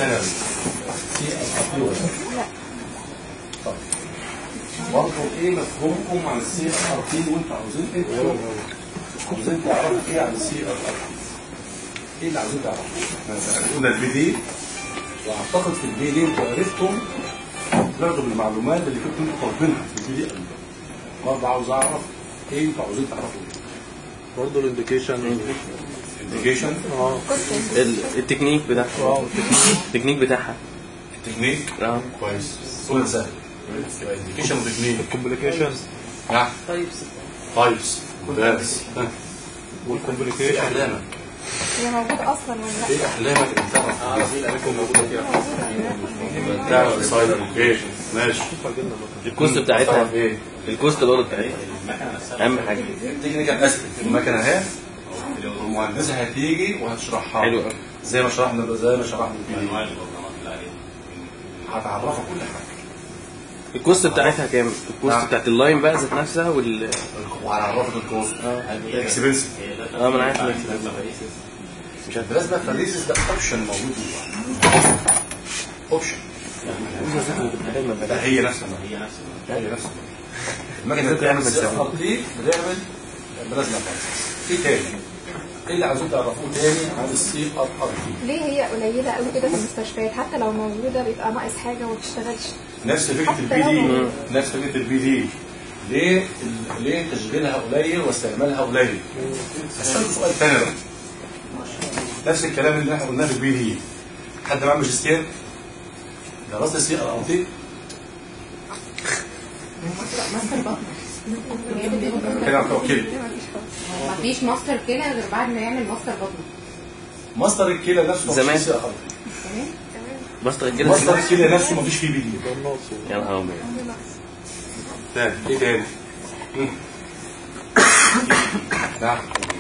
ثانوي سي ار تي ولا لا؟ طيب برضه ايه مفهومكم عن السي ار تي وانتوا عاوزين تعرفوا ايه عن السي ار تي؟ ايه اللي عاوزين تعرفوه؟ قلنا البي دي، واعتقد في البي دي انتوا عرفتم طلعتوا بالمعلومات اللي كنتوا انتوا طالبينها في البي دي قبل. برضه عاوز اعرف ايه انتوا عاوزين تعرفوا ايه؟ برضه الانديكيشن التكنيك بتاعها التكنيك بتاعها كويس سؤال سهل. انديكيشن وتكنيك الكومبليكيشن تايبس ممتاز. والكومبليكيشن احلامك هي موجود اصلا ولا لا؟ ايه احلامك اللي بتعرف؟ في الاماكن موجوده فيها تعرف سايلنتيشن ماشي. الكوست بتاعتها ايه؟ الكوست برضه بتاعتها اهم حاجه. التكنيكال اسبكت المكنه اهي، المهندسه هتيجي وهتشرحها حلو قوي زي ما شرحنا هتعرفها كل حاجه. الكوست بتاعتها كام؟ الكوست بتاعت اللاين بقى ذات نفسها وهعرفك الكوست اكسبنسيف. ما انا عارف مش هتلازم الفريسيس ده اوبشن موجود جوه اوبشن. هي نفسها المكنه اللي بتعمل سي ار تي بتعمل بلازما فريسيس. في تاني ايه اللي عايزين تعرفوه تاني عن السي ار تي؟ ليه هي قليله قوي كده في المستشفيات؟ حتى لو موجوده بيبقى ناقص حاجه وما بتشتغلش. نفس فكره البي دي ليه تشغيلها قليل واستعمالها قليل؟ هسألكوا سؤال تاني بقى. نفس الكلام اللي احنا قلناه في البي دي. حد معاه ماجستير؟ درست السي ار تي؟ ماستر بطنة كده عم توكل. مفيش ماستر كلى غير بعد ما يعمل ماستر بطنة. ماستر الكلى نفسه زمان سي ار تمام؟ ماستر الكلى نفسه مفيش فيه بي دي. يا نهار ابيض. تاني ايه تاني؟ نعم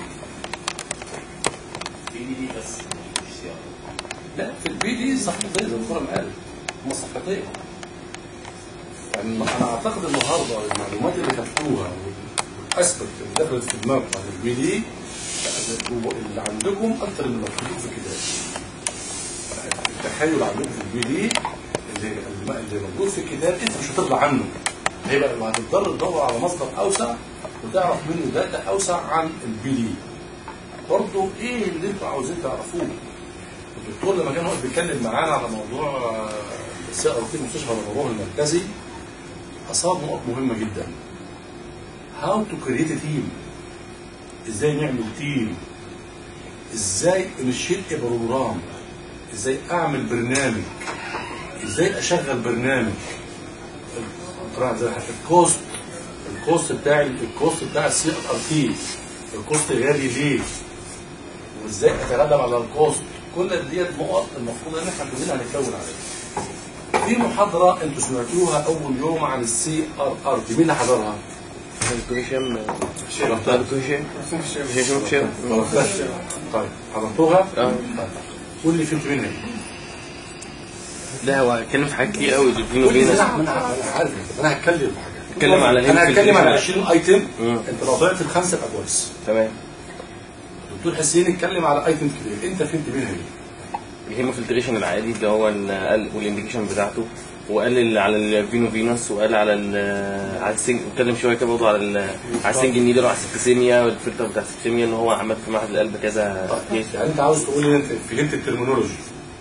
لا في البي دي صح زي الدكتوره ما قالت هم صحتين. يعني انا اعتقد النهارده المعلومات اللي خدتوها والاسبكت اللي دخلت في دماغكم عن البي دي اللي عندكم اكثر من المكتوب في الكتاب. التخيل عندكم في البي دي اللي موجود في الكتاب انت مش هتطلع عنه. هيبقى وهتضطر تدور على مصدر اوسع وتعرف منه داتا اوسع عن البي دي. برضه ايه اللي انتوا عاوزين تعرفوه؟ الدكتور لما كان واقف بيتكلم معانا على موضوع السي ار تي المستشفى العمومي المركزي اصاب نقط مهمه جدا. هاو تو كريت تيم، ازاي نعمل تيم، ازاي انشيت بروجرام، ازاي اعمل برنامج، ازاي اشغل برنامج. الكوست بتاع السي ار تي الكوست غالي ليه؟ وازاي اتغلب على الكوست؟ كل ديت نقط المفروض ان احنا كلنا هنتكون عليها. في محاضره انتوا سمعتوها اول يوم عن السي ار تي، مين اللي حضرها؟ طيب حضرتوها؟ قول لي فهمت منها ايه؟ لا هو اتكلم في حاجات كتير قوي بينه وبينك. انا عارف انا هتكلم في حاجات. انا هتكلم على 20 ايتم. انت لو طلعت الخمسه يبقى كويس. تمام. الدكتور حسين اتكلم على ايتم كتير، انت فهمت منها ايه؟ الهيموفلتريشن العادي اللي هو والانديكيشن بتاعته، وقال على الفينو فينوس، وقال على السنج، اتكلم شويه كده برضه على السنج نيدر وعلى السبتسيميا والفلتر بتاع السبتسيميا ان هو عمل في معهد القلب كذا كيس. يعني انت عاوز تقول لي انت فهمت الترمينولوجي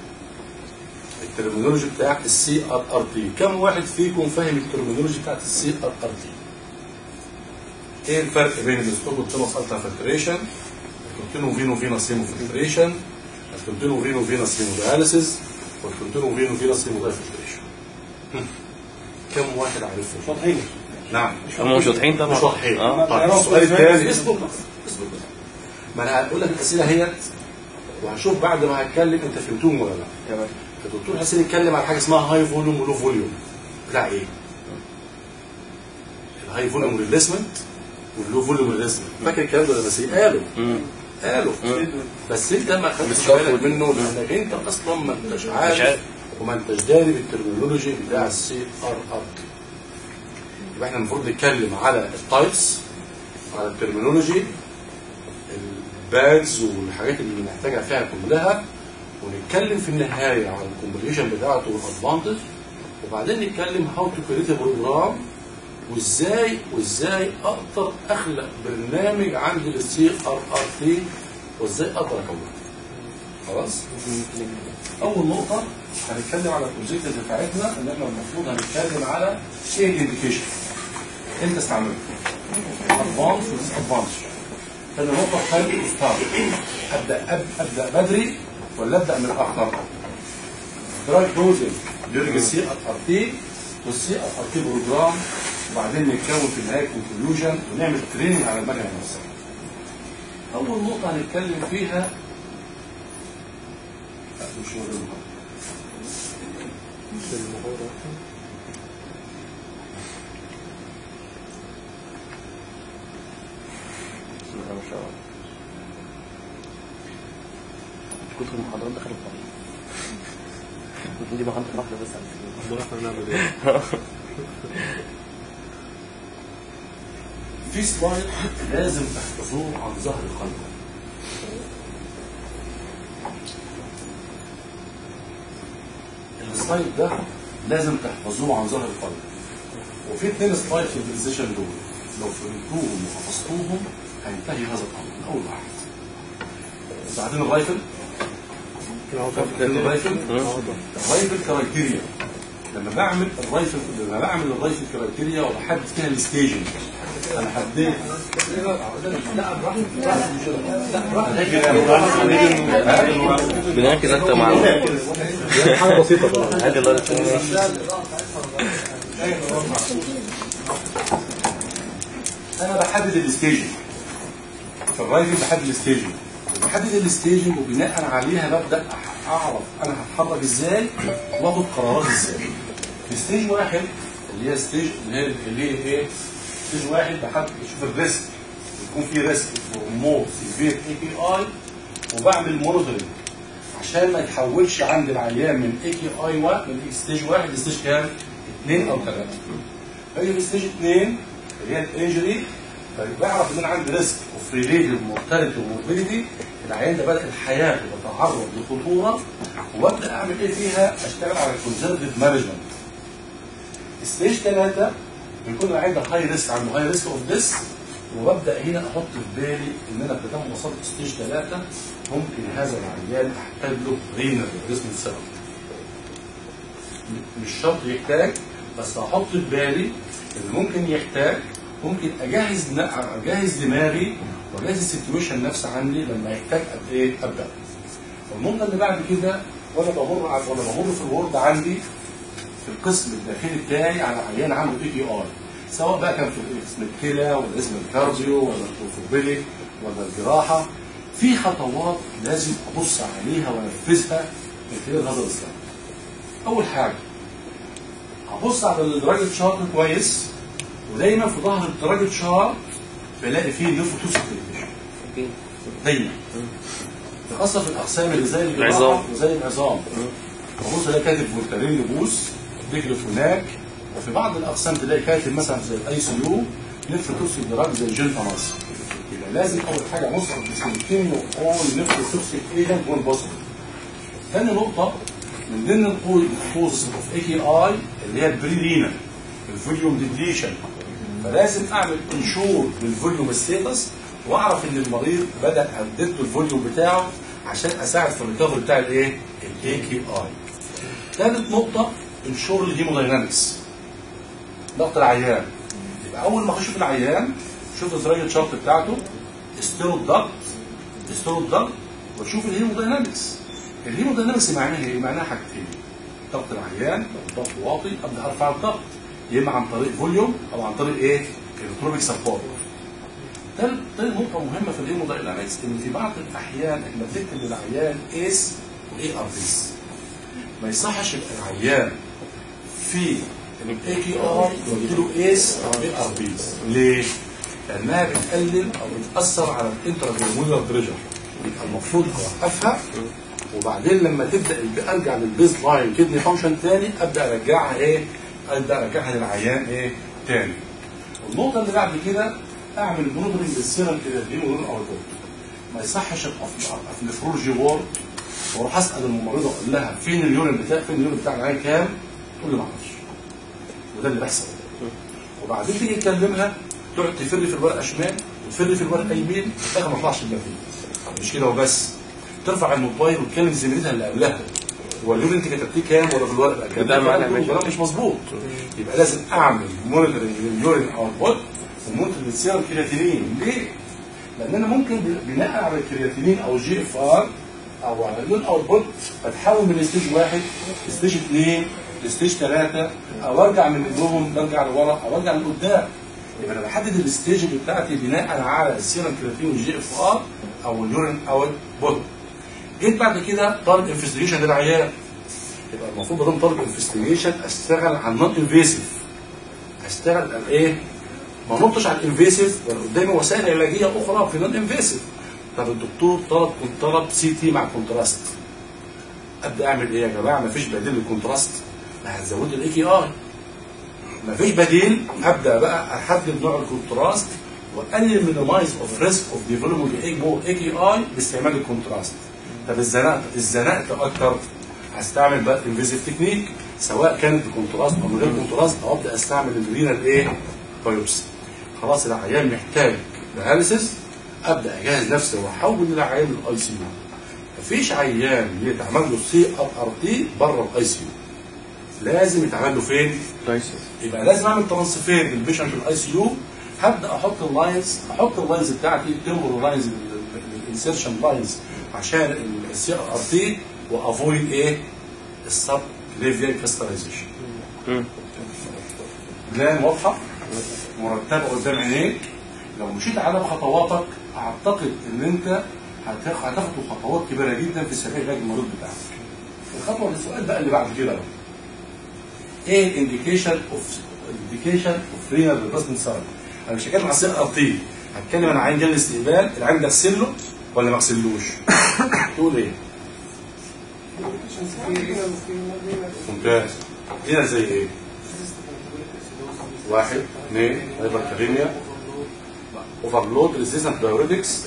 بتاع السي ار تي. كم واحد فيكم فاهم الترمينولوجي بتاعت السي ار تي؟ ايه الفرق بين الستوكوتينوس الترا فلتريشن، الكونتينو فينو فينوس هيموفلتريشن، الكونتينو فينو فينوس هيمودياليسيس، والكونتينو فينو فينوس هيمودياليفلتريشن؟ كم واحد عارفهم؟ واضحين. نعم هم مش واضحين طبعا. مش واضحين. طيب السؤال الثاني اصبر ما انا هقول لك الاسئله هي وهنشوف بعد ما هتكلم انت فهمتهم ولا لا. تمام. الدكتور حسين اتكلم على حاجه اسمها هاي فوليوم ولو فوليوم. بتاع ايه؟ الهاي فوليوم ريليسمنت واللو فوليوم ريليسمنت. فاكر الكلام ده ولا بس قالوا بس انت ما خدتش بالك منه لانك انت اصلا ما انتش عارف وما انتش داري بالترمينولوجي بتاع السي ار تي. يبقى احنا المفروض نتكلم على التايبس، على الترمينولوجي، الباجز والحاجات اللي بنحتاجها فيها كلها، ونتكلم في النهايه عن الكومبليكيشن بتاعته والادفانتج، وبعدين نتكلم هاو تو كريت بروجرام، وازاي اقدر اخلق برنامج عند السي ار ار تي، وازاي اقدر اكونه. خلاص؟ اول نقطه هنتكلم على البروجكت بتاعتنا، ان احنا المفروض هنتكلم على ايه الانديكيشن انت استعملته، ادفانس وديس ادفانس. ثاني نقطه تايم ستارت، ابدا بدري ولا ابدا متاخر؟ دراج دوزنج during السي ار ار تي والسي ار ار تي بروجرام، وبعدين نتكون في النهايه كونكلوجن ونعمل تريننج على المكنه نفسها. اول نقطه هنتكلم فيها مش ما شاء الله. كتر المحاضرات دخلت عليا. دي محاضرة واحدة بس على امال احنا هنعمل ايه؟ في سلايد لازم تحفظوه عن ظهر القلب. السلايد ده لازم تحفظوه عن ظهر القلب. وفي 2 سلايد في البرزنتيشن دول لو فهمتوهم وحفظتوهم هينتهي هذا الامر من اول واحد. بعدين الرايفل الرايفل كرايتيريا. لما بعمل الرايفل كرايتيريا وبحدد فيها الستيجنج، انا حددت بنركز اكتر مع حاجه بسيطه طبعا. هذه الله انا بحدد الستيجنج في الرايفل، بحدد الستيجنج وبناء عليها ببدا اعرف انا هتحرك ازاي واخد قرارات ازاي. في ستيج واحد اللي هي ستيج اللي هي ايه؟ ستيج واحد بحدد اشوف الريسك، يكون في ريسك مور سيفير اي بي اي، وبعمل مونيتورنج عشان ما يتحولش عند العيان من اي كي اي 1 من ستيج 1 لستيج كام؟ 2 او 3. باجي في ستيج 2 اللي هي الانجري، بعرف ان انا عندي ريسك اوف ريليتد مورتاليتي وموربيديتي، العيان ده بدأ الحياه بتتعرض لخطوره، وابدا اعمل ايه فيها؟ اشتغل على الكونزرفتيف مانجمنت. ستيج 3 بيكون العيان ده هاي ريسك، عنده هاي ريسك اوف ديس، وببدا هنا احط في بالي ان انا بدل وصلت ستيج 3 ممكن هذا العيان احتاج له رينال ريبليسمنت سيرم. مش شرط يحتاج، بس احط في بالي ان ممكن يحتاج، ممكن اجهز دماغي واجهز السيتويشن نفسها عندي لما يحتاج ابدا. النقطه اللي بعد كده وانا بمر في الورد عندي في القسم الداخلي بتاعي على عيان عنده اي بي اي، سواء بقى كان في اسم الكلى ولا اسم الكارديو ولا الكوفوبيليك ولا الجراحه، في خطوات لازم ابص عليها وانفذها من خلال هذا الاسلام. اول حاجه ابص على الدراجة شارت كويس، ودايما في ظهر الدراجة شارت بلاقي فيه نيفروتوكسيك دايما، خاصه في الاقسام اللي زي الجراحه وزي العظام. ببص الاقي كاتب فولتارين لبوس ديكلوفوناك، وفي بعض الاقسام تلاقي كاتب مثلا زي الاي سي يو نيفروتوكسيك دراج زي الجلفاناس. يبقى لازم اول حاجه نصعد بسنتين اول نيفروتوكسيك ايجنت وين بوسيبل. ثاني نقطه من ضمن الكوز اوف اي كي اي اللي هي البريلينا الفوليوم ديبليشن، فلازم اعمل انشور بالفوليوم ستيتس واعرف ان المريض بدا ابديت الفوليوم بتاعه عشان اساعد في الريكفري بتاع الايه؟ الاي كي اي. ثالث نقطه انشور الهيموداينامكس، ضغط العيان. يبقى اول ما اخش في العيان شوف الدراجة شارت بتاعته، استيرو الضغط واشوف الهيموداينامكس. الهيموداينامكس معناها ايه؟ معناها حاجتين: ضغط العيان لو الضغط واطي ابدا ارفع الضغط، يا اما عن طريق فوليوم او عن طريق ايه؟ الكتروبيك سبورت. ثالث نقطه مهمه في الهيموداينامكس ان في بعض الاحيان احنا بنكتب للعيان ايس واي ار بيز. ما يصحش العيان في الاي كي ار يدي له ايس او اي ار بيز. ليه؟ لانها بتقلل او بتاثر على الانترافيرمولار بريشر. يبقى المفروض اوقفها، وبعدين لما تبدا ارجع للبيز لاين كدني فانكشن ثاني ابدا ارجعها للعيان ايه؟ ثاني. النقطه اللي بعد كده اعمل مونيتورنج للسيرم كده، دي مونيتورنج او ريبورت. ما يصحش افنفرولوجي وورد واروح اسال الممرضه اقول لها فين اليورين بتاع العيان كام؟ تقول لي ما اعرفش. وده اللي بيحصل. وبعدين تيجي تكلمها تقعد تفر في الورقه شمال وتفر في الورقه يمين اخر ما طلعش النتيجه. مش كده وبس، ترفع الموبايل وتكلم زميلتها اللي قبلها وريني انت كتبتيه كام ولا في الورقه كام؟ ده مش مظبوط. يبقى لازم اعمل مونيتورنج لليورين اوتبوت ومونيتورنج للسيرم الكرياتينين. ليه؟ لان انا ممكن بناء على الكرياتينين او الجي اف ار او على اليورين اوتبوت اتحول من ستيج 1 لستيج 2 لستيج 3 او ارجع من منهم برجع لورا او ارجع لقدام. يبقى انا بحدد الستيج بتاعتي بناء على السيرم كرياتين والجي اف ار او اليورين اوتبوت. جيت بعد كده طالب انفستيجيشن للعيان، يبقى المفروض بدل طالب انفستيجيشن اشتغل على النون انفيسيف. اشتغل على ايه؟ ما نطش على الانفيسيف قدامي وسائل علاجيه اخرى في نون انفيسيف. طب الدكتور طلب سي تي مع كونتراست. ابدا اعمل ايه يا جماعه؟ ما فيش بديل للكونتراست، ما هتزود الاي كي اي. ما فيش بديل، ابدا بقى احدد نوع الكونتراست واقلل مينيمايز اوف ريسك اوف ديفلوبمنت اي كي اي باستعمال الكونتراست. طب اتزنقت اكتر هستعمل بقى انفيزيف تكنيك سواء كانت بكونتراست او من غير كونتراست او ابدا استعمل الرينال ايه؟ بايوبسي. خلاص العيان محتاج دياليسيس، ابدا اجهز نفسي واحول العيان للاي سي يو. مفيش عيان يتعمل له سي ار تي بره الاي سي يو. لازم يتعمل له فين؟ يبقى لازم اعمل ترانسفير للبيشنت في الاي سي يو. هبدا احط اللاينز بتاعتي تمر لاينز الانسيرشن لاينز عشان السي ار تي وافويد ايه؟ السب ليفيال كاسترايزيشن. بلان واضحه مرتبه قدام عينيك. لو مشيت على خطواتك اعتقد ان انت هتاخد خطوات كبيره جدا في سبيل علاج المريض بتاعك. الخطوه السؤال بقى اللي بعد كده بقى ايه الانديكيشن اوف رينال ريبلاسمنت سيرم؟ انا مش هتكلم عن السي ار تي، هتكلم عن عين جاي الاستقبال، العين ده اغسله ولا ما اغسلوش؟ تقول ايه؟ ممتاز. هنا زي ايه؟ 1 2 هايبركاليميا اوفرلود ريزيستنت بايوريتكس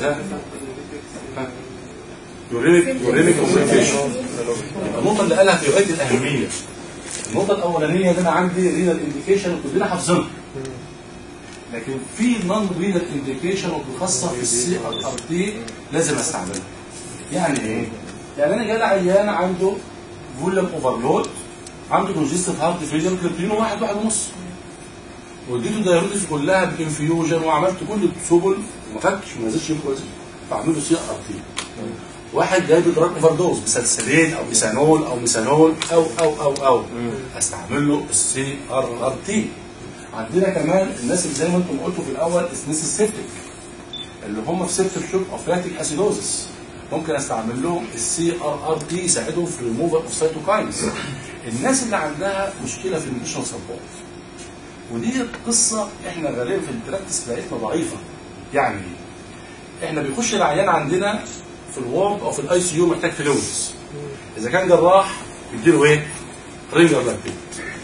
يورينيك كومبليكيشن. النقطه اللي قالها في غايه الاهميه. النقطه الاولانيه اللي انا عندي رينال انديكيشن كلنا حافظينها، لكن في نون رينال انديكيشن خاصه في السي ار تي لازم استعملها. يعني ايه؟ يعني انا جاي عيان عنده فوليوم اوفرلود، عنده كونجستيف هارت فيلير كريبتينو 1 1.5 واديته دايوريتكس كلها بانفيوجن وعملت كل السبل وما خدتش ما نزلش كويس، فاعمله سي ار تي. واحد جاي بدراج اوفر دوز بسلسلين او ايثانول او ميثانول او استعمل له السي ار تي. عندنا كمان الناس اللي زي ما انتم قلتوا في الاول الناس السيبتيك اللي هم في سيبتيك شوك اوف لاتيك اسيدوزس، ممكن استعمل لهم السي ار تي يساعدهم في ريموفال اوف سيتوكاينز. الناس اللي عندها مشكله في النيوتريشن سبورت، ودي قصه احنا غالبا في البراكتس بتاعتنا ضعيفه. يعني احنا بيخش العيان عندنا في الوورد او في الاي سي يو محتاج فلويدز. اذا كان جراح يديله ايه؟ رينجر لاكتيت.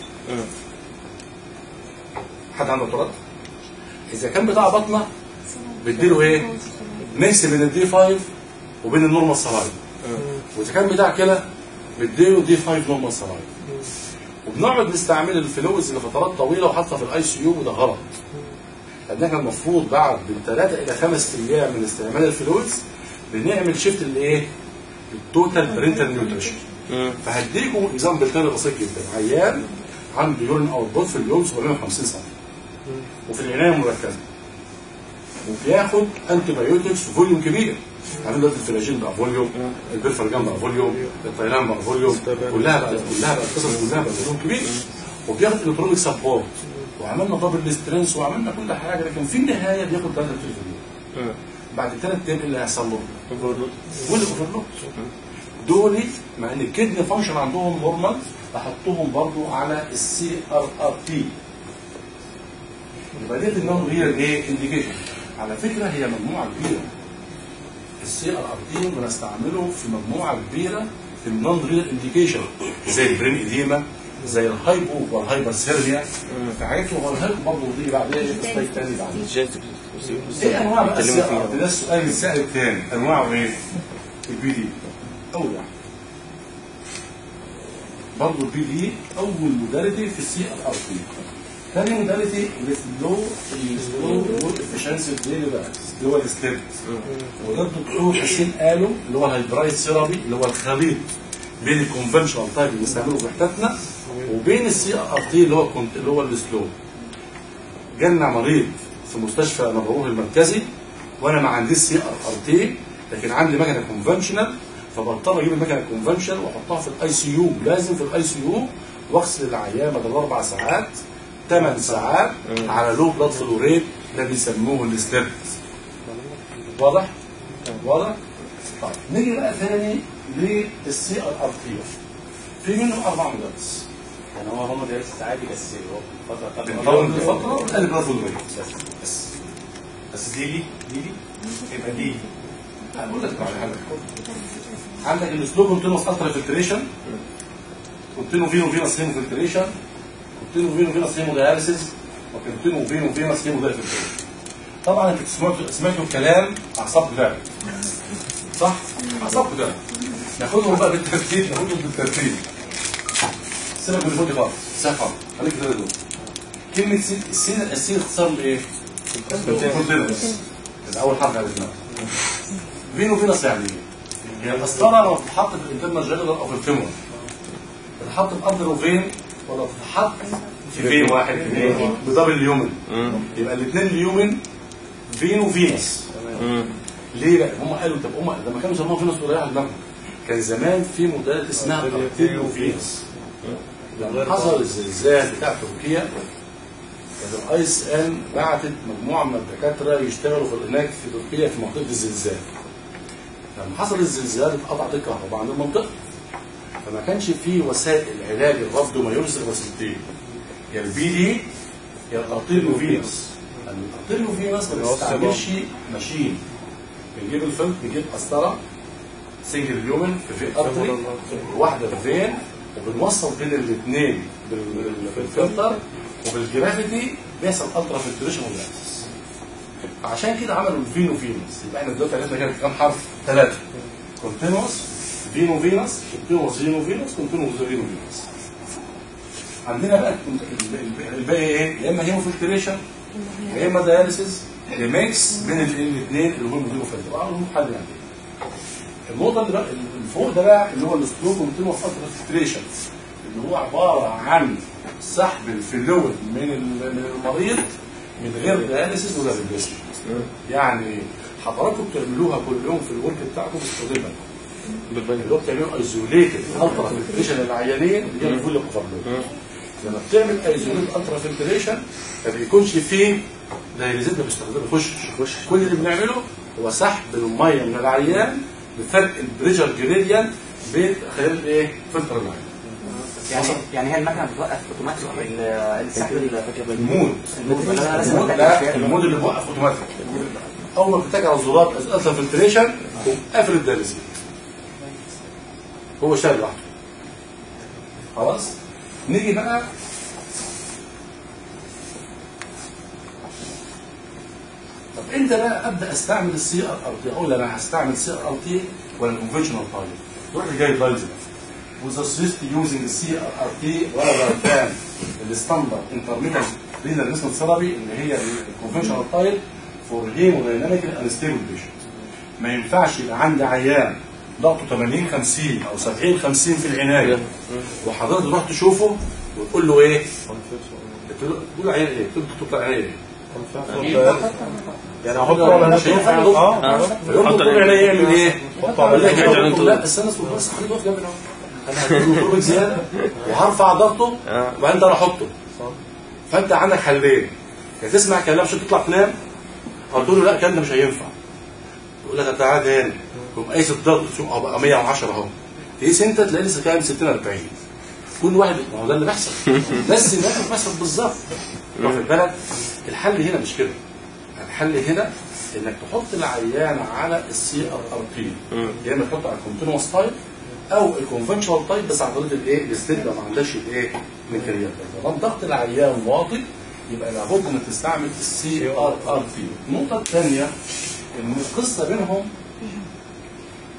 حد عنده اعتراض؟ اذا كان بتاع بطنه بيديله ايه؟ ميكس بين الدي 5 وبين النورمال سلايد. واذا كان بتاع كلى بيديله دي 5 نورمال سلايد. وبنقعد نستعمل الفلويدز لفترات طويله وحتى في الاي سي يو، وده غلط. لان احنا المفروض بعد من 3 الى 5 ايام من استعمال الفلويدز بنعمل شيفت لايه؟ التوتال برينتال نيوتريشن. فهديكم اكزامبل تاني بسيط جدا. عيان عنده يورين اوتبوت في اليوم 750 سم وفي العنايه المركزه وبياخد انتي بايوتكس فوليوم كبير. عامل دلوقتي الفلاجين بقى فوليوم، البرفرجان بقى فوليوم، الطيران بقى فوليوم، كلها بقى القصص كلها بقى فوليوم كبير. وبياخد الكترونيك سبورت وعملنا دبل سترينث وعملنا كل حاجه، لكن في النهايه بياخد 3 في اليوم. بعد 3 ايام اللي هيحصل له؟ اوفرلود. دول مع ان الكدني فانكشن عندهم نورمال بحطهم برضو على السي ار تي. يبقى ديت النون ريال ايه؟ انديكيشن. على فكره هي مجموعه كبيره. السي ار تي بنستعمله في مجموعه كبيره في النون ريال انديكيشن زي البرين اديما، زي الهايبو والهايبر سيرنيا. فعيته هو الهايبو برضه دي بعدين سلايد ثاني بعدين. ايه انواع بقى السي ار تي؟ ده السؤال السائل الثاني، انواعه ايه؟ البي دي. اول واحد برضه البي دي اول موداليتي في السي ار تي. ثاني موداليتي السلو افشنسي ديلي اللي هو الستيب، وده الدكتور حسين قاله اللي هو الهيدرايد ثيرابي اللي هو الخليط بين الكونفنشنال تايب اللي بنستعمله في وحدتنا وبين السي ار تي اللي هو السلو. جالنا مريض في مستشفى نبروه المركزي وانا ما عنديش سي ار تي لكن عندي مكنه كونفنشنال، فبضطر اجيب المكنه كونفنشنال واحطها في الاي سي يو، لازم في الاي سي يو واغسل العيان بدل 4 ساعات 8 ساعات على لو بلاد فلو ريت، ده بيسموه الستيب. واضح؟ واضح؟ طيب نيجي بقى ثاني للسي ار تي. في منه 4 مدرس. يعني هو مدرس عادي بس هو فتره بنطول فتره وقال بلاد فلو ريت بس ديلي يبقى ديلي. هقول لك على حاجه. عندك السلو كونتينوس الترا فلتريشن، كونتينو فينوس هيمو فلتريشن، كونتينو فينوس هيمو دياليسيس، وكونتينو فينوس هيمو فلتريشن. طبعا انت سمعتوا الكلام اعصاب جدار، صح؟ اعصاب جدار. ناخدهم بقى بالترتيب، سيبك من الفوق خالص، سافر خليك كده دول. كلمه السين اختصار لايه؟ كونتينوس. اول حرف عرفناها. فينوس يعني ايه؟ هي القسطره لو بتتحط في الانترنال جاجولار او في الفيمور بتتحط في ارض فين ولا بتتحط في فين واحد بدبل اليومن، يبقى الاثنين اليومن فينوس. ليه بقى؟ هم قالوا طب هم لما كانوا يسموها فينوس وريح دماغهم كان زمان في موديلات اسمها ارتيريو فينوس. لما حصل الزلزال بتاع تركيا كان الاي اس ان بعتت مجموعه من الدكاتره يشتغلوا هناك في تركيا في منطقه الزلزال. لما حصل الزلزال اتقطعت الكهرباء عند المنطقه، فما كانش فيه وسائل علاج الرفض وما يرسل وسيلتين، يا البي دي يا الارتيريو فينوس. الارتيريو فينوس ما بيستعملش ماشين، بنجيب الفلت بنجيب قسطره سنجل هيومن في ارتري واحده في فين وبنوصل بين الاثنين بالفلتر وبالجرافيتي بيحصل الترا فلتريشن ودياليسيس. عشان كده عملوا الفينوس. يبقى احنا دلوقتي عرفنا كده كام حرف؟ 3 كونتينوس فينوس كونتينوس فينوس. عندنا بقى الباقي ايه؟ يا اما هيمو فلتريشن يا اما دياليسيس يا ميكس بين الاثنين اللي هم بيديروا فلتر. هم حل يعني. النقطه اللي بقى فوق ده بقى اللي هو السلو كونتينوس فلتريشن اللي هو عباره عن سحب الفلويد من المريض من غير دياليسيس ولا ريجريشن. يعني حضراتكم بتعملوها كل يوم في الورك بتاعكم باستخدام اللي هو بتعملوا ايزوليتد الترا فلتريشن للعيانين اللي هي الفول كوفرلود. لما بتعمل ايزوليتد الترا فلتريشن ما بيكونش فيه دياليزيت ده بيستخدمه يخش. كل اللي بنعمله هو سحب الميه من العيان بفرق البريشر جريديان بين خلال ايه؟ فلتر العيان. يعني هي المكنه بتوقف اوتوماتيك السحب المود لا المود اللي بيوقف اوتوماتيك اول ما بتتك على الزرار الترا فلتريشن قافل الدياليزيت هو شغال لوحده. خلاص نيجي بقى طب امتى بقى ابدا استعمل السي ار تي؟ اقول انا هستعمل سي ار تي ولا الكونفشنال تايب؟ تروح لجايد لاينز وذا سيست يوزنج السي ار تي rather than الستاندرد انترميتنت رينال ريسبونس ثيرابي اللي هي الكونفشنال تايب فور هيمودايناميكال انستيبل بيشنت. ما ينفعش يبقى عندي عيان ضغطه 80 50 او 70 50 في العنايه وحضرتك تروح تشوفه وتقول له ايه؟ تقول عيان ايه؟ تقول له بتاع عيان ايه؟ يعني احطه ولا مش هينفع يقوم الدكتور عينيه يعمل ايه؟ لا استنى اصبر بس خليه يقف جنبي انا هديله له زياده وهرفع ضغطه وبعدين ده احطه. فانت عندك حلين، يا تسمع كلام عشان تطلع تنام او تقول له لا الكلام ده مش هينفع. يقول لك انت قاعد هنا تقوم قايس الضغط تشوف بقى 110 اهو تقيس انت تلاقي لسه كام 60 40 كل واحد. ما هو ده اللي بيحصل بس ده بيحصل بالظبط. واخد بالك؟ الحل هنا مش كده. الحل هنا انك تحط العيان على السي ار تي يا اما تحطه على الكونتينوس تايب او الكونفنشنال تايب بس عن طريق الايه؟ الاستيبل ما عندهاش الايه؟ الميكانيات. طالما ضغط العيان واطي يبقى لابد انك تستعمل السي ار تي. النقطه الثانيه ان القصه بينهم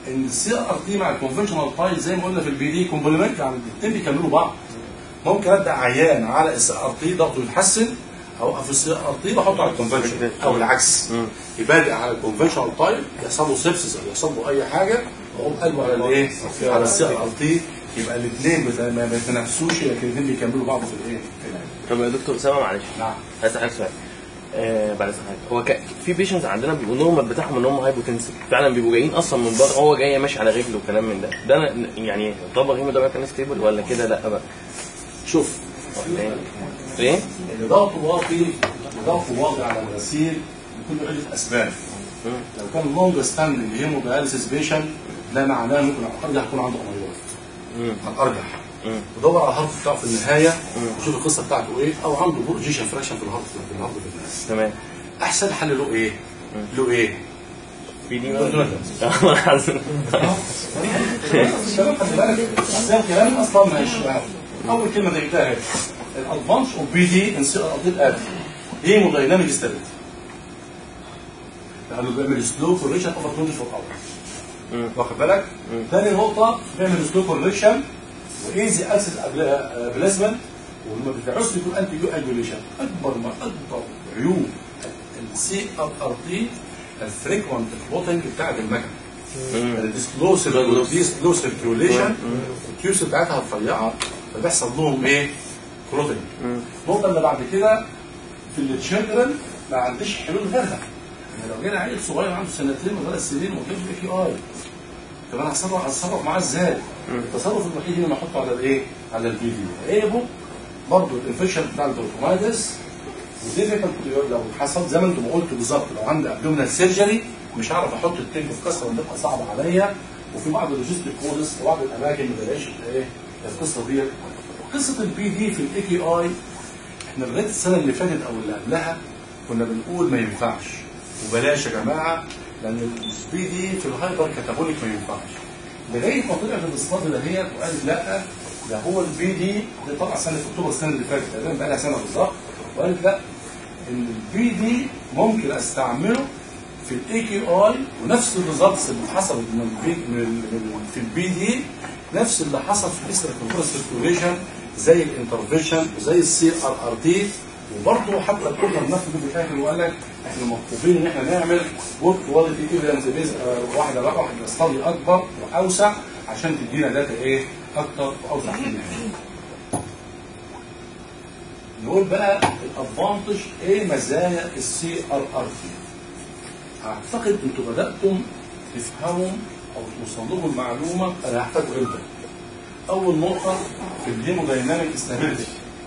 ان السي ار تي مع الكونفشنال تايب زي ما قلنا في البي دي كومبلمنت، يعني الاثنين بيكملوا بعض. ممكن ابدا عيان على السي ار تي ضغطه يتحسن، او في السي ار تي بحطه على الكونفشن، او العكس يبادئ على الكونفشنال تايب يحصل له سيبسس او يحصل له اي حاجه واقوم قلبه على الايه؟ على السي ار تي. يبقى الاثنين ما بيتنافسوش، لكن الاثنين بيكملوا بعض في الايه؟ طب يا دكتور اسامه معلش، نعم. عايز اسالك سؤال. بعد اسالك، هو في بيشنتس عندنا بيبقوا نورمال بتاعهم ان هم هايبوتنسيف، فعلا بيبقوا جايين اصلا من بره، هو جاي ماشي على رجله وكلام من ده أنا يعني يعتبر هيمودايناميك ستيبل ولا كده لا بقى؟ شوف ايه؟ اللي ضغطه واطي على الغسيل بكل عده اسباب. لو كان لونج ستاندنج هيموداياليسيس بيشنت ده معناه ممكن الارجح يكون عنده اميلويد. الارجح ودور على الهارت بتاعه في النهايه وشوف القصه بتاعته ايه، او عنده بورجيشن فراكشن في الهارت بالناس. تمام. احسن حل له ايه؟ له ايه؟ في دي الكلام خلي بالك زي الكلام اصلا مش اول كلمه ذكرتها هي الادفانس اوف بي دي ان سي ار دي الاتي هيمودايناميك ستابيليتي، لانه بيعمل سلو كوريكشن اوفر 24 اور. واخد بالك؟ ثاني نقطه بيعمل سلو كوريكشن وايزي اكسس بلاسمنت، ولما بتعوز يكون انتي جو اجوليشن. اكبر عيوب السي ار تي الفريكونت كلوتنج بتاعت المكنه، الديسلو سيركيوليشن، التيوبس بتاعتها رفيعه فبيحصل لهم ايه؟ كلوتنج. النقطه اللي بعد كده في التشيلدرن ما عنديش حلول غيرها. يعني لو جينا عيل صغير عنده سنتين وثلاث سنين وجاب اي كي اي، طب انا هتصرف معاه ازاي؟ التصرف الوحيد ان انا احطه على الايه؟ على البي دي. عيبه برضه الانفكشن بتاع البروتومايدس، وديفيكالت لو حصل زي ما انتم قلتوا بالظبط، لو عندي ابدومينال سيرجري مش هعرف احط التنك في كسره وتبقى صعبه عليا، وفي بعض اللوجيستيك كودس وبعض الاماكن ما بلاقيش ايه القصه دي. قصه البي دي في الاي كي اي احنا لغايه السنه اللي فاتت او اللي قبلها كنا بنقول ما ينفعش وبلاش يا جماعه، لان البي دي في الهايبر كاتابوليك ما ينفعش. لغايه ما طلعت الاصطاد دهيت وقالت لا ده هو البي دي طلع سنه اكتوبر السنه اللي فاتت تقريبا بقى لها سنه بالظبط، وقالت لا ان البي دي ممكن استعمله في الاي كي اي، ونفس الريزلتس اللي حصلت في البي دي نفس اللي حصل في الاكسترا كونترا سيركيوليشن زي الانترفنشن وزي السي ار ار تي. وبرضه حتى الكورنر نفسه في الاخر وقال لك احنا مطلوبين ان احنا نعمل ورك كواليتي ايفيدنس بيز واحده استادي اكبر واوسع عشان تدينا داتا ايه اكتر واوسع في النهايه. نقول بقى الادفانتج ايه مزايا السي ار ار تي. اعتقد انتوا بداتم تفهموا او توصلوا المعلومه انا هحتاج امتى. اول نقطه في الهيمودايناميك ستابيليتي،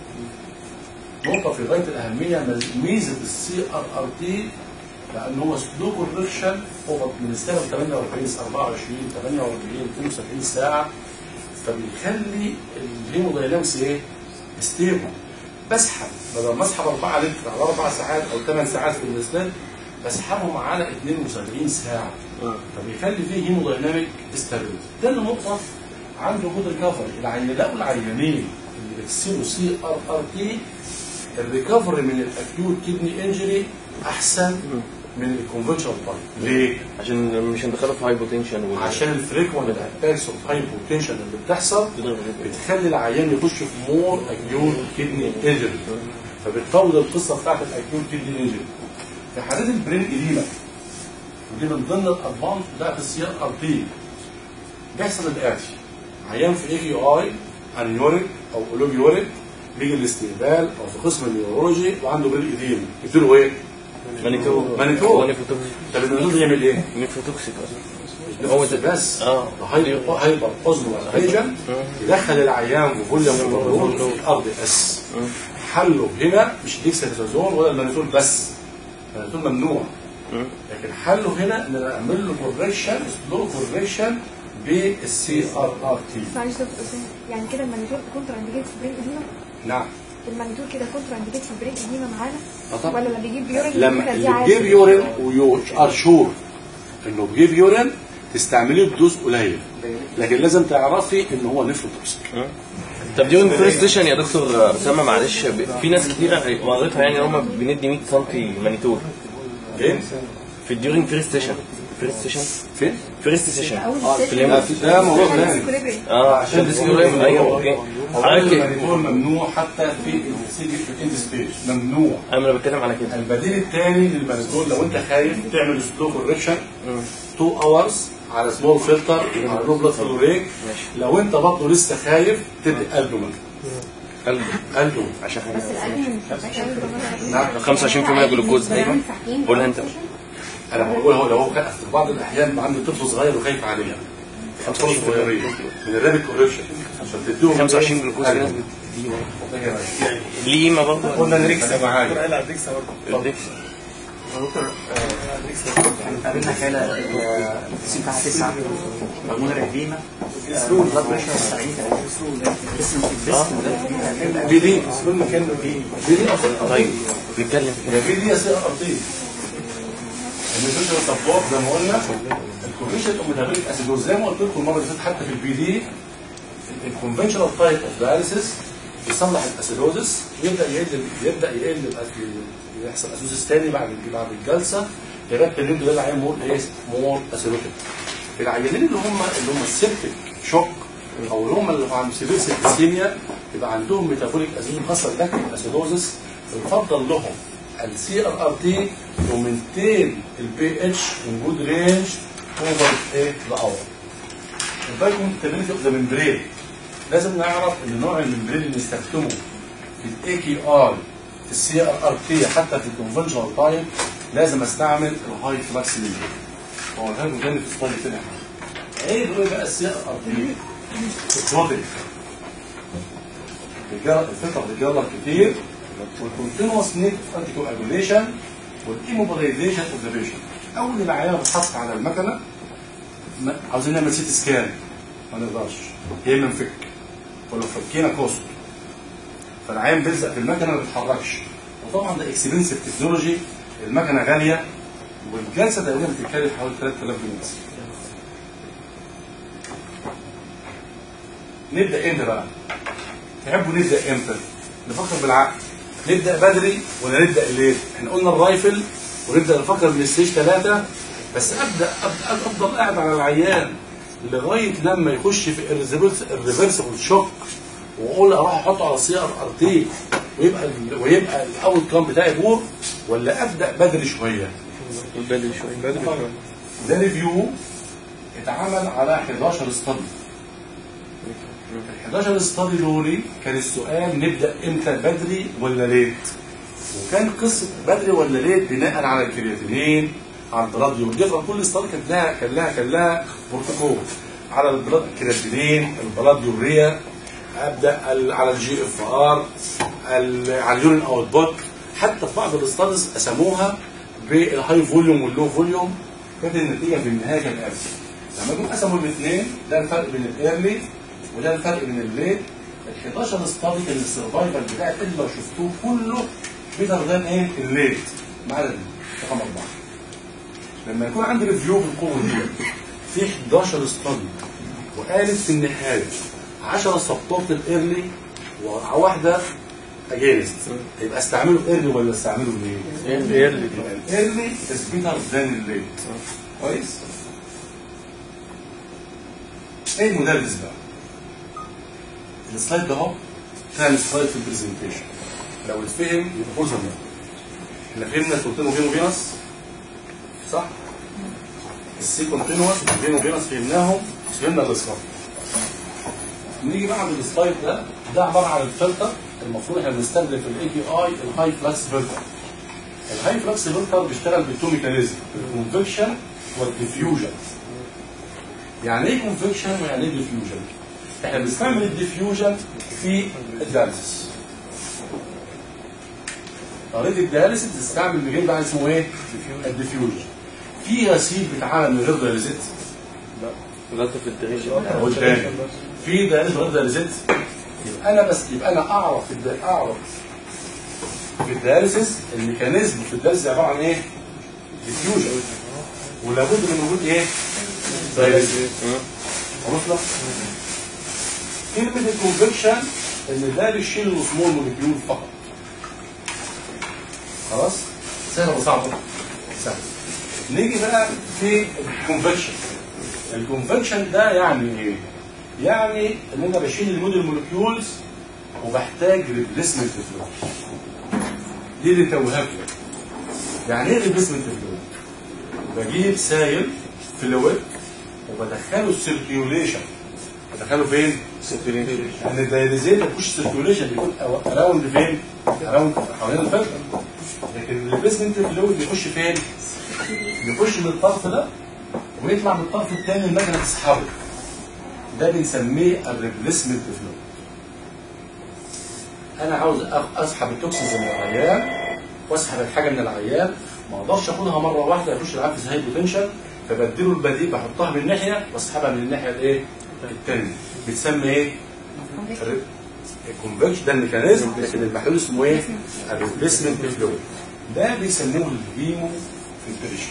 نقطه في غايه الاهميه، ميزه السي ار ار تي لان هو سلو كوركشن من السنه 48 24 48 72 ساعه، فبيخلي الهيموداينامكس ايه؟ ستيبل. بسحب بدل ما اسحب 4 لتر على 4 ساعات او 8 ساعات في الانسلين بسحبهم على 72 ساعه، فبيخلي فيه هيمودايناميك ستابيليتي. تاني نقطه عنده جود ريكفري. لقوا العيانين اللي بيكسروا سي ار ار تي الريكفري من الاكيوت كيدني انجري احسن من الكونفنشنال تايب. ليه؟ عشان مش هندخله في هايبوتنشن عشان الفريكوانت اتاكس اوف هايبوتنشن اللي بتحصل بتخلي العيان يخش في مور اكيوت كيدني انجري، فبتطول القصه بتاعت الاكيوت كيدني انجري. في حالات البرين اديما ودي من ضمن الادفانس بتاعت السي ار تي بيحصل الاتي: عيان في اي كي اي انيوريك او اولوجيوريك بيجي الاستقبال او في قسم النيورولوجي وعنده برين اديما، يديله ايه؟ مانيتور. طب المانيتور يعمل ايه؟ نيفروتوكسيك هو بس هايبر اوزمولار ايجنت يدخل العيان بفوليوم اوفرلود في الار دي اس. حله هنا مش ديكساتازون ولا المانيتور بس، المانيتور ممنوع، لكن حله هنا ان انا اعمل له كوركشن سلو كوركشن بالسي ار ار تي. معلش يعني كده المانيتور كونترا انديكيت في برين اديما؟ نعم المانيتور كده كونترا انديكيت في برين اديما معانا؟ طبعا. ولا لما بيجيب يورين لما اللي بيجيب يورين ويو ار شور انه بيجيب يورين تستعمليه بدوز قليل، لكن لازم تعرفي ان هو نيفروتوكسيك. طب دي فيرست ستيشن يا دكتور اسامه معلش، في ناس كتير وظيفتها يعني هم بندي 100 سم مانيتور. ايه؟ في الديورنج فيرست سيشن فين؟ فيرست سيشن اول ده موضوع ثاني عشان ديسكريبشن. ايوه اوكي. حضرتك البديل ممنوع حتى في السيجن في الاند ستيج، ممنوع. انا بتكلم على كده. البديل الثاني للمانيتول لو انت خايف تعمل سلو كوركشن 2 اورز على سمول فلتر على لو بلاد فلو ريت. لو انت برضه لسه خايف تدي البومين قلبه عشان بس القلب مش نعم 25% جلوكوز. ايوه قولها انت. انا بقول لو هو في بعض الاحيان عنده طفل صغير وخايف عليها 25 صغيرين من الرابط كوركشن عشان تديهم 25 جلوكوز في ناس ليه ما برضه قلنا نريكس معايا الدكس دكتور قابلنا حاله السي بتاعها 9 بالمونري اديما بلاد بريشر 70 بي دي اسمه مكان بي دي اصلا. طيب نتكلم بي دي اسئله ارضيه النيوتريشن سبورت زي ما قلنا الكوريشن اوميتابيليك اسيدوز زي ما قلت لكم المره اللي فاتت حتى في البي دي الكونفنشنال تايب اوف داياليسيس يصلح الاسيدوزس يبدا يقل يحصل اسيدوزس ثاني بعد الجلسه لغايه ان انتوا العيان مور اسيدوتيك. العيانين اللي هم السيبتيك شوك او اللي هم اللي عندهم سيفير سيبتيسيميا يبقى عندهم ميتابوليك اسيدوز خاصه لكن الاسيدوزس يفضل لهم السي ار ار تي ومنتين البي اتش ان جود رينج اوفر ذا اور. البايكومباتيبيليتي اوف ذا ممبرين لازم نعرف ان نوع الممبرين اللي بنستخدمه في الاي كي اي في السي ار ار تي حتى في الكونفنشنال تايب لازم استعمل الهاي فلاكس ممبرين. هو الهاي جاني في السلايد الثاني عيب ايه بقى السي ار ار تي؟ الكلوتينج الفلتر بيتجرب كتير والكونتينوس نيت انتي كواجوليشن والايموبيلايزيشن اوف ذا بيشنت. اول العيانه بتحط على المكنه عاوزين نعمل سيتي سكان ما نقدرش يا اما نفك ولو فكينا كوست فالعيان بيلزق في المكنه ما بيتحركش وطبعا ده اكسبنسيف تكنولوجي المكنه غاليه والجلسه تقريبا بتتكلف حوالي 3000 جنيه بس. نبدا امتى بقى؟ تحبوا نبدا امتى؟ نفكر بالعقل نبدا بدري ولا نبدا الليل؟ احنا قلنا الرايفل ونبدا نفكر من الستيج 3 بس افضل قاعد على العيان لغايه لما يخش في الريفرسبل شوك واقول اروح احطه على السي ار ار تي ويبقى الاول كام بتاعي بور ولا ابدا بدري شويه؟ بدري شويه. ده ريفيو اتعمل على 11 استادي. ال 11 استادي دول كان السؤال نبدا امتى بدري ولا ليت؟ وكان قصه بدري ولا ليت بناء على الكرياتينين على البلاد يوريا. كل استادي كان لها بروتوكول على البلاد الكرياتينين البلاد يوريا ابدا على الجي اف ار على اليورين اوت بوت. حتى في بعض الاستاديز قسموها بالهاي فوليوم واللو فوليوم. كانت النتيجه في النهايه كالاتي لما جم قسموا الاثنين ده الفرق بين الايرلي وده الفرق بين الليل. ال 11 استادي كان السرفايفل بتاع اللي لو شفتوه كله بيتر ذان ايه الليل ما عدا رقم 4. لما يكون عندي ريفيو بالقوه دي في 11 استادي وقالت في النهايه 10 سبورت ايرلي وواحده اجينست يبقى استعملوا ايرلي ولا استعملوا ليه؟ ايرلي. الايرلي از بيتر ذان الليل. كويس؟ ايه المدرس بقى؟ السلايد ده اهو ثاني سلايد في البرزنتيشن لو اتفهم يبقى بوزر. احنا فهمنا الكونتينو فين وفينس صح؟ السي كونتينوس فين وفينس فهمناهم فهمنا الاسقاط. نيجي بعد السلايد ده عباره عن الفلتر المفروض احنا بنستخدم في الاي كي اي الهاي فلاكس فلتر. الهاي فلاكس فلتر بيشتغل بالتو ميكانيزم الكونفكشن والديفيوجن. يعني ايه كونفكشن ويعني ايه ديفيوجن؟ احنا بنستعمل الديفيوجن في الدياليسيس. طريقه الدياليسيس بتستعمل مجال بقى اسمه ايه؟ الديفيوجن. في غسيل بيتعمل من غير دياليزيت؟ لا فلتريشن. اقول تاني في دياليزيس من غير دياليزيت؟ يبقى انا اعرف في الدياليسيس الميكانيزم في الدياليسيس عباره عن ايه؟ ديفيوجن. ولابد من وجود ايه؟ دياليزيت. وصلت؟ كلمة الكونفكشن ان ده بيشيل السمول موليكيول فقط. خلاص؟ سهلة وصعبة؟ سهلة. نيجي بقى في الكونفكشن. الكونفكشن ده يعني ايه؟ يعني ان انا بشيل الموديل مولكيولز وبحتاج ريبليسمنت فلويد. دي اللي توهك لك. يعني ايه ريبليسمنت فلويد؟ بجيب سائل فلويد وبدخله السيركيوليشن. بدخله فين؟ سيركيوليشن. يعني الدايليزيت ما فيهوش سيركيوليشن، بيكون اراوند فين؟ اراوند حوالين الفلتر. لكن الريبليسمنت فلويد بيخش فين؟ بيخش من الطرف ده ويطلع من الطرف الثاني المكنه تسحبه. ده بنسميه الريبليسمنت فلويد. انا عاوز اسحب التوكسينز من العيان واسحب الحاجه من العيان، ما اقدرش اخدها مره واحده يخش العيان في هاي بوتنشال، فبديله البديل بحطها من ناحيه واسحبها من الناحيه الايه؟ الثانيه. بتسمى ايه؟ الكونفكشن. ده الميكانيزم، لكن المحلول اسمه ايه؟ الريبليسمنت فلويد. ده بيسموه الهيمو فلتريشن.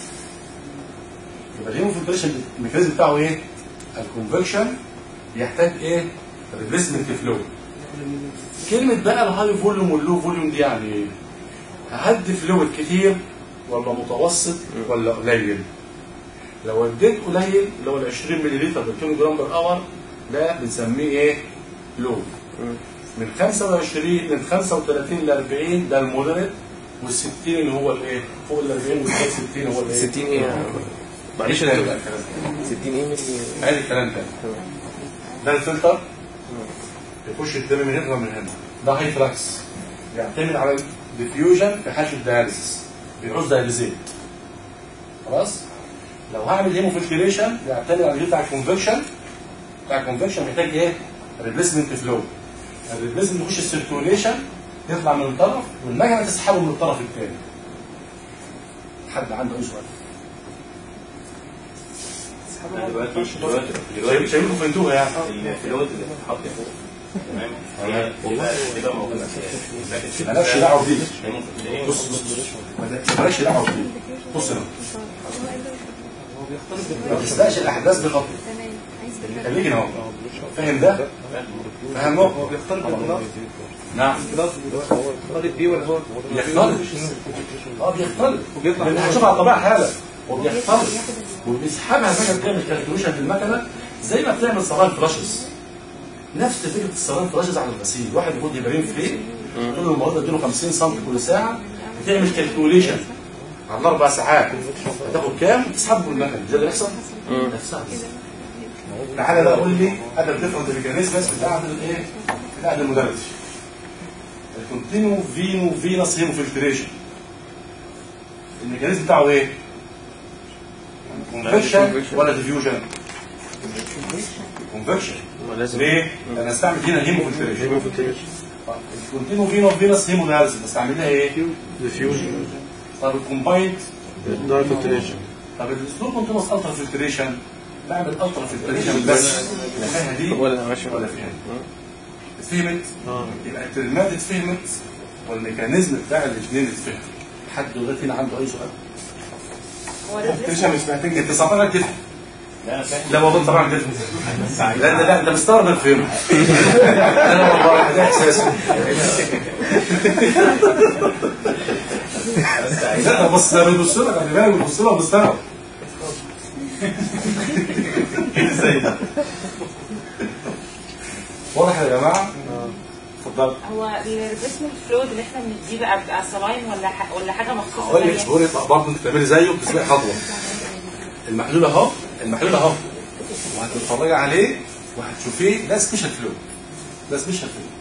يبقى الهيمو فلتريشن الميكانيزم بتاعه ايه؟ الكونفكشن بيحتاج ايه؟ ريبليسمنت فلويد. كلمة بقى الهاي فوليوم واللو فوليوم دي يعني ايه؟ هدي فلويد كتير ولا متوسط ولا قليل؟ لو اديت قليل اللي هو ال 20 مللي بالكيلو جرام بر اور ده بنسميه ايه؟ لو. من 25 من 35 ل 40 ده المودريت، وال 60 اللي هو الايه؟ فوق ال 40 وال 60 هو الايه؟ 60 ايه؟ معلش 60 ايه مللي؟ عادي الكلام ده. ده الفلتر يخش الدم من هنا ومن هنا. ده هاي فلاكس يعتمد على الديفيوجن في حاله الدياليسيس، بيعوز دياليزيت. خلاص؟ لو هعمل هيموفلتريشن يعتمد على بتاع الكونفكشن. بتاع الكونفكشن محتاج ايه؟ ريبليسمنت فلو. الريبليسمنت يخش السيركوليشن يطلع من الطرف والمكنه تسحبه من الطرف الثاني. حد عنده اي سؤال؟ دلوقتي شايفكم فهمتوها يعني. الفلويد اللي بتتحط فوق تمام يبقى موجود مالكش دعوه بدي. بص مالكش دعوه بدي. بص هنا ما تسبقش الاحداث بخطوه. خليك هنا اهو. فاهم ده؟ فاهم نقطه؟ هو بيختلط بالمناخ. نعم بيختلط بيه ولا هو بيختلط. بيختلط لان هتشوف على الطبيعه حاله وبيختلط وبيسحبها المكنه بتعمل كالكوليشن في المكنه زي ما بتعمل صغار فراشز. نفس فكره الصغار فراشز على الغسيل. واحد ياخد هيبرين فري تقول له المريض اديله 50 سم كل ساعه، بتعمل كالكوليشن على 4 ساعات هتاخد كام؟ تسحبه من المكنه. ده اللي بيحصل نفسها. تعالى بقى قول لي انا الديفرنت ميكانيزمز بتاعت الايه؟ بتاعت الموداليتي. الكونتينيو فينوس هيموفلتريشن الميكانيزم بتاعه ايه؟ كونفكشن ولا ديفيوجن؟ كونفكشن. ليه؟ انا استعمل هنا هيموفلتريشن. الكونتينيو فينوس هيموداليسيس بستعملها ايه؟ ديفيوجن. طب الكومبايند داي فلتريشن. طب السلو كونتينوس الترا فلتريشن بعمل الترا فلتريشن بس لا فيها دي ولا ماشي ولا فيها دي. فهمت؟ يبقى الترمات اتفهمت والميكانيزم بتاع الاثنين اتفهم. حد دلوقتي هنا عنده اي سؤال؟ مش محتاج انت طبعا تفهم. لا والله طبعا تفهم. لا انت مستغرب من فهمه. انا والله ده احساسي. لا بص ده بيبص لك على بالك بيبص لك وبيستغرب. ازاي ده؟ واضح يا جماعه؟ اتفضل. هو الريبليسمنت فلويد اللي احنا بنديه بقى سلاين ولا حاجه مخصوصه؟ هقول لك هو يطلع برضه انت تعملي زيه بتسبقي خطوه. المحلول اهو وهتتفرجي عليه وهتشوفيه. ده سبيشال فلويد. ده سبيشال فلويد.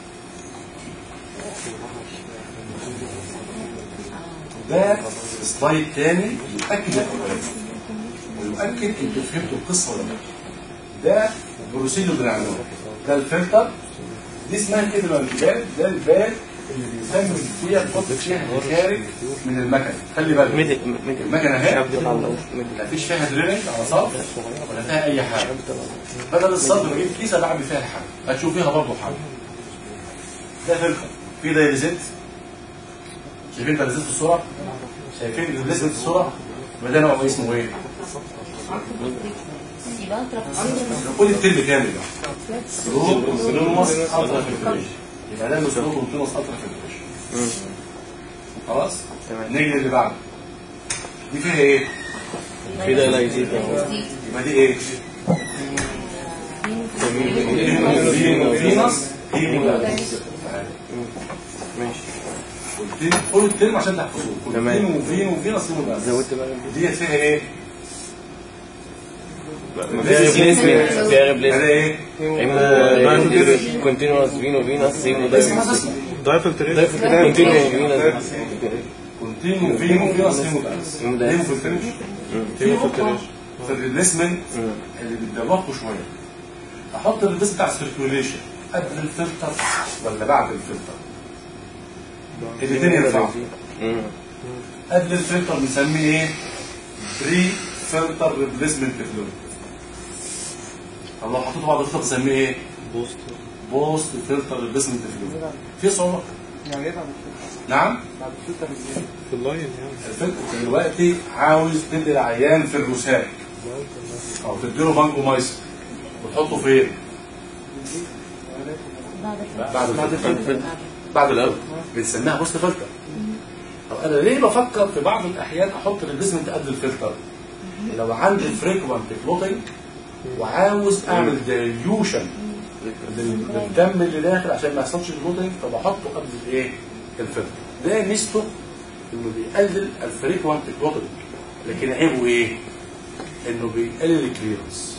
ده سلايد تاني يؤكد الاولاني ويؤكد انتوا فهمتوا القصه ولا لا. ده البروسيدور اللي بنعمله. ده الفلتر. دي اسمها كده البال. ده البال اللي بيسمي فيها تحط فيها الخارج من المكنه. خلي بالك المكنه اهي لا فيش فيها درينج على صرف ولا فيها اي حاجه. بدل الصرف بجيب كيسه بعمل فيها الحاجه هتشوف فيها برضه حاجه. ده فلتر في دايليزيت. شايفين دايليزيت في الصوره؟ شايفين دايليزيت في الصوره؟ يبقى ده نوع اسمه ايه؟ كل الترم كامل بقى. سلوموس الترا فلتريشن. يبقى ده سلوموس الترا فلتريشن. خلاص؟ نيجي اللي بعده. دي فيها ايه؟ في ده لا يزيد يبقى دي ايه؟ فينوس هيمودايليسيس. ماشي قول الترم عشان تحفظوه. تمام. فينوس هيمودايليسيس. زودت بقى ديت فيها ايه؟ فيها ريبليسمنت فيها هذا ايه؟ كونتينوس فينو فينوس هيمودايليسيس ضعف التريشن كونتينوس فينوس كونتينو فينوس هيمودايليسيس. هيموفلتريشن. في نقطة في الريبليسمنت اللي بتدوخوا شوية. احط الريبليس بتاع السيركيوليشن قبل الفلتر ولا بعد الفلتر؟ الاثنين ينفعوا. قبل الفلتر بنسميه ايه؟ بري فلتر ريبليسمنت فلويد. الله حطيته بعد الفلتر بنسميه ايه؟ بوست فلتر ريبليسمنت فلويد. في صعوبة؟ يعني ايه نعم؟ بعد الفلتر في اللاين يعني الفلتر دلوقتي عاوز تدي العيان في الرساك او تديله فانكومايسين وتحطه فين؟ بعد الفلتر بنسميها بوست فلتر. طب انا ليه بفكر في بعض الاحيان احط الريبليسمنت قبل الفلتر؟ لو عندي فريكوانت كلوتنج وعاوز اعمل دايليوشن للدم اللي داخل عشان ما يحصلش كلوتنج فبحطه قبل الايه؟ الفلتر. ده ميزته انه بيقلل الفريكوانت كلوتنج، لكن عيبه ايه؟ انه بيقلل الكليرنس.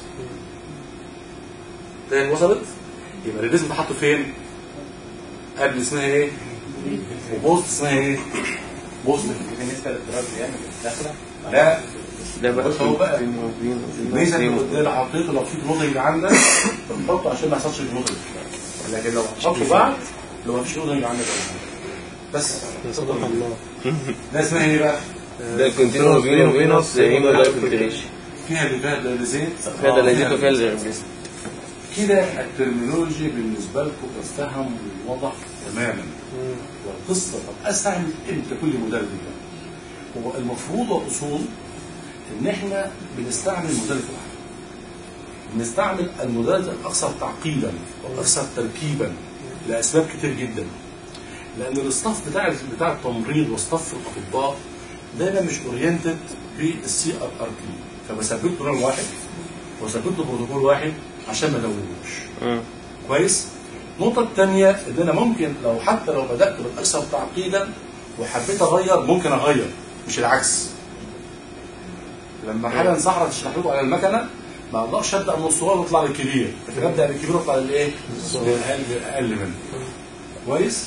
ده وصلت؟ يبقى الريبليسمنت حطه فين؟ قبل اسمها ايه؟ وبوست اسمها ايه؟ بوست. بالنسبه للتراب يعني داخله لا ده بقى هو بقى الميزه فينو اللي حطيته لو في كلوتنج عندك بتحطه عشان ما يحصلش كلوتنج، لكن لو هتحطه بعد لو ما فيش كلوتنج عندك بس صدق الله ده اسمها ايه بقى؟ ده كونتينوس فينو فينوس هيمودايليسيس فيها ديزيت فيها ده لازم فيها الريبليسمنت كده. الترمينولوجي بالنسبه لكم تفهم ووضح تماما والقصه. طب استعمل امتى كل موديل ده؟ هو المفروض والاصول ان احنا بنستعمل موديلات واحده. بنستعمل الموديلات الاكثر تعقيدا والاكثر تركيبا لاسباب كتير جدا. لان الاستاف بتاع التمريض واستاف الاطباء دايما مش اورينتد بالسي ار ار بي، فبثبت له نوع واحد وثبت له بروتوكول واحد عشان ما ادوبوش. كويس؟ النقطة الثانية ان انا ممكن حتى لو بدأت بالاكثر تعقيدا وحبيت اغير ممكن اغير مش العكس. لما حاجة صحراء تشرح لكم على المكنة ما اقدرش ابدا من الصغير واطلع للكبير، لكن ابدا بالكبير واطلع للايه؟ للاقل منه. كويس؟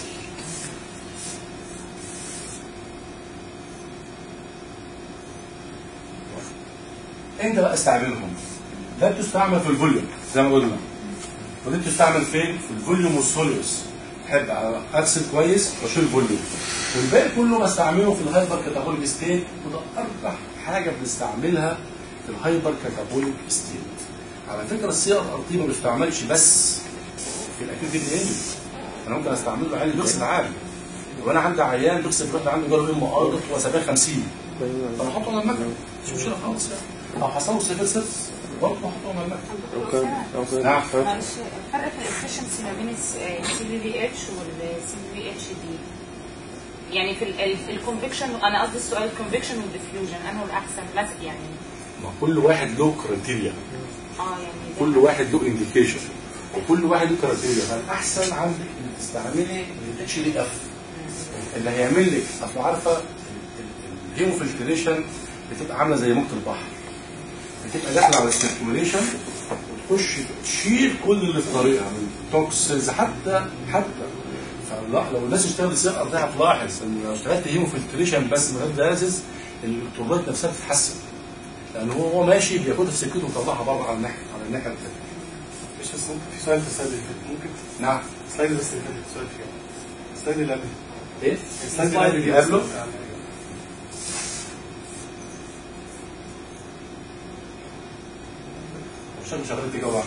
انت بقى استعملهم. ده بتستعمل في الفوليوم زي ما قلنا، ودي بتستعمل فين؟ في الفوليوم والسوليوس. احب اغسل كويس واشيل فوليوم، والباقي كله بستعمله في الهايبر كاتابوليك ستيت، وده اربح حاجه بنستعملها في الهايبر كاتابوليك ستيت. على فكره السي ار ار تي ما بيستعملش بس في الاكيد كيدني انجري، انا ممكن استعمله عادي بيغسل عادي. وانا عندي عيان بيغسل بيروح عنده جاله ام ارض وسباه 50 طب احطه على المكنه مش مشكله خالص يعني. او حصل له سيفل سيرفس برضه احطه على المكنه. نعم. معلش الفرق في الافشنسي ما بين السي في في اتش والسي في في اتش دي يعني في الكونفكشن. انا قصدي السؤال الكونفكشن والديفيوجن انه الاحسن مثلا يعني. ما كل واحد له كريتيريا، يعني كل واحد له انديكيشن وكل واحد له كريتيريا. فالاحسن عندك انك تستعملي الاتش دي اف اللي هيعمل لك. اصل عارفه الهيموفلتريشن بتبقى عامله زي موجه البحر، بتبقى داخله على السيركوليشن وتخش تشيل كل اللي في طريقها من توكسينز حتى فلا. لو الناس اشتغلت سي ار دي هتلاحظ ان لو اشتغلت هيموفلتريشن بس من غير دياليسيس التربات نفسها بتتحسن، لان هو ماشي بياخدها في سكته ويطلعها بره على الناحيه الثانيه. مش بس ممكن في سؤال في السلايد اللي فات ممكن؟ نعم. السلايد بس اللي فات سؤال فيه. السلايد اللي قبله. ايه؟ السلايد اللي قبله. مش شغال تيجي واحد.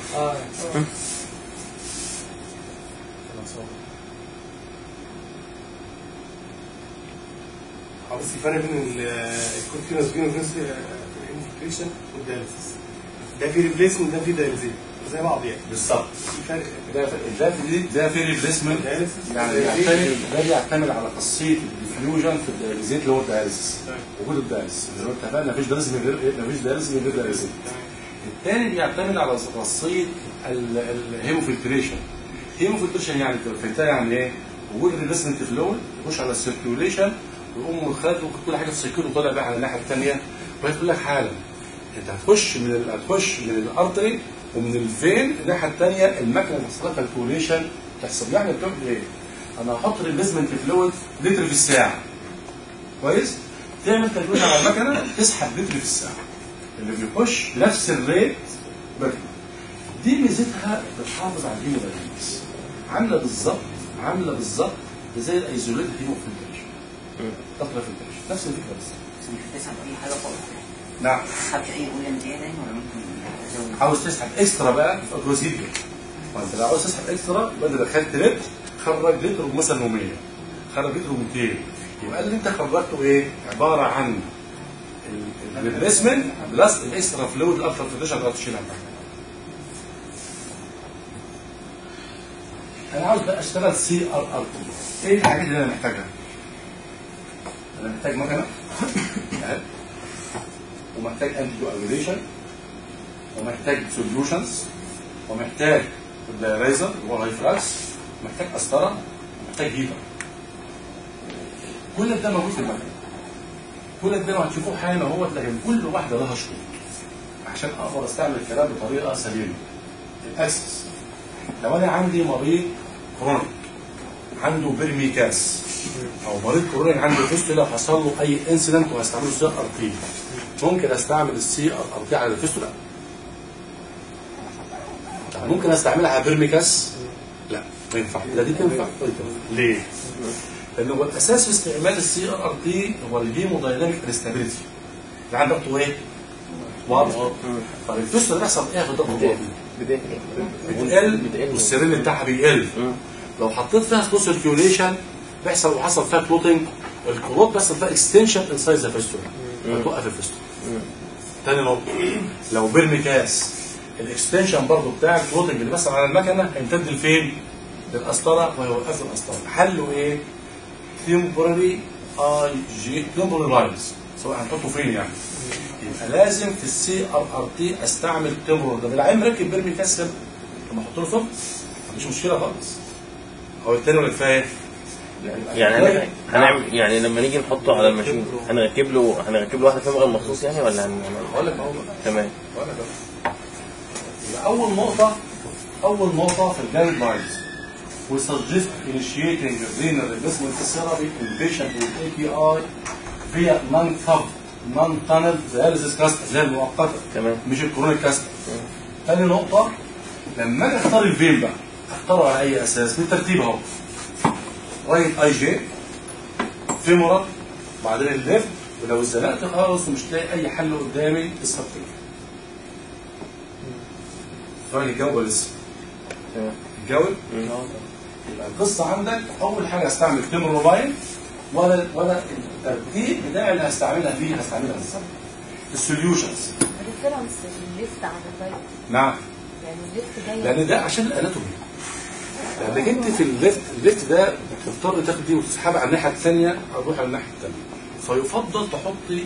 بس الفرق بين الكونتينوس فينوس انفلتريشن والدياليسيس. ده في ريبليسمنت ده في دياليسيس زي بعض يعني. بالظبط. الفرق ده في ريبليسمنت يعني ده بيعتمد على خاصيه انفيوجن في الدياليزيت اللي هو الدياليسيس، وجود الدياليسيس زي ما اتفقنا مفيش دياليسيس من غير مفيش دياليسيس من غير دياليزيت. الثاني بيعتمد على رصيد الهيموفلتريشن. هيموفلتريشن يعني فهمتها يعني ايه؟ وجود الريسنت فلويد يخش على السيركيوليشن ويقوم خد كل حاجه في السيركيول وطالع بقى على الناحيه الثانيه. وهي تقول لك حالا انت هتخش من الارتري ومن الفين الناحيه الثانيه المكنه اللي بتحصل لها كالكوليشن تحسب. يعني بتعمل ايه؟ انا هحط الريسنت فلويد لتر في الساعه. كويس؟ تعمل كالكوليشن على المكنه تسحب لتر في الساعه. اللي بيخش نفس الريت بكره. دي ميزتها بتحافظ على الهيموداينامكس. عامله بالظبط زي الايزوليت هيموفلتريشن. تطلع فلتريشن نفس الفكره بس مش بتسحب اي حاجه خالص. نعم. ما تسحبش اي اوريان زياده ولا ممكن تزود؟ عاوز تسحب اكسترا بقى في اجروسيديا. فانت لو عاوز تسحب اكسترا بدل دخلت لتر خرج لتر مثلا 100 خرج لتر 200 يبقى اللي انت خرجته ايه؟ عباره عن الريبليسمنت بلس الاكسترا فلويد الاكثر فلتريشن اللي هتشيلها. انا عاوز بقى اشتغل CRRT. ايه الحاجات اللي انا محتاجها؟ انا محتاج مكنه ومحتاج انتي كواجوليشن ومحتاج سوليوشنز ومحتاج الدايريزر اللي هو الهاي فلاكس ومحتاج قسطره ومحتاج هيتر. كل ده موجود في المكنه. كل ده هتشوفوه حالا اهوت، لكن كل واحده لها شروط عشان اقدر استعمل الكلام بطريقه سليمه. الاكسس لو انا عندي مريض كرونيك عنده بيرميكاس او مريض كرونيك عنده فيستولا حصل له اي انسيدنت وهستعمله CRRT، ممكن استعمل CRRT على الفيستولا؟ ممكن استعملها على بيرميكاس؟ لا ما ينفعش. لا دي تنفع. ليه؟ لانه هو الاساس في استعمال CRRT هو الهيمودايناميك انستابيليتي. اللي عنده ضغط ايه؟ واضح. فالفيستولا بيحصل ايه في الضغط الواطي؟ بتقل والسرير بتاعها بيقل. لو حطيت فيها سلو سيركيوليشن بيحصل وحصل فيها كلوتنج، الكلوت بيحصل فيها اكستنشن انسايد ذا فيستولا بتوقف الفيستولا. تاني نقطه لو بيرميكاس الاكستنشن برضه بتاع الكلوتنج اللي بيحصل على المكنه هيمتد لفين؟ للقسطره وهيوقف القسطره. حله ايه؟ تمبوراري تمبوراري لاينز سواء هنحطه فين يعني. يبقى لازم في CRRT استعمل تمبوراري. ده بالعين مركب بيرميكاس لما احط له فوق مفيش مشكله خالص. هو التاني ولا كفايه؟ يعني هنعمل يعني لما نيجي نحطه على الماشين هنركب له واحده فيها مغل مخصوص يعني ولا هقول لك اهو. تمام. يبقى اول نقطه في الجايد لاينز we suggest initiating renal replacement therapy in patient with AKI via non-tunnel dialysis كاستر زي المؤقته. تمام. مش الكرونيك كاستر. ثاني نقطه لما اجي اختار الفين بقى اختاره على اي اساس؟ بالترتيب اهو. رايت اي جي فيمورال بعدين الليفت، ولو اتزنقت خالص ومش لاقي اي حل قدامي السبتيك. راجل الجو ولا لسه؟ تمام. الجو؟ يبقى القصه عندك اول حاجه استعمل تيمرولاين ولا الترتيب بتاعي اللي هستعملها بالظبط. السوليوشنز ريفرنس الليفت على الرايت. نعم. يعني الليفت جاي لان ده عشان الاناتومي. لانك انت في الليفت ده تضطر تاخدي وتسحبي على الناحيه الثانيه اروح على الناحيه الثانيه. فيفضل تحطي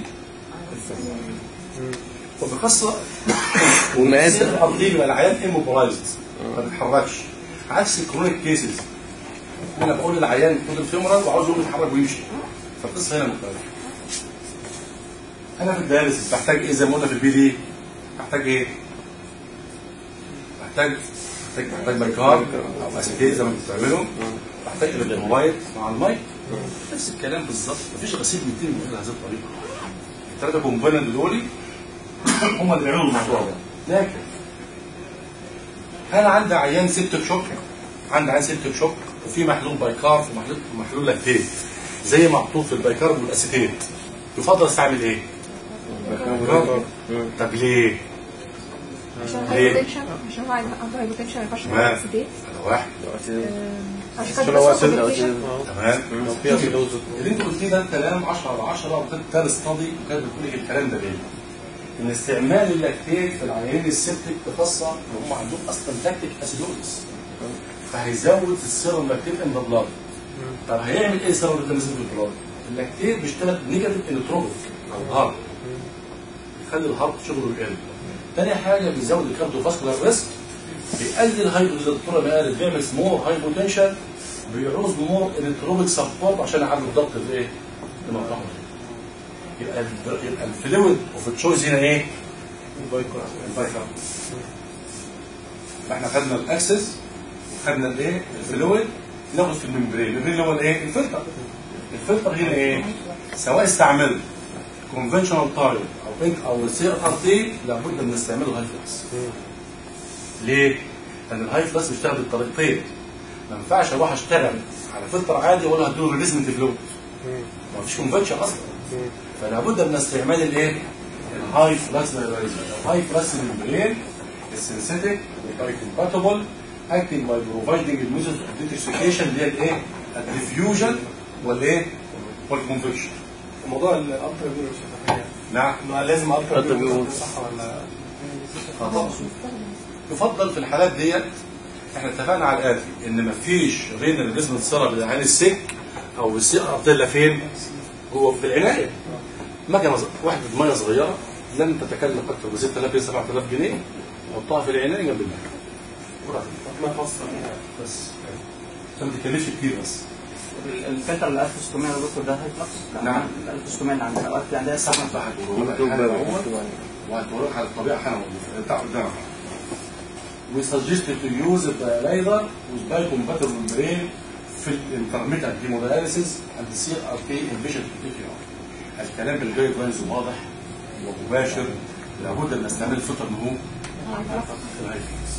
وبخاصه والمقاس الارضيه يبقى العيان ايموبلايزد ما بيتحركش عكس الكرونيك كيسز. انا بقول للعيان خد الفيمورال وعاوز يقوم يتحرك ويمشي. فالقصه هنا مختلفه. انا في الدياليسيس بحتاج ايه زي ما قلنا في البي دي؟ بحتاج ايه؟ بحتاج بايكار او اسيتيز زي ما انتوا بتعملوا. بحتاج الكترولايت مع الماء. نفس الكلام بالظبط. مفيش غسيل بيتم بهذه الطريقه. الثلاثه كومبوننت دول هم اللي بيعملوا الموضوع ده. لكن انا عندي عيان سيبتك شوك وفي محلول بايكار ومحلول لاكتيت زي ما محطوط في البايكار والاسيتيت. يفضل استعمل ايه؟ طب ليه؟ عشان هايبوتنشن عشان هو عنده هايبوتنشن ما ينفعش تمام. أكسيديت. هذا واحد. عشان هو أكسيديت. تمام. اللي انت قلتيه ده كلام 10/10 وكانت ثالث ستادي وكانت بتقول لك الكلام ده ليه؟ ان استعمال اللاكتيت في العيانين السبتك بخاصه ان هم عندهم اصلا لاكتيك اسيدوزس فهيزود السيروم لاكتيت ان ذا بلاد. طب هيعمل ايه سيروم لاكتيت ان ذا بلاد؟ اللاكتيت بيشتغل نيجاتيف انتروبيك على الهارت، بيخلي الهارت شغله يقل. تاني حاجه بيزود الكارديوفاسكولار ريسك، بيقلل الهايبو زي الدكتوره ما قالت، بيعمل مور هايبوتنشن، بيعوز مور انتروبيك سبورت عشان يعمل الضغط في ايه؟ المنطقه دي. يبقى الفلويد اوف التشويس هنا ايه؟ البايكارب. فاحنا خدنا الاكسس وخدنا الايه؟ الفلويد، ناخد في الممبرين اللي هو الايه؟ الفلتر. الفلتر هنا ايه؟ سواء استعملت كونفنشنال تايب او انك او سي ار تي، لابد من استعمال الهاي فلكس. ليه؟ لان الهاي فلكس بيشتغل بالطريقتين. ما ينفعش اروح اشتغل على فلتر عادي واقول له هديله ريليزمنت فلويد. ما فيش كونفنشن اصلا. فلا بد من استعمال الايه؟ الهاي فلكس دايلايزر. الهاي فلكس ممبرين السنسيتيك والباي كومباتبل acting by providing the methods of detoxification اللي هي الايه؟ الديفيوجن والايه؟ والكونفكشن. موضوع الالترا فيولوس نعم. ما لازم الترا فيولوس صح ولا؟ طبعا. يفضل في الحالات ديت احنا اتفقنا على الاتي ان مفيش رينال ريزمنت سيرب للعين السك او السي ار تي فين؟ هو في العنايه. مكنه وحده ميه صغيره لن تتكلف اكثر من 6000 ل 7000 جنيه، حطها في العنايه جنب المكنه. ما فصل بس عشان ما تكلفش كتير بس. الفلتر ال 1600 يا دكتور ده هاي فلكس؟ نعم. ال 1600 اللي عندنا اوقات عندنا طبعا صح. وهتوريك على الطبيعه حالا بتاع قدامك. We suggested to use the dialyzer with biocompatible membrane في الانترميتنت هيموداياليسيس and CRT inpatient PTQR. الكلام بالجايد لاينز واضح ومباشر، لابد ان نستعمل الفلتر نهو في الهاي فلكس.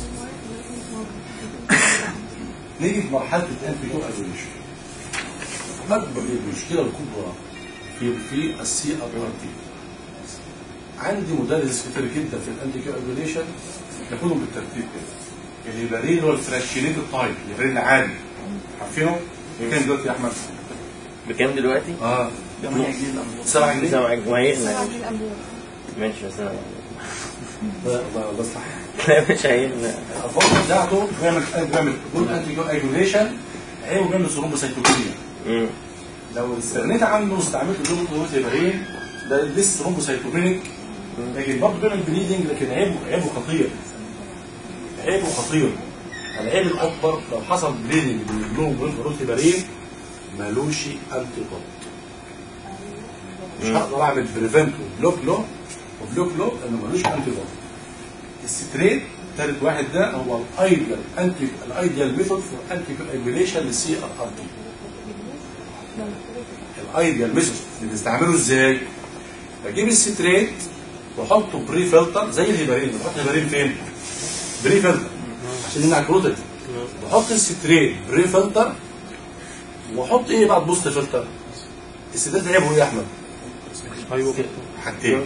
نيجي في مرحله الانتي كيو ايزوليشن. اكبر المشكله الكبرى في السي ار تي. عندي مدرس كتير جدا في الانتي كيو ايزوليشن ياخدهم بالترتيب كده. الهيبارين هو الفراكشنيت التايب، الهيبارين العادي عارفينه؟ بكام دلوقتي يا احمد؟ بكام دلوقتي؟ 7 جنيه. 7 جنيه وهيغلى. الأنبوب. ماشي بس الله صح. لا مش هيغلى. الفورم بتاعته بيعمل جود انتي كيو ايزوليشن، هيبقى بيعمل ثرومبوسايتوبينيا. لو استغنيت عنه واستعملت له هيبارين ده لسه ثرومبوسايتوبينيك، لكن برضه بيعمل بليدنج، لكن عيبه خطير. عيبه خطير. العيب الاكبر لو حصل بليدنج من هيبارين مالوش انتي دوت. مش هقدر اعمل بريفنت وبلوك له لانه مالوش انتي دوت. الستريت ثالث واحد ده هو الايديال ميثود فور انتي كوagulation للسي ار تي. الايديال ميثود اللي بنستعمله ازاي؟ بجيب الستريت واحطه بري فلتر زي الهيبارين. بحط الهيبارين فين؟ بري فلتر عشان نمنع الكروتين. بحط الستريت بري فلتر واحط ايه بعد بوست فلتر؟ الستريت عيبه ايه يا احمد؟ حاجتين.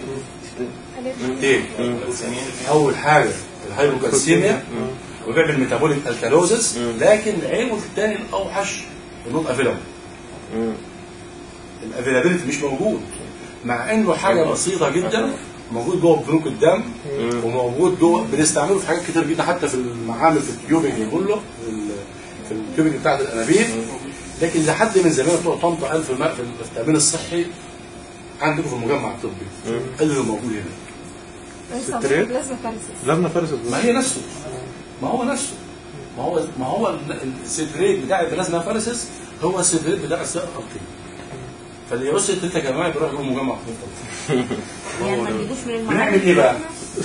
اول حاجه الهايبوكالسيميا وبيعمل ميتابوليك الكالوزس، لكن عيبه الثاني الاوحش النوت افيلابل. الافيلابيلتي مش موجود، مع انه حاجه بسيطه جدا، موجود جوه بنوك الدم وموجود جوه، بنستعمله في حاجات كتير جدا حتى في المعامل في التيوبنج كله، في التيوبنج بتاعت الانابيب. لكن لحد من زمان بتوع طنطا قال في التامين الصحي عندكم في المجمع الطبي قال له موجود هنا. لازم فارس. ما هي نفسه، ما هو السيتريت بتاع البلازما فارسس هو السيتريت بتاع السير الارضي. فاللي يبص التلت يا جماعه بيروح جوه مجمع الطبي. يعني ما تجيبوش من المعمل. بنعمل ايه بقى؟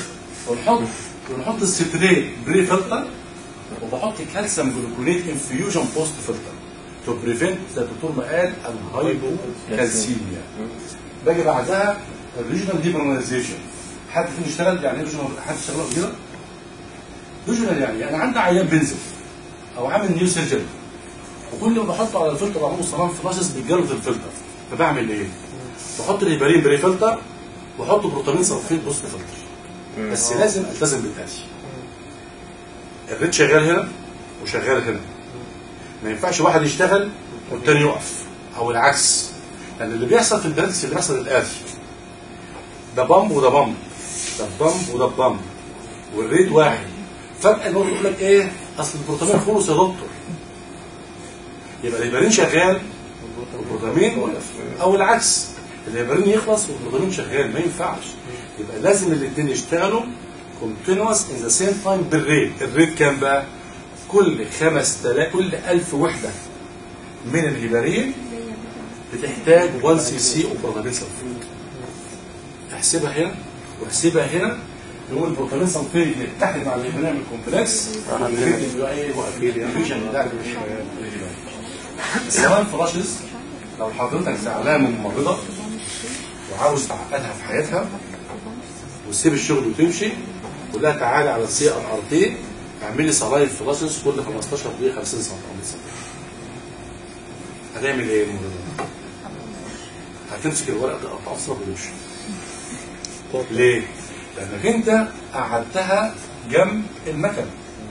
ونحط السيتريت بري فلتر، وبحط كالسيوم جلوكونيت انفيوجن بوست فلتر تو بريفنت زي الدكتور ما قال الهايبوكالسيميا. باجي بعدها الريجنال ديبروناليزيشن. حد فين يشتغل؟ يعني ايه ريجنال؟ حد اشتغل كده؟ ريجنال يعني انا عندي عيان بنزل او عامل نيو سيرجري، وكل ما بحطه على الفلتر بعمله صنان في بروسيس بيتجلط الفلتر. فبعمل ايه؟ بحط الهيبارين بري فلتر واحط بروتامين صلفيت بوست فلتر. بس لازم التزم بالاتي. الريت شغال هنا وشغال هنا. ما ينفعش واحد يشتغل والتاني يقف او العكس، لان اللي بيحصل في البرنس اللي بيحصل الاتي: ده بامب وده بامب، ده بامب وده بامب، والريت واحد. فجاه النور يقول لك ايه؟ اصل البروتامين خلص يا دكتور. يبقى الهيبارين شغال والبروتامين او العكس، الهيبرين يخلص والبروتامين شغال، ما ينفعش. يبقى لازم الاثنين يشتغلوا continuous in the same time بالريت. الريت كام بقى؟ كل 5000 كل 1000 وحده من الهيبرين بتحتاج 1 سي سي اوف بروتامين سلفيت. احسبها هنا واحسبها هنا. نقول البروتامين سلفيت يتحد مع الهيبرين يعمل كومبلكس، يبقى ايه؟ سواء فلاشز لو حضرتك زعلان من ممرضه وعاوز تعقدها في حياتها وتسيب الشغل وتمشي، قول لها تعالى على السي ار ار تي اعمل لي صلايف فلاشز كل 15 دقيقه 50 سم. هتعمل ايه الممرضه؟ هتمسك الورقه تقطعها في الوش. ليه؟ لانك انت قعدتها جنب المكنه.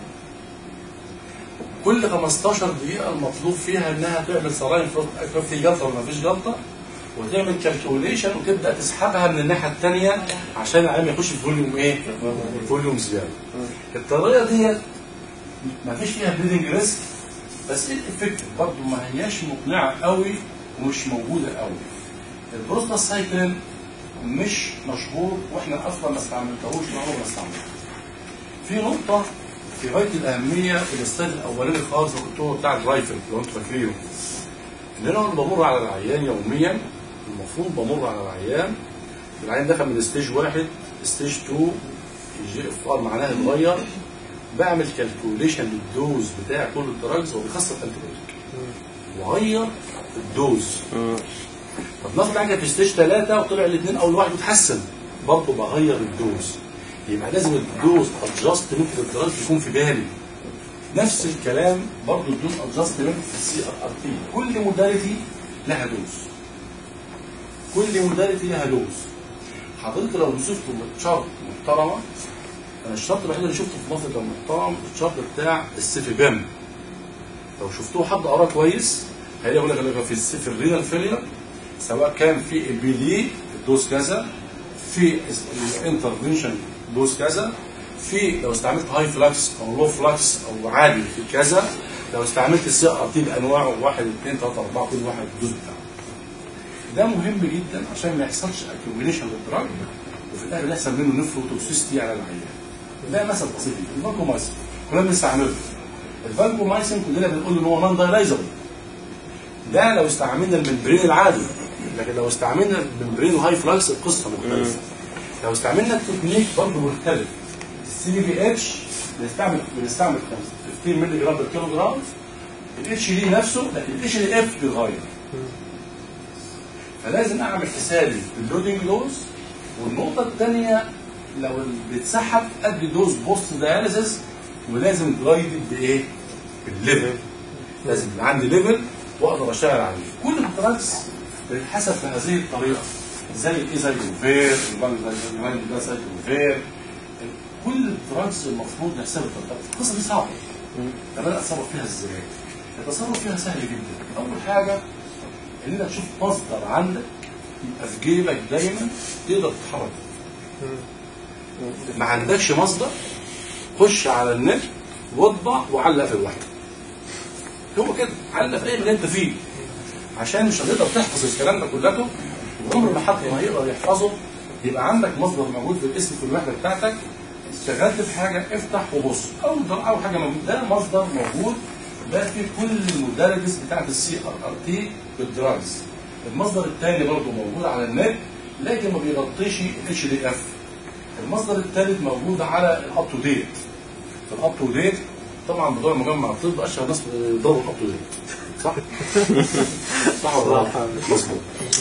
كل 15 دقيقة المطلوب فيها انها تعمل صلايف في جلطة ولا مفيش جلطة، وتعمل كالكوليشن وتبدا تسحبها من الناحية الثانية عشان العيان يخش في فوليوم ايه؟ فوليوم زيادة. الطريقة ديت مفيش فيها بليدنج ريسك، بس الافكت برضه ما هياش مقنعة قوي ومش موجودة قوي. البروستاسايكلين مش مشهور واحنا اصلا ما استعملتهوش وعمرنا ما استعملته. في نقطة في غاية الأهمية في الستايل الأولاني خالص الدكتور بتاع الرايفل لو أنتم فاكرينه. إن أنا بمر على العيان يوميا، المفروض بمر على العيان دخل من ستيج 1 ستيج 2 الجي اف ار معناها اتغير، بعمل كالكوليشن للدوز بتاع كل الدراجز وبيخصص انتيبيوتيك وغير الدوز. طب ناخد حاجة في ستيج 3 وطلع الاثنين أول واحد اتحسن، برضه بغير الدوز. يبقى لازم الدوز ادجستمنت للدراج يكون في بالي. نفس الكلام برضه الدوز ادجستمنت في السي ار ار تي. كل موداليتي لها دوز. كل موداليتي لها دوز. حضرتك لو شفتوا شرط محترمه، انا الشرط الوحيد اللي شفته في مصر كان محترم الشرط بتاع السيفيبام. لو شفتوه حد قراه كويس هيلاقي يقول لك في الرينال فيلير سواء كان في البي دي الدوز كذا، في الانترفنشن دوز كذا، في لو استعملت هاي فلاكس او لو فلاكس او عادي في كذا، لو استعملت السي ار تي بانواعه 1 2 3 4 كل واحد الدوز بتاعه. ده مهم جدا عشان ما يحصلش اكيوميليشن للدراج وفي الاخر يحصل منه نفروتوكسيستي على العيان. ده مثل بسيط. الفانكومايسين كلنا بنستعمله. الفانكومايسين كلنا بنقول ان هو نون دايلايزابل. ده لو استعملنا الممبرين العادي، لكن لو استعملنا الممبرين وهاي فلاكس القصه مختلفه. لو استعملنا التكنيك برضه مختلف. السي بي اتش بنستعمل 15 مللي جرام بالكيلو جرام. الاتش دي نفسه، لكن الاتش دي اف بيتغير. فلازم اعمل حسابي باللودنج دوز. والنقطه الثانيه لو بيتسحب ادي دوز بوست داياليسيس، ولازم جايدد بايه؟ بالليفل. لازم يبقى عندي ليفل واقدر اشتغل عليه. كل الدراجز بتتحسب بهذه الطريقه. زي الايزايكلوفير، السايكلوفير، كل الدراجز المفروض نحسبها بالطريقه. القصه دي صعبه. طب انا اتصرف فيها ازاي؟ التصرف فيها سهل جدا. اول حاجه ان انت تشوف مصدر عندك يبقى في جيبك دايما تقدر تتحرك. ما عندكش مصدر، خش على النت واطبع وعلق في الوحده. هو كده، علق في ايه اللي انت فيه. عشان مش هتقدر تحفظ الكلام ده كلته، وعمر ما حد ما يقدر يحفظه. يبقى عندك مصدر موجود في الاسم في الوحده بتاعتك. اشتغلت في حاجه افتح وبص. اول حاجه موجود ده مصدر موجود، ده في كل الموداليتيز بتاعت السي ار ار تي بالدراجز. المصدر الثاني برضه موجود على النت لكن ما بيغطيش الاتش دي اف. المصدر الثالث موجود على الاب تو ديت. الاب تو ديت طبعا بتوع مجمع الطب اشهر ناس بيدوروا الاب تو ديت. صح؟ صح ولا لا؟ مظبوط.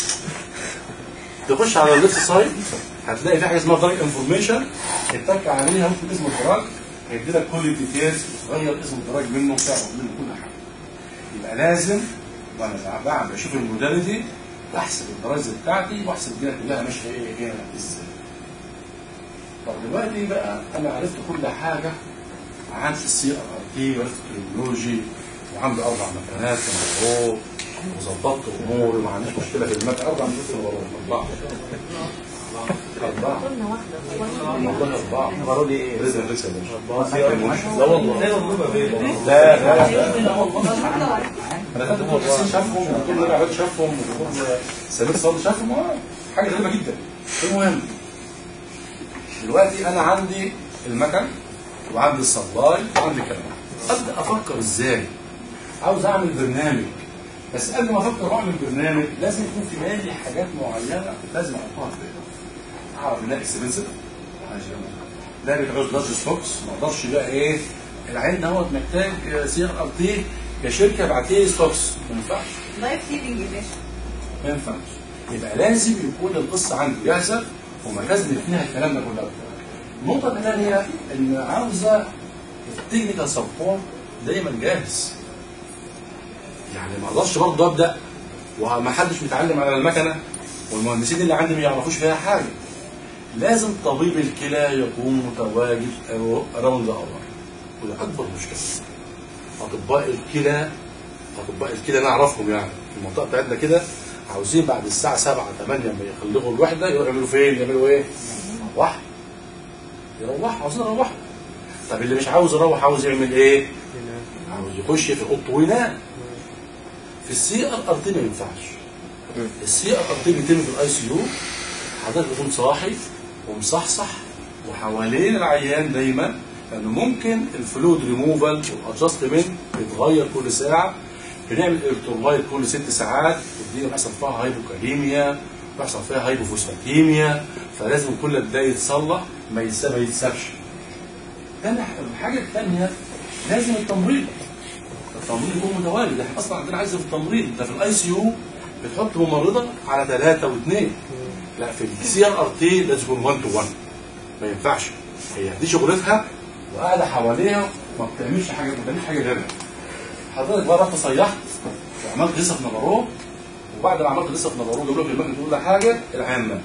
تخش على الليفت سايد هتلاقي في حاجه اسمها دراج انفورميشن، اتك عليها ممكن اسم الدراج هيدي لك كل الديتيلز، تغير اسم الدراج منه وتعرف منه كل حاجه. يبقى لازم وانا بعمل اشوف الموداليتي واحسب الدراجز بتاعتي واحسب الدنيا كلها ماشيه ايه هنا ازاي. طب دلوقتي بقى انا عرفت كل حاجه عن السي ار ار تي وعرفت الكريمولوجي وعندي 4 مكانات كمان وظبطت اموري وما عنديش مشكله في المكان. 4 مكانات 4 أربعة قلنا واحده والله أربعة غرضي ايه؟ رزق الرزق يا باشا لا والله لا لا لا والله انا خدت دكتور حسين شافهم ودكتور نبيل عباد شافهم ودكتور سمير صادق شافهم حاجه غريبه جدا. المهم دلوقتي انا عندي المكن وعندي السبلاي وعندي كلام، ابدا افكر ازاي عاوز اعمل برنامج. بس قبل ما افكر اعمل برنامج لازم يكون في بالي حاجات معينه لازم احطها في بالي. اعرف انها اكسبنسيف ده بيتعوز لارج ستوكس، ما اقدرش بقى ايه العين دوت محتاج سي ار تي كشركه ابعت لي ستوكس، ما ينفعش. لايف سيفنج يا باشا. ما ينفعش. يبقى لازم يكون القصه عندي جاهزه ومخازن فيها الكلام ده كله. النقطه الثانيه ان عاوزه التكنيكال سبورت دايما جاهز. يعني ما اقدرش برضه ابدا وما حدش متعلم على المكنه والمهندسين اللي عندي ما يعرفوش فيها حاجه. لازم طبيب الكلى يكون متواجد اراوند ذا اور، وده اكبر مشكله. اطباء الكلى نعرفهم يعني في المنطقه بتاعتنا كده عاوزين بعد الساعه 7 8 لما يخلقوا الوحده يروحوا يعملوا فين؟ يعملوا ايه؟ يروحوا عاوزين يروحوا. طب اللي مش عاوز يروح عاوز يعمل ايه؟ عاوز يخش في اوضته وينام. في السي ار تي ما ينفعش. السي ار تي بيتم في الاي سي يو، حضرتك تكون صاحي ومصحصح وحوالين العيان دايما، لانه ممكن الفلويد ريموفال والادجستمنت بيتغير كل ساعه. بنعمل الكترولايت كل 6 ساعات، الدنيا بيحصل فيها هايبوكاليميا، بيحصل فيها هايبوفوسفاتيميا، فلازم كل ده يتصلح ما يتسابش. الحاجه الثانيه لازم التمريض يكون متواجد. احنا اصلا عندنا عجز في التمريض. انت في الاي سي يو بتحط ممرضه على 3 و2، لا في السي ار تي لازم يكون 1 تو 1. ما ينفعش، هي دي شغلتها وقاعده حواليها ما بتعملش حاجه غيرها. حضرتك بقى رحت صيحت وعملت لسه في نبروه، وبعد ما عملت لسه في نبروه جابوا لك المكنه تقول لك حاجه العيان مات.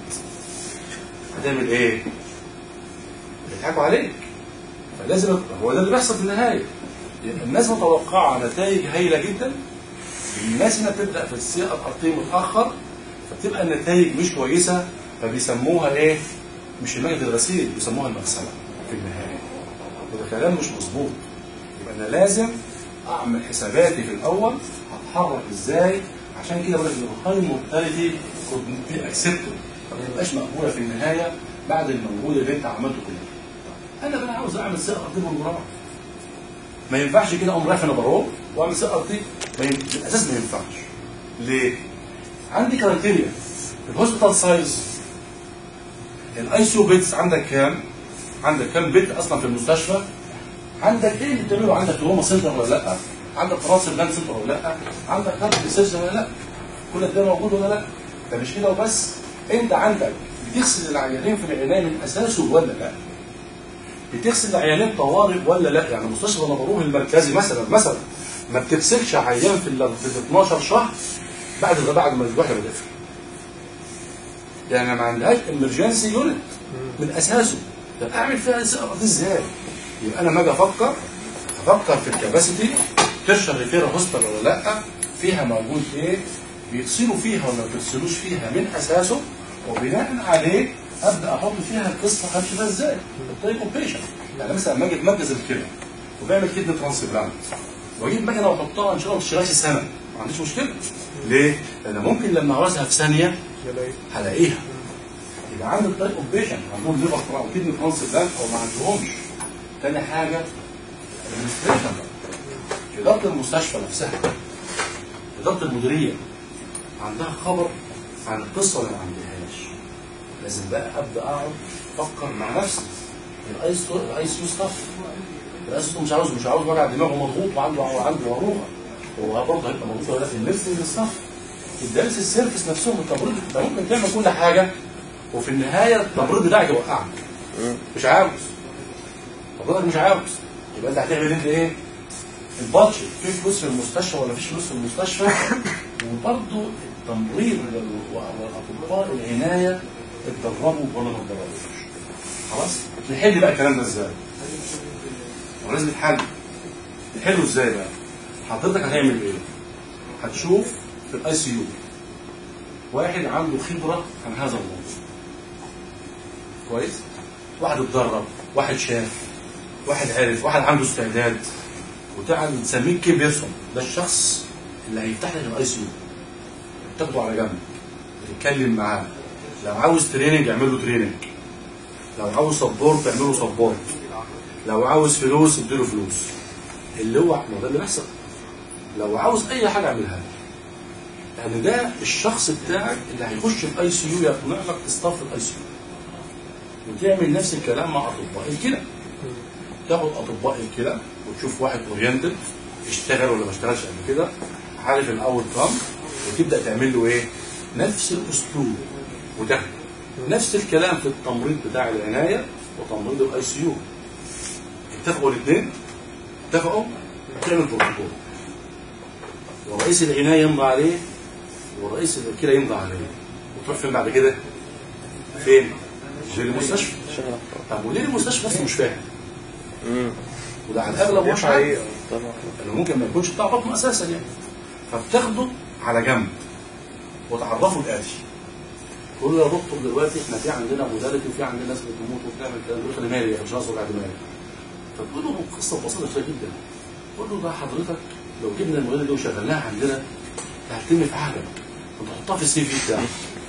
هتعمل ايه؟ بيضحكوا عليك. فلازم هو ده اللي بيحصل في النهايه. الناس متوقعه نتائج هايله جدا، الناس هنا بتبدا في السي ار تي متاخر فبتبقى النتائج مش كويسه، فبيسموها ايه؟ مش المجد الغسيل، بيسموها المغسله في النهايه. وده كلام مش مظبوط. يبقى انا لازم اعمل حساباتي في الاول هتحرك ازاي، عشان كده بقول لك الهاي مورتاليتي كود اكسبتد ما يبقاش مقبوله في النهايه بعد المجهود اللي انت عملته كله. انا بقى عاوز اعمل سي ار تي بالجرام، ما ينفعش كده اقوم رايح نبروه واعمل سي ار تي، بالاساس ما ينفعش. ليه؟ عندي كرايتيريا. الهوسبيتال سايز، الاي سي يو بيتس عندك كام؟ عندك كام بيت اصلا في المستشفى؟ عندك ايه اللي بتعمله؟ عندك تروما سنتر ولا لا؟ عندك ترانسبلانت سنتر ولا لا؟ عندك هارت ريسيرش ولا لا؟ كل ده موجود ولا لا؟ ده مش كده وبس، انت عندك بتغسل العيانين في العنايه من اساسه ولا لا؟ بتغسل العيانين طوارئ ولا لا؟ يعني مستشفى نبروه المركزي مثلا ما بتغسلش عيان في ال 12 شهر بعد ما الوحده بتقفل. يعني ما عندهاش امرجنسي يونت من اساسه. طب اعمل فيها دي ازاي؟ يبقى انا لما اجي افكر في الكباسيتي، ترشر ريفير هوستل ولا لا؟ فيها موجود ايه؟ بيغسلوا فيها ولا ما بيغسلوش فيها من اساسه، وبناء عليه ابدا احط فيها القصه همشي فيها ازاي؟ الطريق اوبريشن. يعني مثلا لما اجي اتمركز الكلى وبعمل كدني ترانسبلانت واجيب مكنه واحطها ان شاء الله ما تشتغلش سنه، ما عنديش مشكله. ليه؟ لان ممكن لما اعوزها في ثانيه هلاقيها. يبقى عندي الطريق اوبريشن، عندهم ليفر او كدني ترانسبلانت او ما عندهمش. تاني حاجه الادمنستريشن، اداره المستشفى نفسها، اداره المديريه عندها خبر عن القصه ولا ما عندهاش؟ لازم بقى ابدا اقعد افكر مع نفسي. الاي سي ستاف، الاي سي مش عاوز وجع دماغه مضغوط وعنده عروقه، هو برضه هيبقى مضغوط ولا لا؟ النيرسنج ستاف، الدارس السيرفس نفسهم، التمريض. انت ممكن تعمل كل حاجه وفي النهايه التمريض بتاعك يوقعك. مش عاوز، تمريضك مش عاوز، يبقى انت هتعمل انت ايه؟ البادجت، في فلوس في المستشفى ولا فيش فلوس في المستشفى؟ وبرضه التمريض واطباء العنايه اتدربوا ولا ما اتدربوش. خلاص؟ نحل بقى الكلام ده ازاي؟ ولازم نحله ازاي بقى؟ حضرتك هتعمل ايه؟ هتشوف في الاي سي يو واحد عنده خبره عن هذا الموضوع. كويس؟ واحد اتدرب، واحد شاف، واحد عرف، واحد عنده استعداد، وتعال نسميه كي بيرسون، ده الشخص اللي هيفتح لك الاي سي يو. تاخده على جنب، تتكلم معاه، لو عاوز تريننج اعمل له تريننج، لو عاوز سبورت اعمل له سبورت، لو عاوز فلوس اديله فلوس، اللي هو ده اللي بيحصل. لو عاوز اي حاجه اعملها له، يعني ده الشخص بتاعك اللي هيخش في اي سي يو يقنع لك تصطف الاي سي يو. وتعمل نفس الكلام مع اطباء الكلى، تاخد اطباء الكلى وتشوف واحد اورينتد اشتغل ولا ما اشتغلش قبل كده، عارف الاول كام، وتبدا تعمل له ايه؟ نفس الاسلوب، وتاخد نفس الكلام في التمريض بتاع العنايه وتمريض الاي سي يو. اتفقوا الاثنين، اتفقوا تعمل بروتوكول، ورئيس العنايه يمضي عليه ورئيس الكلى يمضي عليه، وتروح فين بعد كده؟ فين؟ للمستشفى. طب وليه المستشفى اصلا مش فاهم؟ وده على الاغلب مش عارف، انه ممكن ما يكونش بتاع بطن اساسا يعني. فبتاخده على جنب وتعرفه الاتي، تقول له يا دكتور دلوقتي احنا في عندنا موداليتي وفي عندنا ناس بتموت وبتعمل كده، يقول لي مالي مش هصرف على دماغي. فتقول له قصه بسيطه جدا، تقول له ده حضرتك لو جبنا الموديل دي وشغلناها عندنا هتتم في حاجه وتحطها في السي في بتاعك.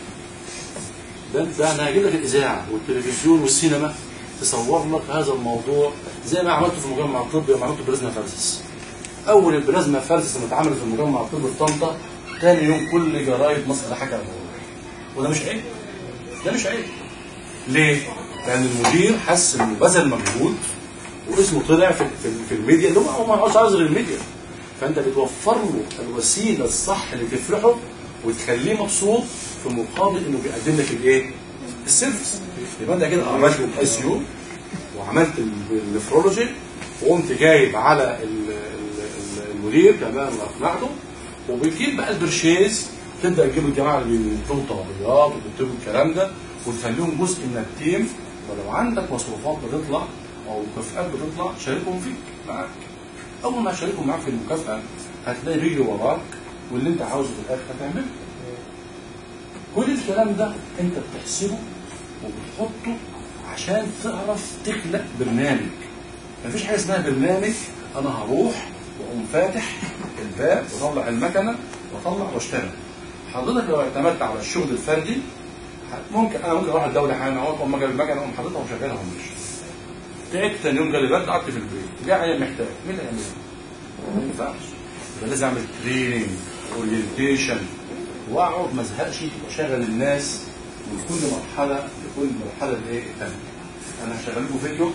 ده انا هجيب لك الاذاعه والتلفزيون والسينما تصور لك هذا الموضوع زي ما عملته في المجمع الطبي لما عملته بلازما فارسس. اول البلازما فارسس لما اتعملت في المجمع الطبي في طنطا، ثاني يوم كل جرايد مصر حكى عن الموضوع. وده مش عيب، ده مش عيب. ليه؟ لان المدير حس انه بذل مجهود واسمه طلع في الميديا، اللي هو ما هوش عايز غير الميديا. فانت بتوفر له الوسيله الصح اللي تفرحه وتخليه مبسوط في مقابل انه بيقدم لك الايه؟ السيرفيس. يبقى انت كده عملت الاي سي يو وعملت النفرولوجي وقمت جايب على المدير كمان واقنعته، وبتجيب بقى البرشيز، تبدا تجيب الجماعه اللي بيكتبوا طلبيات وبيكتبوا الكلام ده وتخليهم جزء من التيم، ولو عندك مصروفات بتطلع او مكافآت بتطلع شاركهم فيك معاك. اول ما شاركهم معاك في المكافاه هتلاقي بيجي وراك واللي انت عاوزه في الاخر هتعمله. كل الكلام ده انت بتحسبه وبتحطه عشان تعرف تخلق برنامج. مفيش حاجه اسمها برنامج انا هروح واقوم فاتح الباب واطلع المكنه واطلع واشتغل. حضرتك لو اعتمدت على الشغل الفردي ممكن اروح الدوله حالا اقوم اجيب المكنه واقوم حاططها وشغالها وماشي. تعبت ثاني يوم جالي برد قعدت في البيت، جاي محتاج مين اللي هيعملها؟ ما ينفعش. يبقى لازم اعمل تريننج اورينتيشن واقعد ما ازهقش واشغل الناس من كل مرحله لكل مرحله الايه الثانيه. انا هشغل لكم فيديو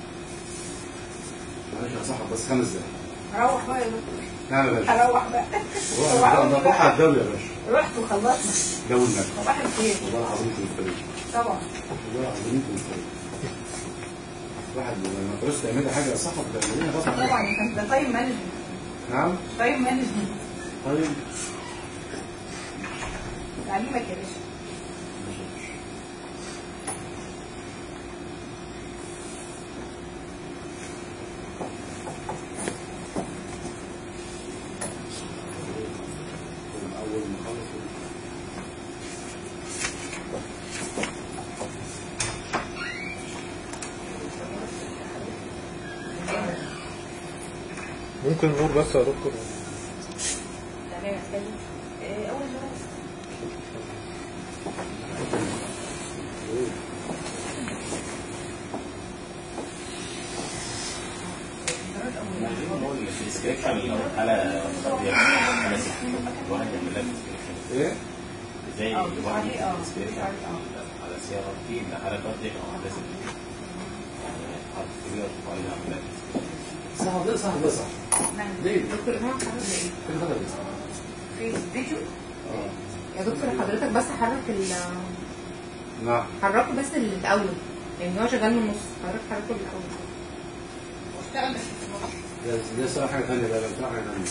معلش يا صاحبي بس 5 دقايق. روح بقى يا دكتور. نعم يا باشا. هروح بقى. نروح على الدولة يا باشا. رحت وخلصنا. دولة النبي. صباح الخير. والله العظيم كنت فريق. طبعا. والله العظيم كنت فريق. واحد لما تروح تعملي حاجة صح بتعمليها غصب عنك. طبعا ده تايم مانجمنت. نعم؟ تايم مانجمنت. طيب. تعليمك يا باشا. ممكن نور بس يا دكتور. تمام اتكلم. اول مرة. في الديسكريبشن لو الحالة خطيرة حالة سخيفة الواحد يعمل لها ديسكريبشن. ايه؟ ازاي الواحد يعمل ديسكريبشن على صيغة كتير حالة خطيرة أو حالة سخيفة. حالة كبيرة وبعدين يعمل لها ديسكريبشن. صح. ليه؟ دكتور إمام حضرتك إيه؟ في فيديو. يا دكتور حضرتك بس حرك نعم. حركه بس الأول، يعني هو شغال من النص، حضرتك حركه الأول. اشتغل ده صار حاجة ثانية بقى، ده حاجة ثانية.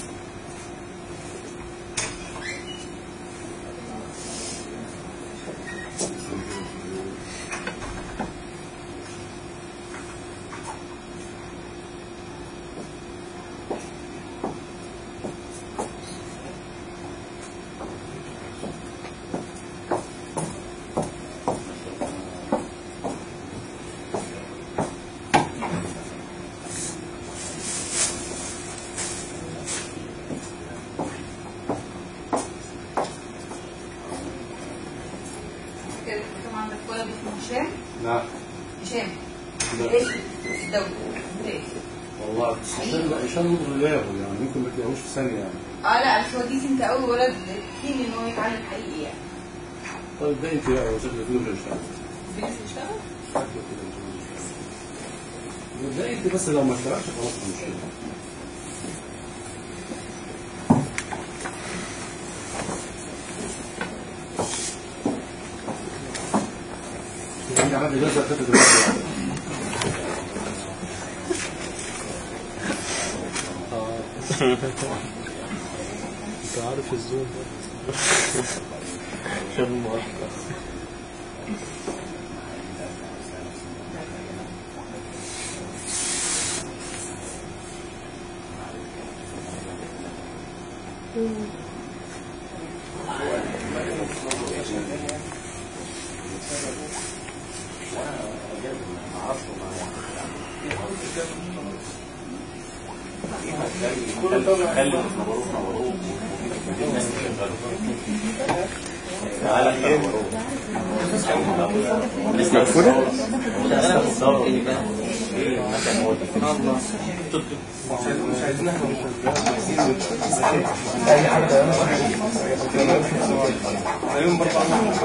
نعم. هشام ايش الدولة ايه؟ والله عشان نقدر نلاقيه يعني ممكن ما تلاقيهوش في ثانيه يعني. لا مش وديك انت قوي ولد كين ان هو يتعلم حقيقي يعني. طيب ده انت بقى وشكلك كده مش هتشتغل. بيجي يشتغل؟ شكلك كده مش هتشتغل. ده انت بس لو ما اشتغلش خلاص المشكله. انت عملت جلسه فاتت دلوقتي. انت عارف الزوم ده عشان المؤقت. مش مقفولة؟ مش عايزين احنا اي حاجة اليوم برضه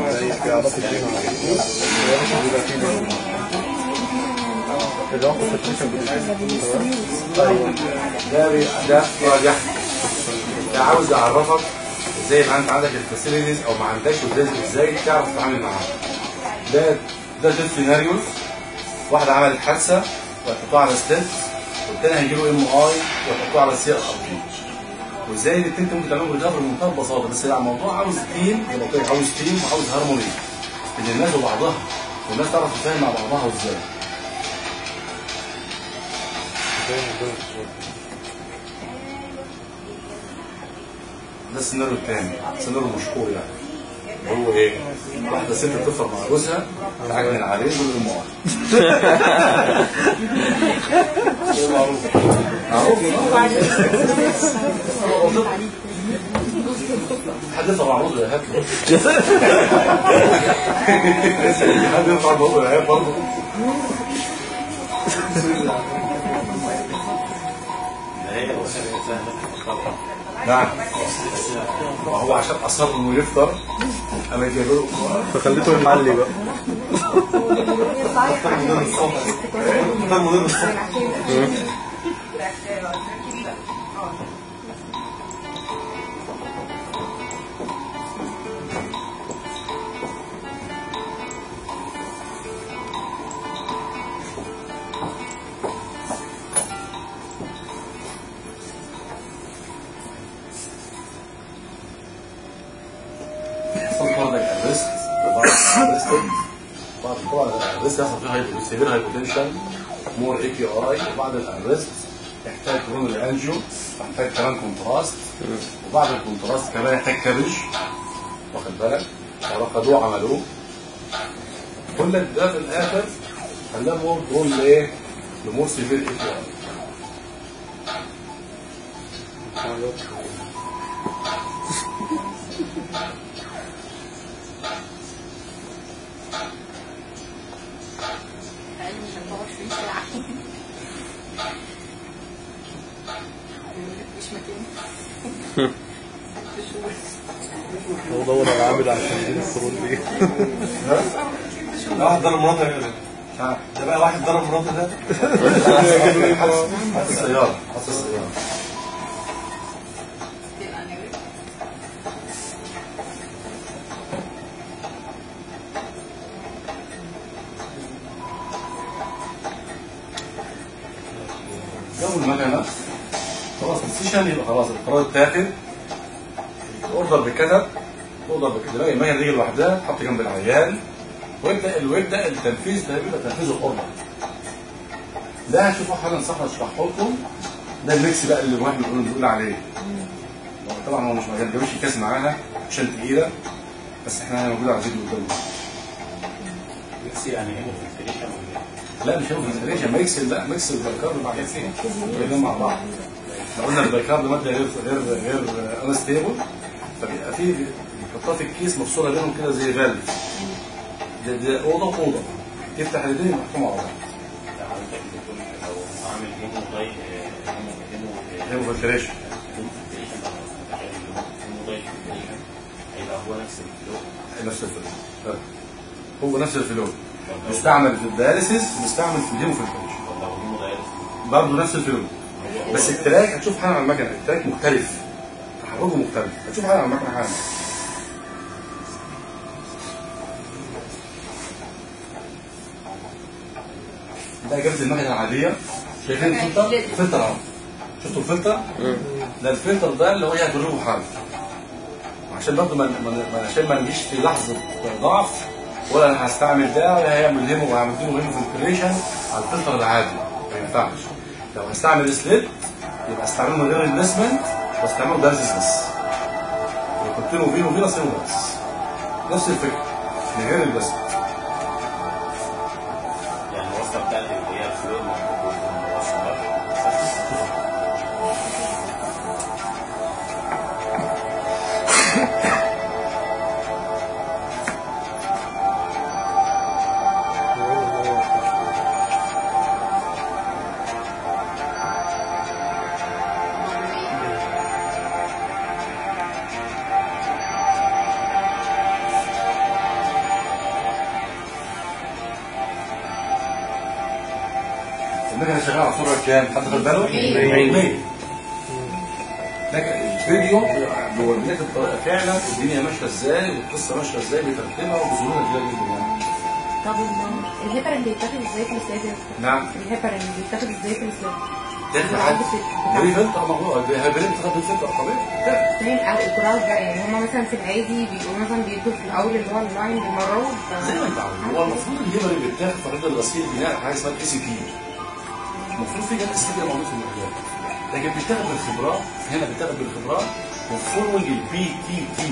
ده عاوز اعرفك ازاي ما انت عندك الفاسيلتيز او ما عندكش ازاي تعرف تتعامل معاها. ده ديت سيناريوز، واحده عملت حادثه ويحطوها على ستنت، والتاني هيجي له MRI ويحطوه على CRP. وازاي الاثنين ممكن تعملوا ريكفري بمنتهى البساطه، بس الموضوع عاوز تيم، عاوز تيم وعاوز هارموني بين الناس وبعضها، والناس تعرف تتفاهم مع بعضها ازاي. ده السيناريو الثاني، سيناريو مشهور يعني. هو ايه؟ واحدة ست بتفرق مع جوزها تعجن عليه بالموال. معروف. حدثها معروض يا هاتلو. حدثها معروض يا هات برضه. نعم. وهو عشان أصر إنه يفطر أنا جايبه فخليته يحلي بقى. ده مدير الصف. بعد طبعا الارست يحصل فيه سيفير هايبوتنشن مور API، وبعد الارست يحتاج كورونري انجيو، يحتاج كمان كونتراست، وبعد الكونتراست كمان يحتاج كابج، واخد بالك؟ ورقدوه عملوه. كل ده في الاخر خلاه مور برون لايه؟ لمور سيفير API. هو دور على عامل عشان يجيب الكرول دي. واحد ضرب مراته يا جدع. ده بقى واحد ضرب مراته ده. حط السيارة، حط السيارة. جو المكنة خلاص السيشن، يبقى خلاص القرار اتاخد، الاوردر بيتكتب، تلاقي المكنة تيجي لوحدها تحط جنب العيان ويبدا التنفيذ. ده بيبقى تنفيذ الاوردر. ده هنشوفه حالا صح اشرحه لكم. ده الميكس بقى اللي الواحد بيقول عليه. طبعا هو مش ما جابش الكاس معاها عشان تقيله، بس احنا موجود على الفيديو قدامنا. ميكس يعني ايه؟ لا مش هو فلتريشن، ميكس. لا ميكس البيكارب مع الكاسين كلهم مع بعض. احنا قلنا البيكارب ماده غير انستيبل، فبيبقى فيه بيحطها في الكيس مفصوله بينهم كده زي فالف. ده اوضه واوضه. يفتح الاثنين يحكموا على بعض. حضرتك بتقول لو عامل هيمو فلتريشن هيبقى هو نفس الفلو. نفس الفلو، هو نفس الفلو بيستعمل في الدياليسيس وبيستعمل في الهيمو فلتريشن برضه نفس الفلو، بس التراك هتشوف حاجه على المكنه، التراك مختلف، تحركه مختلف، هتشوف حاجه على المكنه حاجه. ده اجابه المكنه العاديه. شايفين الفلتر؟ الفلتر اهو، شفتوا الفلتر؟ ده الفلتر ده اللي هو ايه هتجربه حاجه عشان برضه عشان ما نجيش في لحظه ضعف ولا انا هستعمل ده ولا هيعمل هيمو وهعمل له هيمو فلتريشن على الفلتر العادي، ما ينفعش. لو هستعمل سليب يبقى استعمله من غير انفستمنت واستعمله دارسس بس. يحط له فينو فينا سينو بس. نفس الفكره من غير الانفستمنت. يعني الوصفه بتاعتي اللي هي الفلو المكنه شغاله على سرعه كام؟ حد خد باله؟ 100. لكن الفيديو بيوري لك الطريقه فعلا الدنيا ماشيه ازاي والقصه ماشيه ازاي بترتيبها وبسهوله كبيره جدا يعني. طب الهيبرين بيتاخد ازاي في السلايد؟ نعم. الهيبرين بيتاخد ازاي في السلايد؟ داخل حد بريفنت موضوع الهيبرين بتاخد بالفلتر طبيعي. فاهم على الكراس بقى، يعني هما مثلا في العادي بيبقوا مثلا بيدوا في الاول اللي هو اللاين بالمرات زي ما انت عاوز. هو المفروض الهيبرين بيتاخد في الرد الغسيل بناء على حاجه اسمها الاي سي بي. المفروض في جهاز استديا موجود في المجال، لكن بيشتغل بالخبرات. هنا بيشتغل بالخبرات وفولوينج البي تي تي.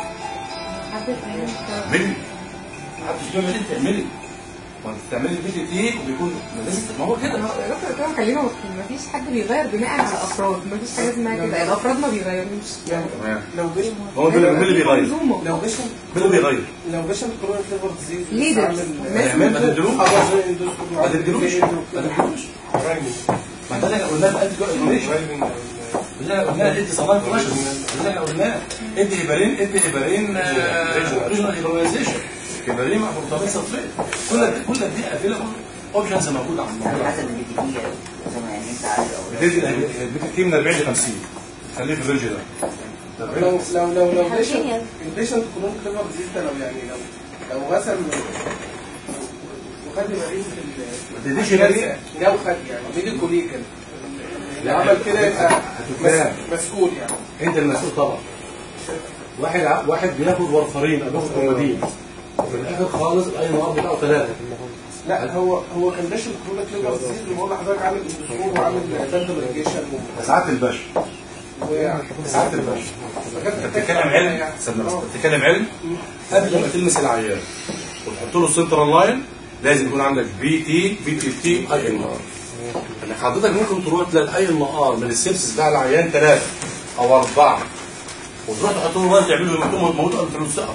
ملي محدش بيعمل انت اعملي، وانت تعملي البي تي تي وبيكون لازم، ما هو كده. يا دكتور كده خلينا واضحين، مفيش حد بيغير بناء على الافراد، مفيش حاجه اسمها كده، الافراد ما بيغيروش. تمام. لو بيشن هو مين اللي بيغير؟ لو بيشن مين اللي بيغير؟ لو بيشن كورونا فليفر ديزيز ليدر ما تدلوش ما تدلوش ما ده اللي قلناه في الانتي قلنا انت صناعه فلاش اللي قلناه انت هيبرين ريجنال هيبرينايزيشن هيبرين مع مرتبط صفرين كل دي افيلابل اوبشنز موجوده على الموقع. حسب البي تي تي زي ما يعني انت عارف البي تي تي من 40 ل 50 خليه في الرينج ده. لو البيشنت كورونا فليفر ديزيز ده لو غسل وخد بريد في ما تديش بريد لو خد يعني بيجي كوليكال اللي عمل كده يبقى مسؤول يعني. انت المسؤول طبعا. واحد بياخد ورفرين او بياخد كومادين وفي الاخر خالص الاي نهار بتاعه 3. لا هو كان باشا الكورونا فليفر ديزيز اللي بقول لحضرتك عامل اندوسكوب وعامل دنتال ريجيشن ساعات الباشا ساعات الباشا بتتكلم علم. بتتكلم علم قبل ما تلمس العيان وتحط له سنترال لاين لازم يكون عندك بي تي تي اي ان ار. يعني حضرتك ممكن تروح تلاقي الاي ان ار من السيبسس بتاع العيان 3 أو 4 وتروح تحط له لاين تعمل له موت انتروسير.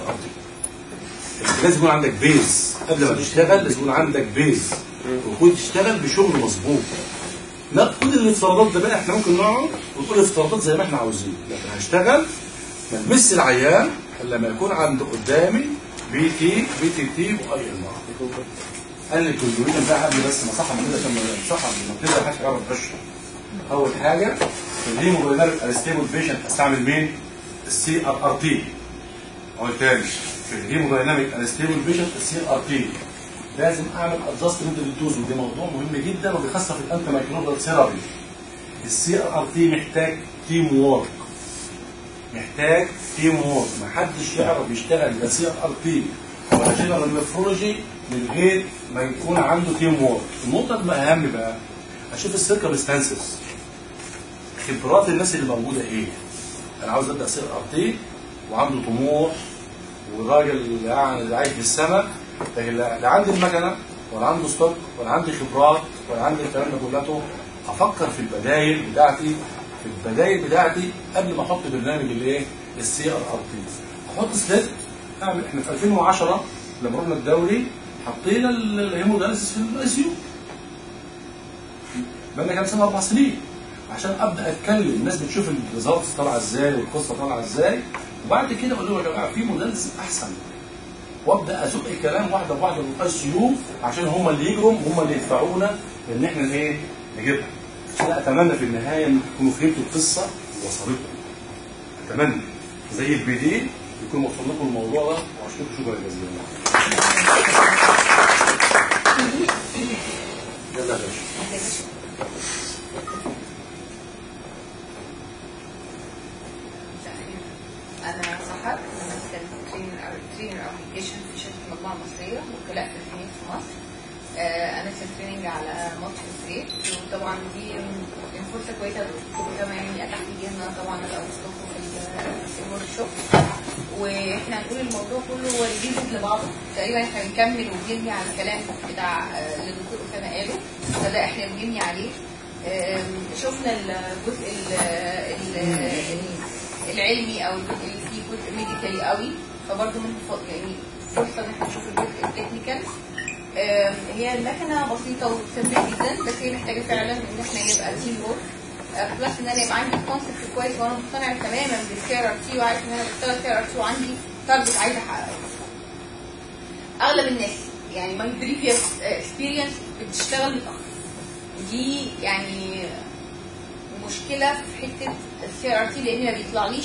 لازم يكون عندك بيز قبل ما تشتغل، لازم يكون عندك بيز وتكون تشتغل بشغل مظبوط. لا كل الافتراضات ده بقى احنا ممكن نقعد ونقول افتراضات زي ما احنا عاوزين، لكن هشتغل ما المس العيان الا لما يكون عنده قدامي بي تي واي ان ار. قال لي الكونجويشن ده قبل بس ما صح من كده عشان ما صح من كده محدش يعرف يخش. اول حاجه في الهيمودايناميك انستيبل بيشنت استعمل مين؟ السي ار تي. اقول تاني في الهيمودايناميك انستيبل بيشنت السي ار تي لازم اعمل ادجستمنت للدوز، ودي موضوع مهم جدا وبيخصص في الانتي مايكروبيال ثيرابي. السي ار تي محتاج تيم وورك، محتاج تيم وورك. ما حدش يعرف يشتغل لا سي ار تي ولا جنرال نفرولوجي من غير ما يكون عنده تيم وورك. النقطه الاهم بقى اشوف السيركمستانسز، خبرات الناس اللي موجوده ايه. انا عاوز ابدا سي ار تي وعنده طموح وراجل يعني عايش في السماء، لكن لا عندي المكنه ولا عنده ستوك ولا عندي خبرات ولا عندي الكلام ده كله. افكر في البدايل بتاعتي قبل ما احط برنامج الايه السي ار تي. احط سليب. اعمل احنا في 2010 لما رحنا الدوري حطينا الهيمودايليسيس في الاي سي يو. بقى كام سنه؟ 4 سنين، عشان ابدا اتكلم. الناس بتشوف الريزلتس طالعه ازاي والقصه طالعه ازاي، وبعد كده اقول لهم يا جماعه في موديلز احسن، وابدا ازق الكلام واحده بواحده للاي سي يو عشان هم اللي يجروا، هم اللي يدفعونا ان احنا ايه نجيبها. انا اتمنى في النهايه ان تكونوا فهمتوا القصه ووصلتكم. اتمنى زي البي دي يكون وصل لكم الموضوع ده، واشكركم شكرا جزيلا. يلا يا باشا. أنا سحر، أنا ماسكة الترينر أبلكيشن في شركة مجموعة مصرية وكلاء تريننج في مصر. أنا في التريننج على ماتش الصيف، وطبعا دي فرصة كويسة كمان يعني أتاح لي إن أنا طبعا أبقى وسطكم في الورك شوب. وإحنا هنقول الموضوع كله هو ريليتد لبعضه، تقريبا إحنا بنكمل وبنبني على الكلام بتاع اللي الدكتور أسامة قاله، فده إحنا بنبني عليه. شفنا الجزء العلمي او الجزء اللي فيه جزء ميديكالي قوي، فبرضه من يعني فرصه ان احنا نشوف الجزء التكنيكال. هي المكنه بسيطه وسهله جدا، بس هي محتاجه فعلا ان احنا يبقى تيم وورك، بلس ان انا يبقى عندي كونسبت كويس وانا مقتنع تماما بالكي ار تي، وعارف ان انا بشتغل كي ار تي وعندي تارجت عايزه احققه. اغلب الناس يعني ماي بريفيوس اكسبيرينس بتشتغل متاخر، ودي يعني مشكله في حته السي ار تي، لان ما بيطلعليش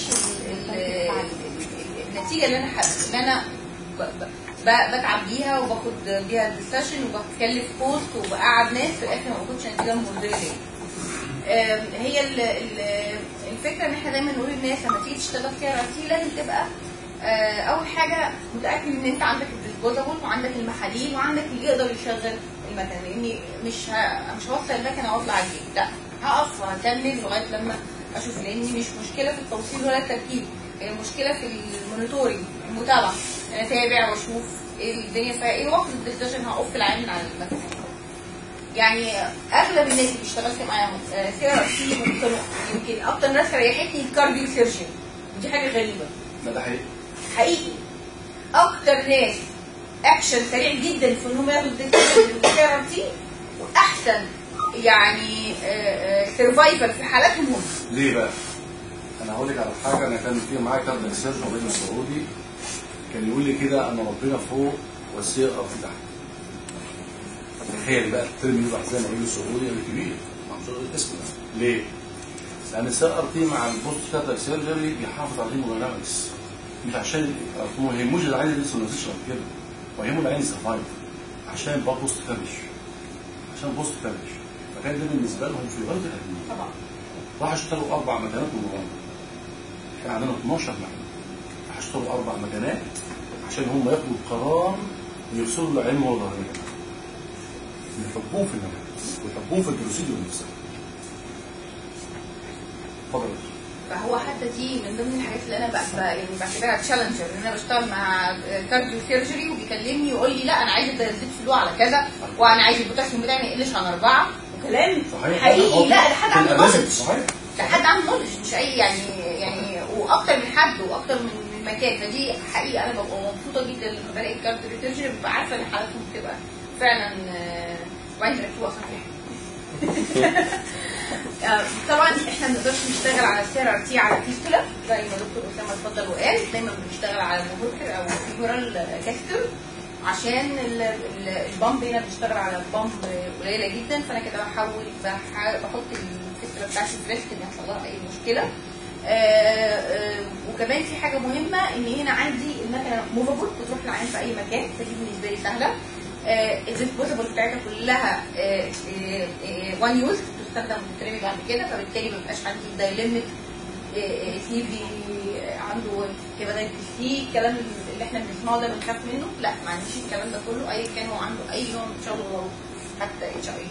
النتيجه اللي انا بتعب بيها وباخد بيها الديسكشن وبتكلف بوست وبقعد ناس في الاخر ما باخدش نتيجه مرضيه ليا. هي الفكره ان احنا دايما نقول للناس لما تيجي تشتغل سي ار تي لازم تبقى اول حاجه متاكد ان انت عندك الديسبوزابل وعندك المحاليل وعندك اللي يقدر يشغل المكنه، لاني مش هوصل المكنه واطلع اجيب، لا هقف وهكمل لغايه لما اشوف، لاني مش مشكله في التوصيل ولا التركيب، هي المشكله في المونيتورنج، المتابعه، انا اتابع واشوف ايه الدنيا فيها ايه، واخد الديسيجن هقف العامل على المكنه. يعني اغلب الناس اللي اشتغلت معاهم سي ار تي يمكن اكتر ناس ريحتني الكارديو سيرجن، ودي حاجه غريبه. لا ده حقيقي. حقيقي اكتر ناس اكشن سريع جدا في انهم ياخدوا السي ار تي، واحسن يعني سرفايفل في حالاتهم هم. ليه بقى؟ انا هقول لك على حاجه. انا كان في معايا كاردياك سيرجن راجل سعودي كان يقول لي كده ان ربنا فوق والسي ار تي تحت. تخيل بقى الترم يطلع زي ما يقول السعودي الكبير، منظور الاسم ده. ليه؟ لان السي ار تي مع البوست كاردياك سيرجري بيحافظ على الهيموداينامكس، مش عشان ما يهموش العين الانسولينيشن كده، ويهمه العين سرفايف عشان بوست كابش، عشان بوست كابش. فكان ده بالنسبه لهم في غايه الاهميه. طبعا. راحوا اشتروا 4 مكانات من كان عندنا 12 مكنه. راحوا اشتروا 4 مكانات عشان هم ياخدوا القرار ويفصلوا العين والظهريه. يحبوهم في المكان ويحبوهم في البروسيدور نفسها. اتفضل. فهو حتى دي من ضمن الحاجات اللي انا يعني بعتبرها تشالنجر، ان انا بشتغل مع كارديو سيرجري وبيكلمني ويقول لي لا انا عايز الدايزيت فلو على كذا، وانا عايز البوتاسيوم بتاعي ما يقلش عن 4، وكلام حقيقي. لا ده حد عنده نولج، ده حد عنده نولج، مش اي يعني واكتر من حد واكتر من مكان. فدي حقيقه انا ببقى مبسوطه جدا لما بلاقي الكارديو سيرجري، ببقى عارفه ان حالاتهم بتبقى فعلا وعايز يركبوا اصلا فيها. طبعا احنا ما نقدرش نشتغل على السي ار تي على فيستولا زي ما دكتور اسامه اتفضل وقال، دايما بنشتغل على الموتور او فيبرال كاستر، عشان البامب هنا بنشتغل على البامب قليله جدا. فانا كده بحط الفيستولا بتاعتي بريست ان يحصل لها اي مشكله. وكمان في حاجه مهمه ان هنا عندي المكنه موفابل بتروح العين في اي مكان، فدي بالنسبه لي سهله. الديسبوزبل بتاعتها كلها وان يوز، تستخدم وتترمي بعد كده، فبالتالي ما بيبقاش عندي دايليمت سيفي عنده هيباتايتس سي، الكلام اللي احنا بنسمعه ده بنخاف منه، لا ما عنديش الكلام ده كله، اي كان هو عنده اي نوع من شغل ظروف حتى اتش اي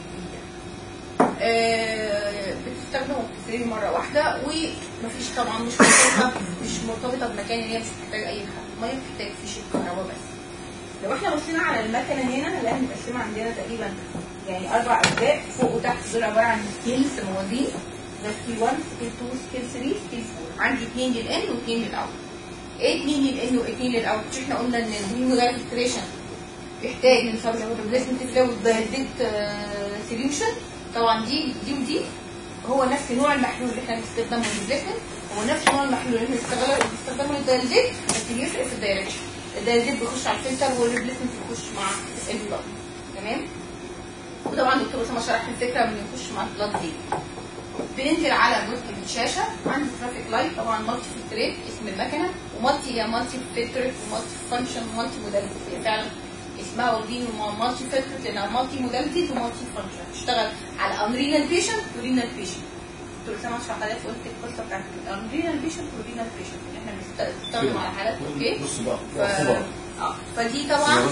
بتستخدم وبتترمي مره واحده، ومفيش طبعا مش مرتبطه بمكان ان هي مش بتحتاج اي حاجه، ما بتحتاج فيش الكهرباء بس. لو احنا بصينا على المكنه هنا هنلاقي متقسمه عندنا تقريبا يعني 4 اجزاء، فوق وتحت دول عباره عن سكيلز موازين، ده سكيل 1 سكيل 2 سكيل 3 سكيل 4. عندي 2 للان و2 للاوت. ايه 2 للان و2 للاوت؟ مش احنا قلنا ان الهيمودايليتريشن بيحتاج من ريبليسمنت فلويد دايليت سوليوشن. طبعا دي ودي هو نفس نوع المحلول اللي احنا بنستخدمه للريبليسمنت، هو نفس نوع المحلول اللي احنا بنستخدمه للدايليت، بس بيفرق في الدايركشن. الدايليت بيخش على الفلتر والريبليسمنت بيخش مع البلاد. تمام. وطبعا دكتور اسامه شرح الفكره من يخش مع البلاد دي. بننزل على جزء من الشاشه عندي ترافيك لايت، طبعا مالتي فلتريت اسم المكنه، ومالتي هي مالتي فلتريت ومالتي فانكشن ومالتي موداليتي. هي فعلا اسمها واخدين مالتي فلتريت لانها مالتي موداليتي ومالتي فانكشن، تشتغل على انرينال بيشنت ورينال بيشنت. دكتور اسامه شرح حضرتك قلت القصه بتاعت الانرينال بيشنت والرينال بيشنت اللي احنا بنستخدم على حالات اوكي. بص بقى فدي طبعا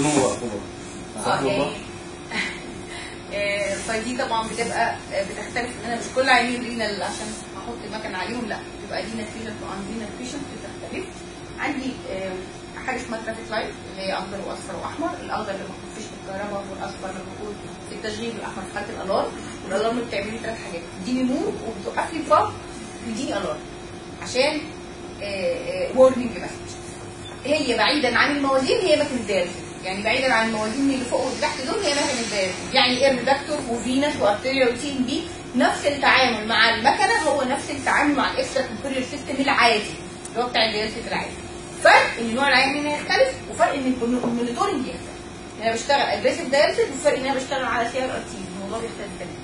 فدي طبعا بتبقى بتختلف ان انا مش كل عيانين رينال عشان احط المكنه عليهم، لا بتبقى رينال بيشنت وانرينال بيشنت بتختلف. عندي حاجه اسمها ترافيك لايت اللي هي اخضر واصفر واحمر. الاخضر اللي ما بيخفيش بالكهرباء، والاصفر اللي موجود في التشغيل، والاحمر في حاله الالارم. والالارم بتعمل لي 3 حاجات، بتديني نور وبتوقف لي الباب وبتديني الارم عشان وورنينج مسج. هي بعيدا عن الموازين هي مكنه دايليسيس، يعني بعيدا عن الموازين اللي فوق واللي تحت دول هي مكنه دايليسيس. يعني اير ريدكتور وفينس وارتيريا وتي ام بي نفس التعامل مع المكنه، هو نفس التعامل مع الاكسترا كومبيريور سيستم العادي اللي هو بتاع الدايليسيس العادي. فرق ان نوع العين هنا يختلف، وفرق ان المونيتورنج يختلف. انا بشتغل اجريسيف دايليسيس، وفرق ان انا بشتغل على سي ار ار تي، الموضوع بيختلف تماما.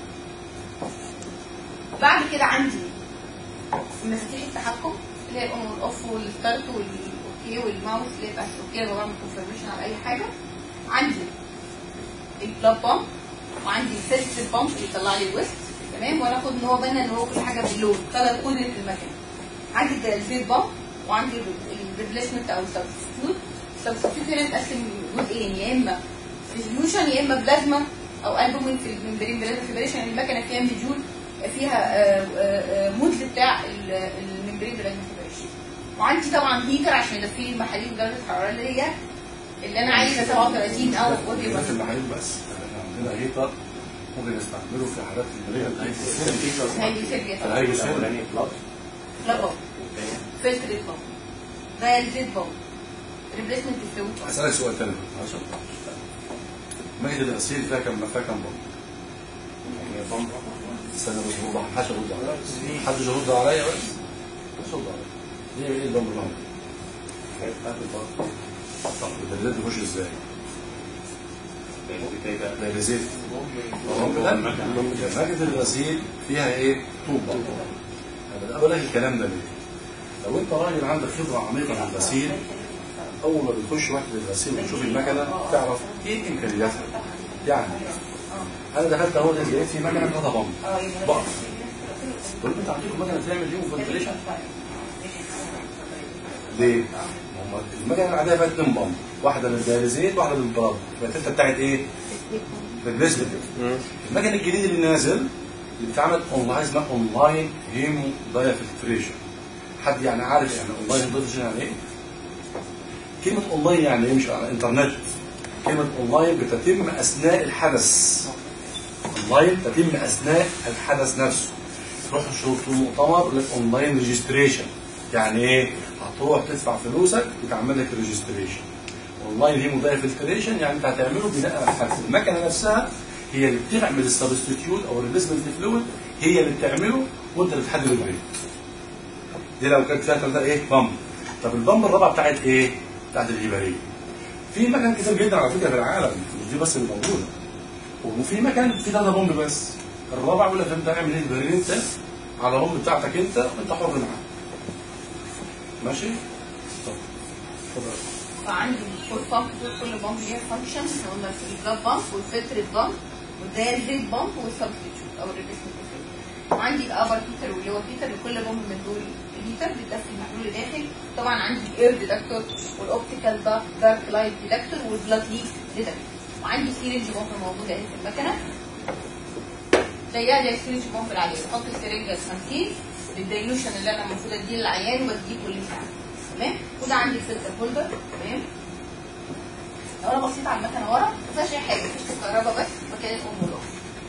بعد كده عندي مفاتيح التحكم اللي هي الاون والاوف والستارت والاوكي والماوس اللي بس اوكي لو بعمل كونفرميشن على اي حاجه. عندي البلاب بامب، وعندي السيلف بامب اللي يطلع لي الويست. تمام. وانا اخد ان هو بنا ان هو كل حاجه باللود طلع قدره المكنه. عندي الدايليسيس بامب، وعندي الريبليسمنت او السبستيوت. السبستيوت هنا متقسم جزئين، يا اما ريزوليوشن يا اما بلازما او البومين في الممبرين بلازما فيبريشن. المكنه فيها مديول فيها مودز بتاع الممبرين بلازما فيبريشن. وعندي طبعا هيتر عشان يدفي المحاليل بدرجه الحراره اللي انا عايزه 37 او وات ايفر. في المحاليل بس احنا عندنا هيتر ممكن نستعمله في حالات المريض لا فلتر بامب، دايليسيس بامب، ريبليسمنت فلويد. هسألك سؤال تاني عشان مجد الغسيل فيها كم بامب؟ بامب استنى بس هو محدش يرد عليا، محدش يرد عليا بس محدش يرد عليا. ايه البامب البامب؟ طب الدليل بيخش ازاي؟ دايليزيت مجد الغسيل فيها ايه؟ طوب. انا بقول لك الكلام ده ليه؟ لو انت راجل عندك خبره عميقه في الغسيل، اول ما بتخش وحده الغسيل وتشوف المكنه تعرف ايه امكانياتها. يعني انا دخلت اهو لقيت في مكنه فيها بامب بقى، قلت انت عندكم مكنه تعمل ايه فنتليشن؟ ليه؟ المكنه العاديه فيها 2 بامب، واحده للدايليزيت واحده للبراد، يبقى الثالثه بتاعت ايه؟ بالنسبه المكنه الجديد اللي نازل اللي بتعمل اونلاين اسمها اونلاين هيمو دايفلتريشن. حد يعني عارف يعني اونلاين هيمو دايفلتريشن يعني ايه؟ كلمه اونلاين يعني ايه؟ مش على الانترنت. كلمه اونلاين بتتم اثناء الحدث. اونلاين تتم اثناء الحدث نفسه. تروح تشوف المؤتمر يقول لك اونلاين ريجستريشن. يعني ايه؟ هتروح تدفع فلوسك وتعمل لك ريجستريشن. اونلاين هيمو دايفلتريشن يعني انت هتعمله بناء على الحدث. المكنه نفسها هي اللي بتعمل السبستيتيوت او الريبليسمنت فلويد، هي اللي بتعمله وانت اللي بتحدد الريت. دي لو كانت فيها 3 ايه؟ بامب. طب البامب الرابعه بتاعت ايه؟ بتاعت الهباريه. في مكان كتير جدا على فكره في العالم، مش دي بس اللي موجوده. وفي مكان في 3 بامب بس. الرابع بيقول لك انت اعمل ايه الهباريه انت على بامب بتاعتك انت وانت حر معاه. ماشي؟ طب اتفضل. فعندي كل بامب كل بامب ليها فانكشن. احنا قلنا في البلاد بامب والفلتر بامب والدايليزيت بامب والسبستيتيوت او الريبليسمنت. وعندي الابر هيتر واللي هو هيتر، لكل بامب من دول هيتر بتدفي المحلول اللي داخل. طبعا عندي الاير ديتكتور والاوبتيكال دارك لايت ديتكتور والبلاد ليك ديتكتور. وعندي سيرنج بامب موجوده اهي في المكنه زيها زي السيرنج بامب العاديه. بحط السرنجه ال 50 للدايلوشن اللي انا المفروض اديه للعيان وبديه كل ساعه. تمام. وده عندي الفلتر هولدر. تمام. لو انا بصيت على المكنه ورا ما فيهاش اي حاجه، مفيش الكهرباء بس مكان الاون والاوف.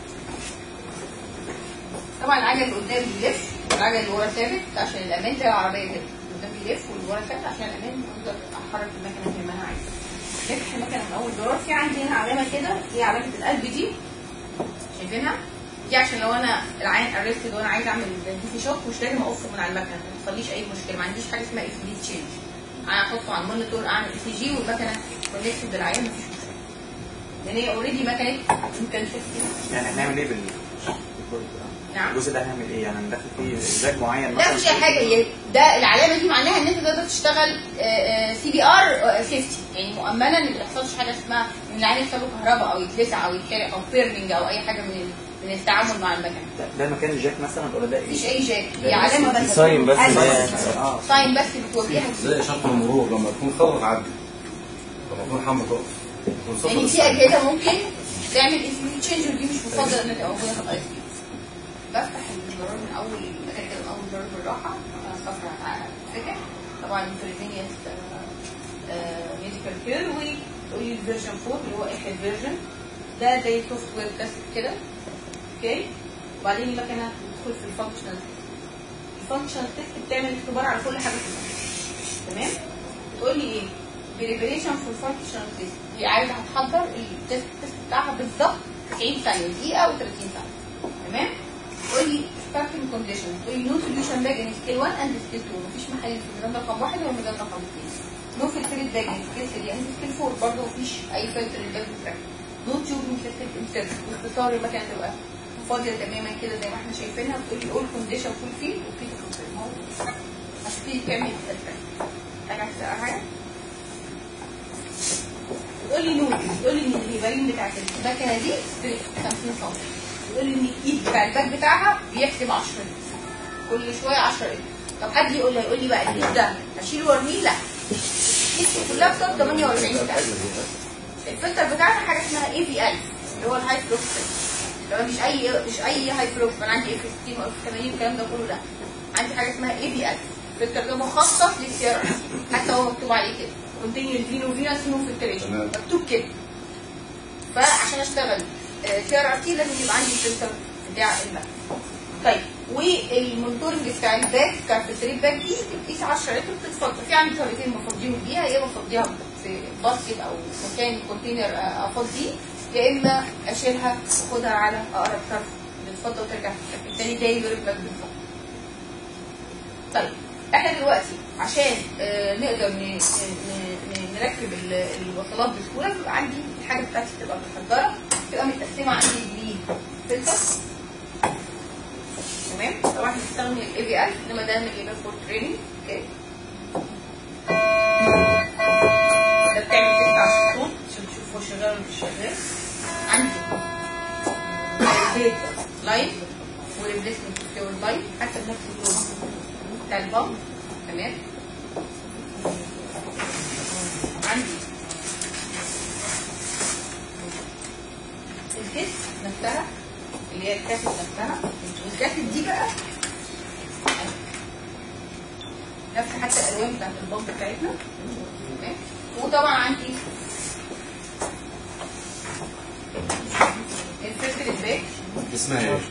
طبعا العجل اللي قدام بيلف والعجل اللي ورا ثابت عشان الامان، زي العربيه كده قدام بيلف واللي ورا ثابت عشان الامان، واقدر احرك المكنه زي ما انا عايزه. نفتح المكنه من اول زرار. في عندي هنا علامه كده، هي علامه القلب دي، شايفينها؟ دي عشان لو انا العين ارستد وانا عايزه اعمل دي شوك مش لازم اقف من على المكنه، ما يحصليش اي مشكله، ما عنديش حاجه اسمها اف بي تشينج. انا احطه على المونيتور، اعمل اي سي جي والمكنه كونكتد بالعين مفيش مشكله. لان هي اوريدي مكنه مكلفه. يعني هنعمل ايه نعم. الجزء ده هنعمل ايه؟ يعني هندخل فيه ازاي معين؟ لا مش اي حاجه، هي ده العلامه دي معناها ان انت تقدر تشتغل سي بي ار سيفتي، يعني مؤمنا ان ما يحصلش حاجه اسمها ان العين يحصل له كهرباء او يتلسع او يتحرق او بيرنينج او اي حاجه من التعامل مع المكنه. ده مكان الجاك مثلا ولا ده ايه؟ مفيش اي جاك، هي علامه بس، ساين بس، ساين بس بتوجهك زي اشاره المرور لما تكون خضرا تعدي، لما تكون حمرا تقف. يعني في اجهزه ممكن تعمل اف بي تشينج ودي مش مفضل ان تبقى موجوده في الاي بي. بفتح الزرار من اول مكان كده، من اول زرار بالراحه، صفرة فكره طبعا بريزينيوس ميديكال كير، ويقول لي الفيرجن 4 اللي هو اخر فيرجن، ده زي سوفت وير تيست كده. اوكي، وبعدين المكنه تدخل في الفانكشنال تيست. الفانكشنال تيست بتعمل اختبار على كل حاجه فيها، تمام؟ تقول لي ايه؟ بريبريشن فور فانكشنال تيست، هي عايزه هتحضر التيست بتاعها بالظبط 90 ثانيه، دقيقه و30 ثانيه، تمام؟ تقول لي ستارتنج كونديشن، تقول لي نو سوليوشن باج ان سكيل 1 اند سكيل 2، مفيش محل في الميزان رقم 1 ولا الميزان رقم 2. نو فلترد باج ان سكيل 3 اند سكيل 4، برضه مفيش اي فلتر باج بتاعك. نو تيوبنج سيستم انسيرت، باختصار المكنه تبقى فاضيه تماما كده زي ما احنا شايفينها. بتقول لي اول كونديشن فول فيل وفي فلتر اهو عشان تيجي تعمل فلتر. حاجه تقول لي نود، تقول لي ان الهيبرين بتاعت المكنه دي 50 سم، يقول لي ان الايد بتاع الباك بتاعها بيحسب 10 كل شويه 10 ايه. طب حد يقول لي بقى الايد ده هشيله وارميه؟ لا، الايد كلها بتقعد 48 ساعه. الفلتر بتاعنا حاجه اسمها اي في ال اللي هو الهاي فلوكس، اللي هو مش اي هاي فلوكس، انا عندي اف 60 واف 80 الكلام ده كله، لا، عندي حاجه اسمها اي في ال. الفلتر ده مخصص للسي ار، حتى هو مكتوب عليه كده كونتينيو فينو فينوس نو فلتريشن، مكتوب كده. فعشان اشتغل سي ار تي لازم يبقى عندي الفلتر بتاع المكنه. طيب، والمونتورنج بتاع الباك، بتاع الفلتريت باك دي بتقيس 10 لتر بتتفضل. في عندي طريقتين بفضيهم بيها، يا بفضيها في باسكت او مكان كونتينر افضيه، يا اما اشيلها واخدها على اقرب طرف بتتفضل وترجع تتفضل، بالتالي ده يدور الباك بالظبط. طيب احنا دلوقتي عشان نقدر نركب الوصلات بسهوله، بيبقى عندي الحاجه بتاعتي تبقى متحضره، تبقى متقسمه عندي لفلتر، تمام؟ طبعا هنستخدم الاي في ال، انما ده بنجيبه فور تريننج. اوكي، ده بتعمل تيست على الصوت عشان تشوف هو شغال ولا مش شغال. عندي البيت لاين وريبليسمنت فلور لاين حسب نفس اللون بتاع البامب، تمام؟ عندي الكيس نفسها اللي هي الكاسيت نفسها، والكاسيت دي بقى نفس حتى الالوان بتاعت البامب بتاعتنا، تمام؟ وطبعا عندي الفلتر الباك اسمها ايه؟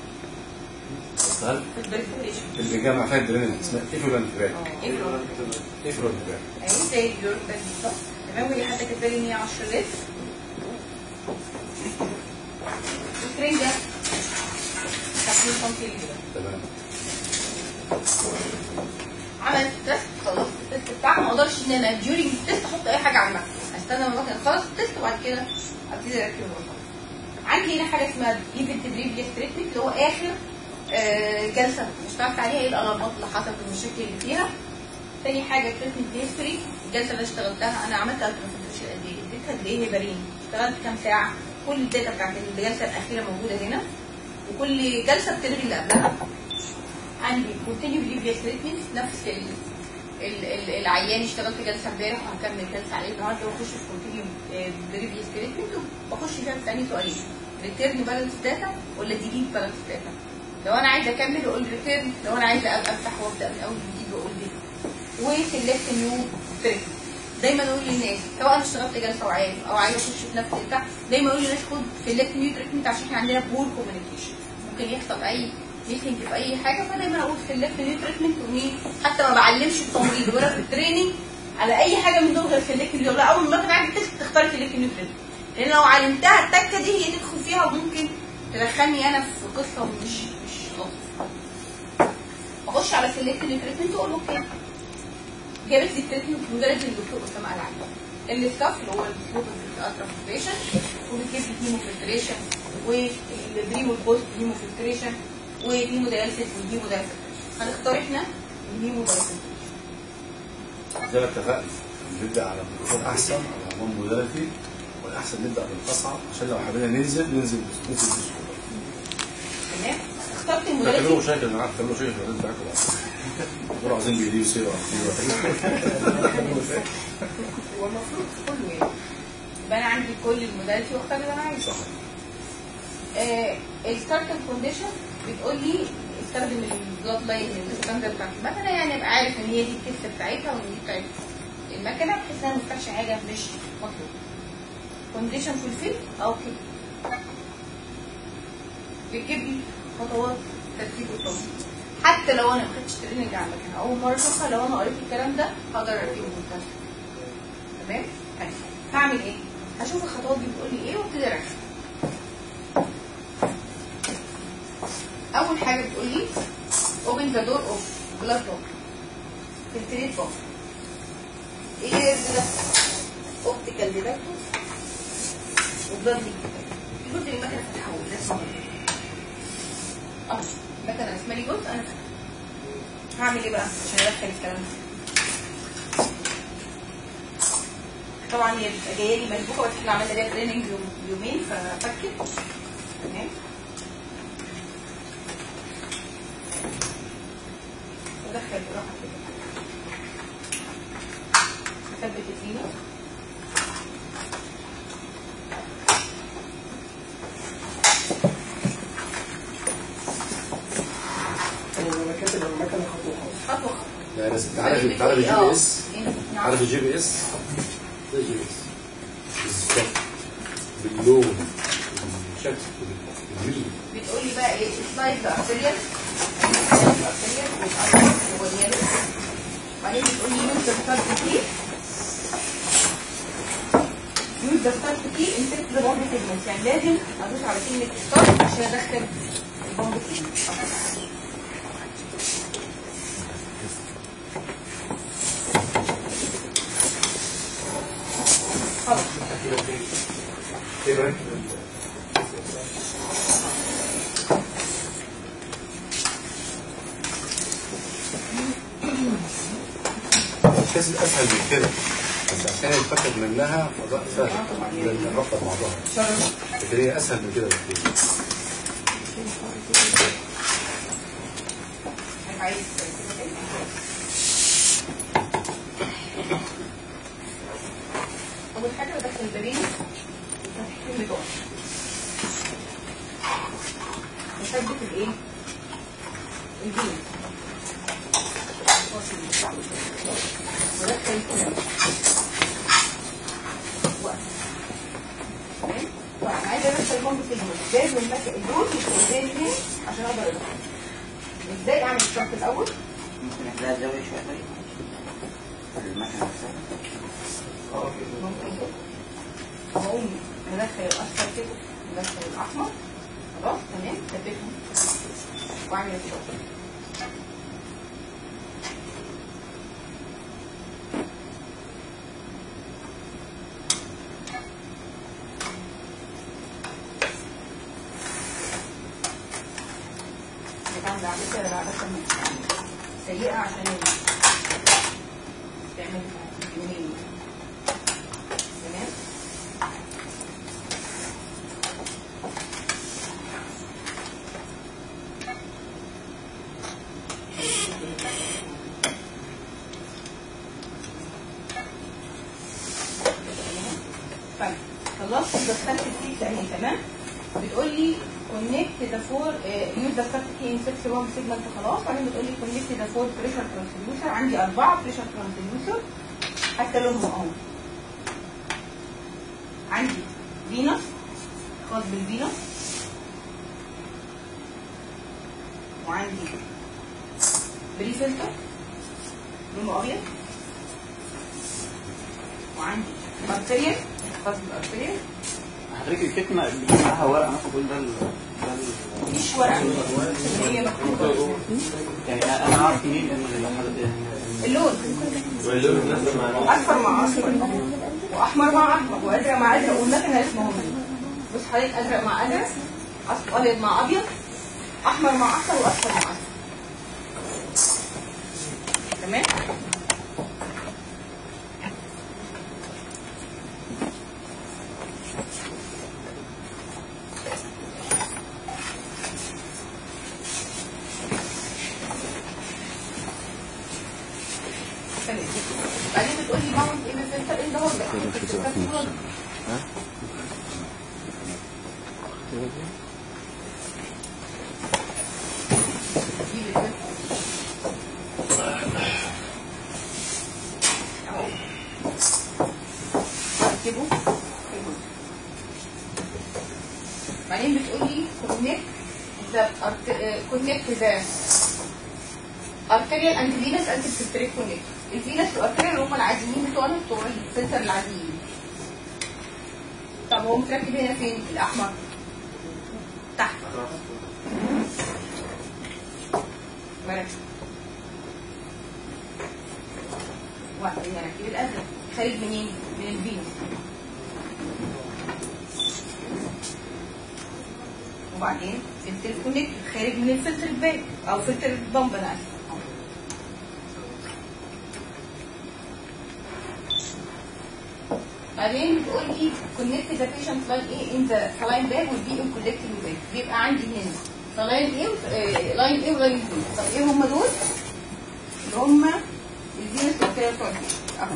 اللي جامعة فيها الدرين اسمها ايفرولانت باك. ايفرولانت باك اهي زي اليورو باك بالظبط، تمام؟ ودي حتى كاتبه لي ان هي 10 لتر. الكريم ده 50 سم كده، تمام. عملت تيست، خلصت التيست بتاعها، ما اقدرش ان انا ديورنج التيست احط اي حاجه على المكنه، استنى لما المكنه تخلص التيست وبعد كده ابتدي اركب الوصلات. عندي هنا حاجه اسمها ايفنت بريفيوس تريتمنت، اللي هو اخر جلسه اشتغلت عليها، ايه الالارمات اللي حصلت والمشاكل اللي فيها. تاني حاجه تريتمنت هيستوري، الجلسه اللي اشتغلتها انا عملت الترانسفيرشن قد ايه، اديتها قد ايه هيبرين، اشتغلت كام ساعه، كل الداتا بتاعت الجلسه الاخيره موجوده هنا، وكل جلسه بتلغي اللي قبلها. عندي كونتينيو بريفيوس تريتمنت، نفس العيان اشتغلت جلسه امبارح وهكمل جلسه عليه النهارده، واخش في كونتينيو بريفيوس تريتمنت، واخش فيها بتسالني سؤالين: ريتيرن بالانس داتا ولا ديليت بالانس داتا. لو انا عايزه اكمل اقول ريتيرن، لو انا عايزه افتح وابدا من اول جديد واقول ديليت. وسيلكت نيو تريتمنت، دايما اقول للناس سواء انا اشتغلت جلسه وعايز او عايزه اخش في نفس البتاع، دايما اقول للناس خد سيلكت نيو تريتمنت، عشان احنا عندنا بور كوميونيكيشن، ممكن يحصل اي ميتنج في اي حاجه، فدايما اقول سيلكت نيو تريتمنت. حتى ما بعلمش التمريض ولا في التريننج على اي حاجه من دول غير سيلكت نيو. لا، اول ما المكنه عندك تختار سيلكت نيو ثريد، لان لو علمتها التكه دي هي تدخل فيها وممكن تدخلني انا في قصه مش لطيفه. اخش على سيلكت نيو تريتمنت واقول اوكي، جابت لي التريتمنت مجرد اللي الدكتور اسامه قال عليه. الستاف اللي هو الفلوب الالترا فلتريشن، وبتجيب لي هيمو فلتريشن والبري والبوست هيمو فلتريشن وهيمو داياليسيس والهيمو داياليسيس. هنختار احنا الهيمو داياليسيس. زي ما اتفقنا نبدا على الاحسن على هرمون موداليتي، والاحسن نبدا بالاصعب عشان لو حبينا ننزل بسهوله. تمام. اخترت تعملوا الموداليتي. مشاكل، انا عارف تعملوا مشاكل في الرد بتاعكم. دول عايزين بيديوا سيره هو المفروض كله يعني يبقى انا عندي كل الموداليتي واختار اللي انا عايزه. صح. الستارت كونديشن بتقول لي استخدم البلاد لاين الستاندرد بتاعت المكنه، يعني ابقى عارف ان هي دي الكيسه بتاعتها وان دي بتاعت المكنه، بحيث ان انا ما افتحش حاجه مش مطلوبه. كونديشن فولفيل اوكي، بتجيب لي خطوات ترتيب التصميم. حتى لو انا ما خدتش تريننج على المكنه اول مره اشوفها، لو انا قريت الكلام ده هقدر ارتبه بالظبط. تمام؟ هعمل ايه؟ هشوف الخطوات دي بتقول لي ايه وابتدي اركز. اول حاجه بتقول لي open the door of blood pump filtrate pump. ايه ده؟ اوبتيكال ديتكتور وبلاد ليك. جزء المكنه فتحه لازم المكنه اسمها لي جزء انا فتحه. هعمل ايه بقى عشان ادخل الكلام ده؟ طبعا هي بتبقى جايه لي مسبوقه، بس احنا عملنا ليها تريننج يومين ففكت. تمام. ادخل براحه كده، اثبت الفينو. انا كاتب المكنه خطوه. لا بس انت عارف الجي بي اس، عارف الجي بي اس؟ ده جي بي اس بالظبط باللون بالشكل بالميل. بتقول لي بقى ايه سلايد ارتريال وبعدين بتقول لي يوز ذا ستارت كي، يوز ذا ستارت كي انسيرت ذا بومب سيجمنت، يعني لازم ادوس على كلمه ستارت عشان ادخل البومب سيجمنت. خلاص ايه رايك؟ الكاس اسهل من كده، بس عشان يتفكك منها فضاء سهل لان نربط مع بعض، لكن هي اسهل من كده بكتير. اول حاجه بدخل البريد وتحكيم الجوع، بثبت الايه؟ البين ودخل الكلام تمام. وانا عايزه ادخل البومب سيجمنت، لازم الدول يبقوا قدامي عشان اقدر ادخل. ازاي اعمل الشرط الاول؟ ممكن اخليها زاويه شويه طيب المكنه نفسها. ممكن كده. اقوم ندخل الاصفر كده ندخل الاحمر. خلاص تمام. ثبتهم واعمل الشرط. طبعا ده على فكره سيئه عشان تعمل يومين. تمام. طيب خلصت دخلت السيت اهي. تمام. بتقول لي connect the four use the start key in 6 1 segment. خلاص. بعدين بتقول لي connect the four pressure transducer. عندي 4 pressure transducer حتى لونهم اهو. عندي فينوس خاص بالفينوس، وعندي بري فلتر لونه ابيض، وعندي ارتريال خاص بالارتريال. حضرتك الكتمه اللي معاها ورقه مثلا تقول ده مفيش ورقه هي مكتوبه يعني انا اعرف منين ان اللون اصفر مع اصفر واحمر مع احمر وازرق مع ازرق والمكنه اسمهم بص حضرتك ازرق مع ازرق ابيض مع ابيض احمر مع احمر واصفر مع اصفر. تمام. بعدين بتقول لي ماما ايه الفلتر ايه ده هو بعدين بتقول لي كونكت ذا arterial and venous anti-filtrate connect. الفينس والارتريال اللي هم العاديين بتوعنا بتوع الفلتر العاديين. طب هو متركب هنا فين؟ الاحمر تحت مركب وبعدين نركب الازرق خارج منين؟ من الفينس. وبعدين فلتر كونكت خارج من الفلتر الباقي او فلتر البامب. انا اسف. بعدين بتقول لي كونكت ذا بيشنت لاين ايه ان ذا سلاين باج والبي ام كولكتنج باج. بيبقى عندي هنا سلاين ايه لاين ايه ولاين بي. طب ايه هم دول؟ اللي هم الفينس والارتريال اهو.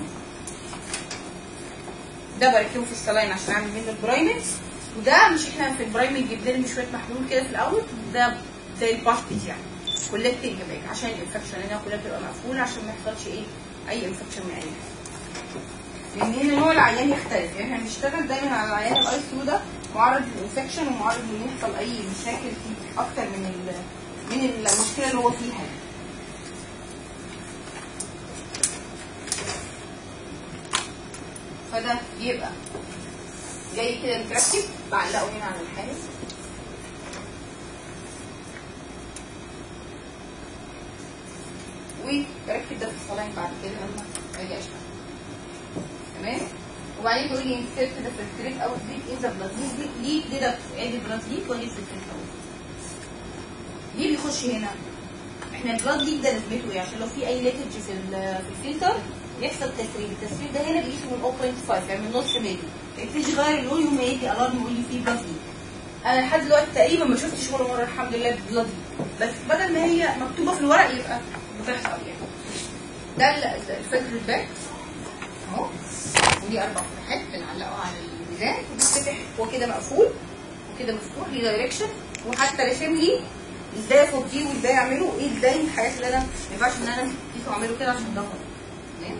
ده بركبه في السلاين عشان اعمل منه البرايمنج. وده مش احنا في البرايمنج جبنا لي شويه محلول كده في الاول. ده زي الباسكت يعني كولكتنج باج عشان الانفكشن هنا كلها بتبقى مقفوله عشان ما يحصلش ايه اي انفكشن من اي حاجه. لان هنا نوع العيان يختلف. يعني احنا بنشتغل دايما على العيان الاي سي يو ده معرض للانفكشن ومعرض ان يحصل اي مشاكل فيه اكتر من المشكله اللي هو فيها. فده بيبقى جاي كده متركب بعلقه هنا على الحارس وبركب ده في الصلاين بعد كده لما اجي اشتغل. تمام. وبعدين تقول لي انسيرت ده فلتريت اوت ليك ان ذا بلاد ليك ده ادي بلاد ليك ودي فلتريت اوت. ليه بيخش هنا؟ احنا البلاد ليك ده نسبته ايه؟ عشان لو في اي ليكج في الفلتر يحصل تسريب. التسريب ده هنا بيقيسه من 0.5 يعني من نص مللي. تيجي غير اللون يوم ما يجي الارم يقول لي فيه بلاد ليك. انا لحد دلوقتي تقريبا ما شفتش ولا مره الحمد لله بلاد ليك. بس بدل ما هي مكتوبه في الورق يبقى بتحصل يعني. ده الفلتر الباك اهو. ودي 4 فتحات بنعلقه على الميزان وبيتفتح. هو كده مقفول وكده مفتوح ليه دايركشن. وحتى راسم لي ازاي افضيه وازاي اعمله وايه ازاي الحاجات اللي انا ما ينفعش ان انا كيف اعمله كده عشان ضغط. تمام.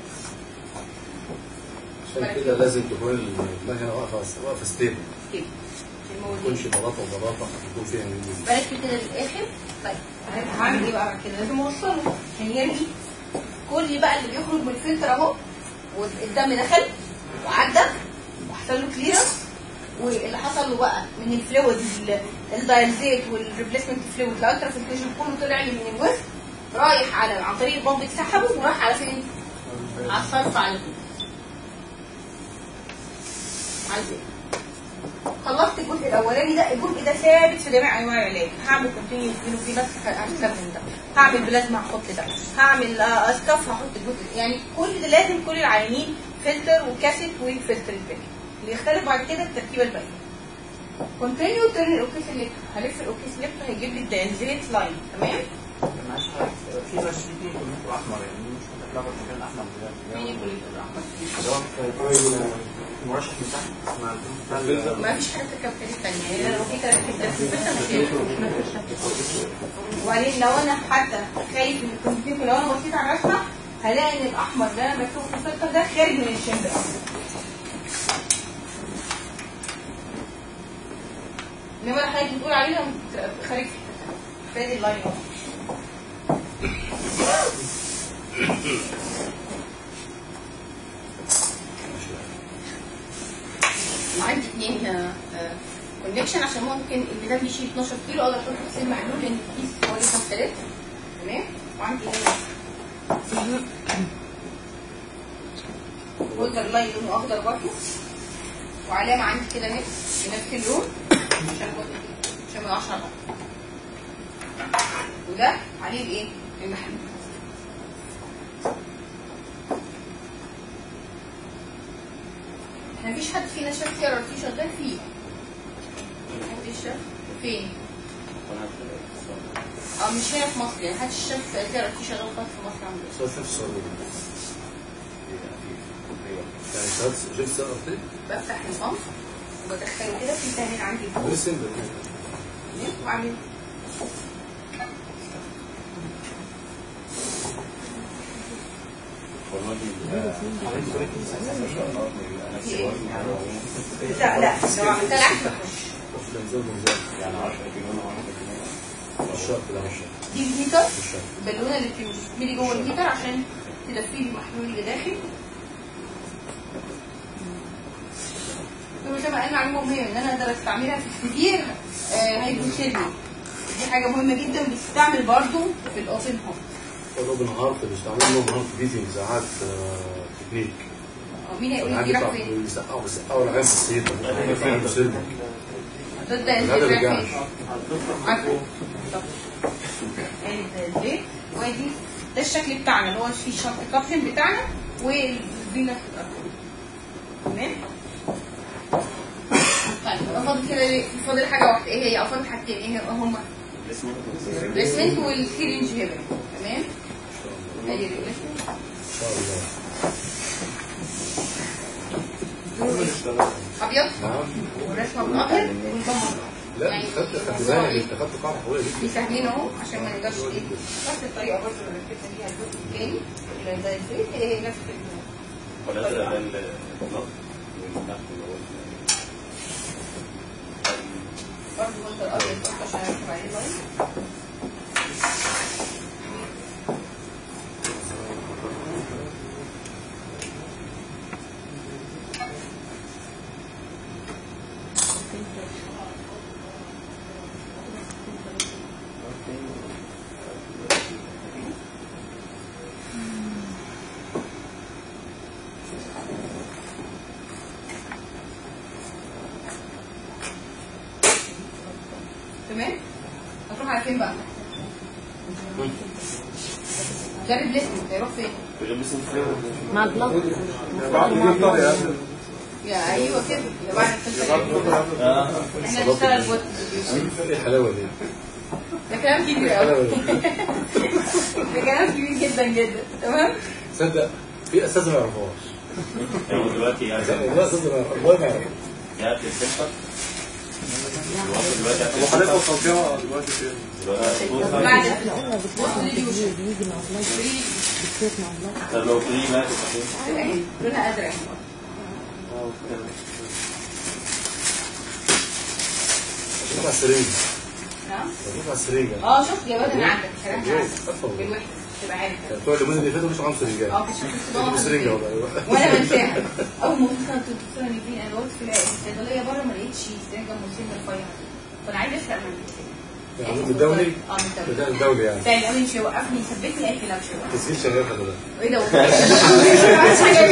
عشان كده لازم تكون المكنه واقفه ستيبل. ما تكونش بلاطه وبلاطه تكون فيها من بركب كده للاخر. طيب هعمل ايه بقى كده؟ لازم اوصله عشان يرمي كل بقى اللي بيخرج من الفلتر اهو. والدم دخل وعدى وحصل له كليرنس. واللي حصل له بقى من الفلويد الدايلزيت والريبليسمنت فلويد الالترا فلتريشن كله طلع لي من الوسط رايح على عن طريق البامب اتسحبه وراح على فين؟ على الصرف على طول. عايز ايه؟ خلصت الجزء الاولاني ده. الجزء ده ثابت في جميع انواع العلاج. هعمل كونتينيوس في نفس هستخدم ده. هعمل بلازما هحط ده. هعمل اسكاف هحط الجزء يعني كل ده لازم كل العيانين فلتر وكاسيت وفلتر الباقي. اللي يختلف بعد كده التركيبه الباقيه. كونتينيو ترن الاوكيس الليفت. هلف الاوكيس ليفت هيجيب لي الدايلزيت لاين. تمام. معلش في بس في كلمه احمر يعني مش هتتلخبط ما بين الاحمر والاحمر. مرشح من تحت ما فيش حاجه تركب ثانيه. يعني لو في تركيب وبعدين لو انا حتى خايف من الكونتينيو لو انا بصيت على الرسمه هلاقي ان الاحمر ده مكتوب في الفلتر ده خارج من الشمبر. انما الحاجات بتقول عليها خارج فادي اللاين. كونكشن عشان ممكن الميزان بيشيل 12 كيلو اقدر احط في سن محلول لان الكيس حوالي 5 لتر. تمام. وعندي هنا بولدر لاين لونه اخضر برضه وعلامه عندي كده بنفس اللون عشان ما يقعش على الارض. وده عليه الايه؟ المحلول. احنا مفيش حد فينا شاف سي ار تي شغال فيه. محدش شاف فين؟ مش هنا في مصر يعني محدش شاف سي ار تي شغال خالص في مصر عندنا. صار في السعودية. يعني شفت سي ار تي؟ بفتح البامب وبدخله كده في تاني عندي فوق. لسه وعامل لا لا لو عملتها لحمة يعني 10 كيلو دي الهيتر البالونه اللي بتملي جوه الهيتر عشان تدفي لي المحلول اللي داخل. زي ما قال معلومه مهمه ان انا اقدر استعملها في السيفير هايبوثيرميا. دي حاجه مهمه جدا بتستعمل برضه في الاوبن هارت. الاوبن هارت بيستعملوا الاوبن هارت بريثنج ساعات تكنيك. مين هيقول لي راح فين؟ بيسقعوا العين في السيطه ده هذا رجع وادي ده الشكل بتاعنا اللي هو فيه الشنط الكابشن بتاعنا والفينا في الارض. تمام. طيب فاضل كده فاضل حاجه واحده ايه هي؟ او فاضل حاجتين ايه هما؟ الريسمنت والسيرنج هيبر. تمام. ادي الريسمنت ان شاء الله ابيض والرسمه بالابيض والبمر. لا خدت بالي انت خدت قاعده قويه جدا. دي سهلين اهو عشان ما نقدرش ايه نفس الطريقه برضه اللي ركبنا بيها الجزء الثاني اللي زي الزيت هي نفس الطريقه. برضه منظر ابيض عشان اركب عليه لاين. تمام. هتروح على فين بقى؟ ده الريبليسمنت هيروح فين؟ مع البلاد يا ايوه كده يا بعد الفلتر. احنا نشتغل بوت. ايه الحلاوه دي؟ ده كلام كبير قوي. ده كلام كبير جدا جدا. تمام. تصدق في اساس ما يعرفوهاش. يعني دلوقتي يعني لا اساس ما يعرفوهاش. يا الفلتر وحضرتك وصلتيها دلوقتي فين؟ بعد طب لو فري مات لونها ازرق. شوف على السرير. نعم. شوف على السرير. شفت يا ولد انا عندك كلام بالوحده تبقى عارف. بتوع الليمون اللي فاتوا مش معاهم سرنجات. كنت سرنجه والله. وانا بنساها. اول ما كنت الدكتوره نيفين انا قلت في الصيدليه بره ما لقيتش سرنجه مسن رفيع. فانا عايزه اسرق منها. من الدولي؟ من الدولي يعني. بتاع الامن مش هيوقفني يثبتني قال لي لا مش هيوقفني. تسجيل شغال حضرتك. ايه ده والله؟ مش حاجه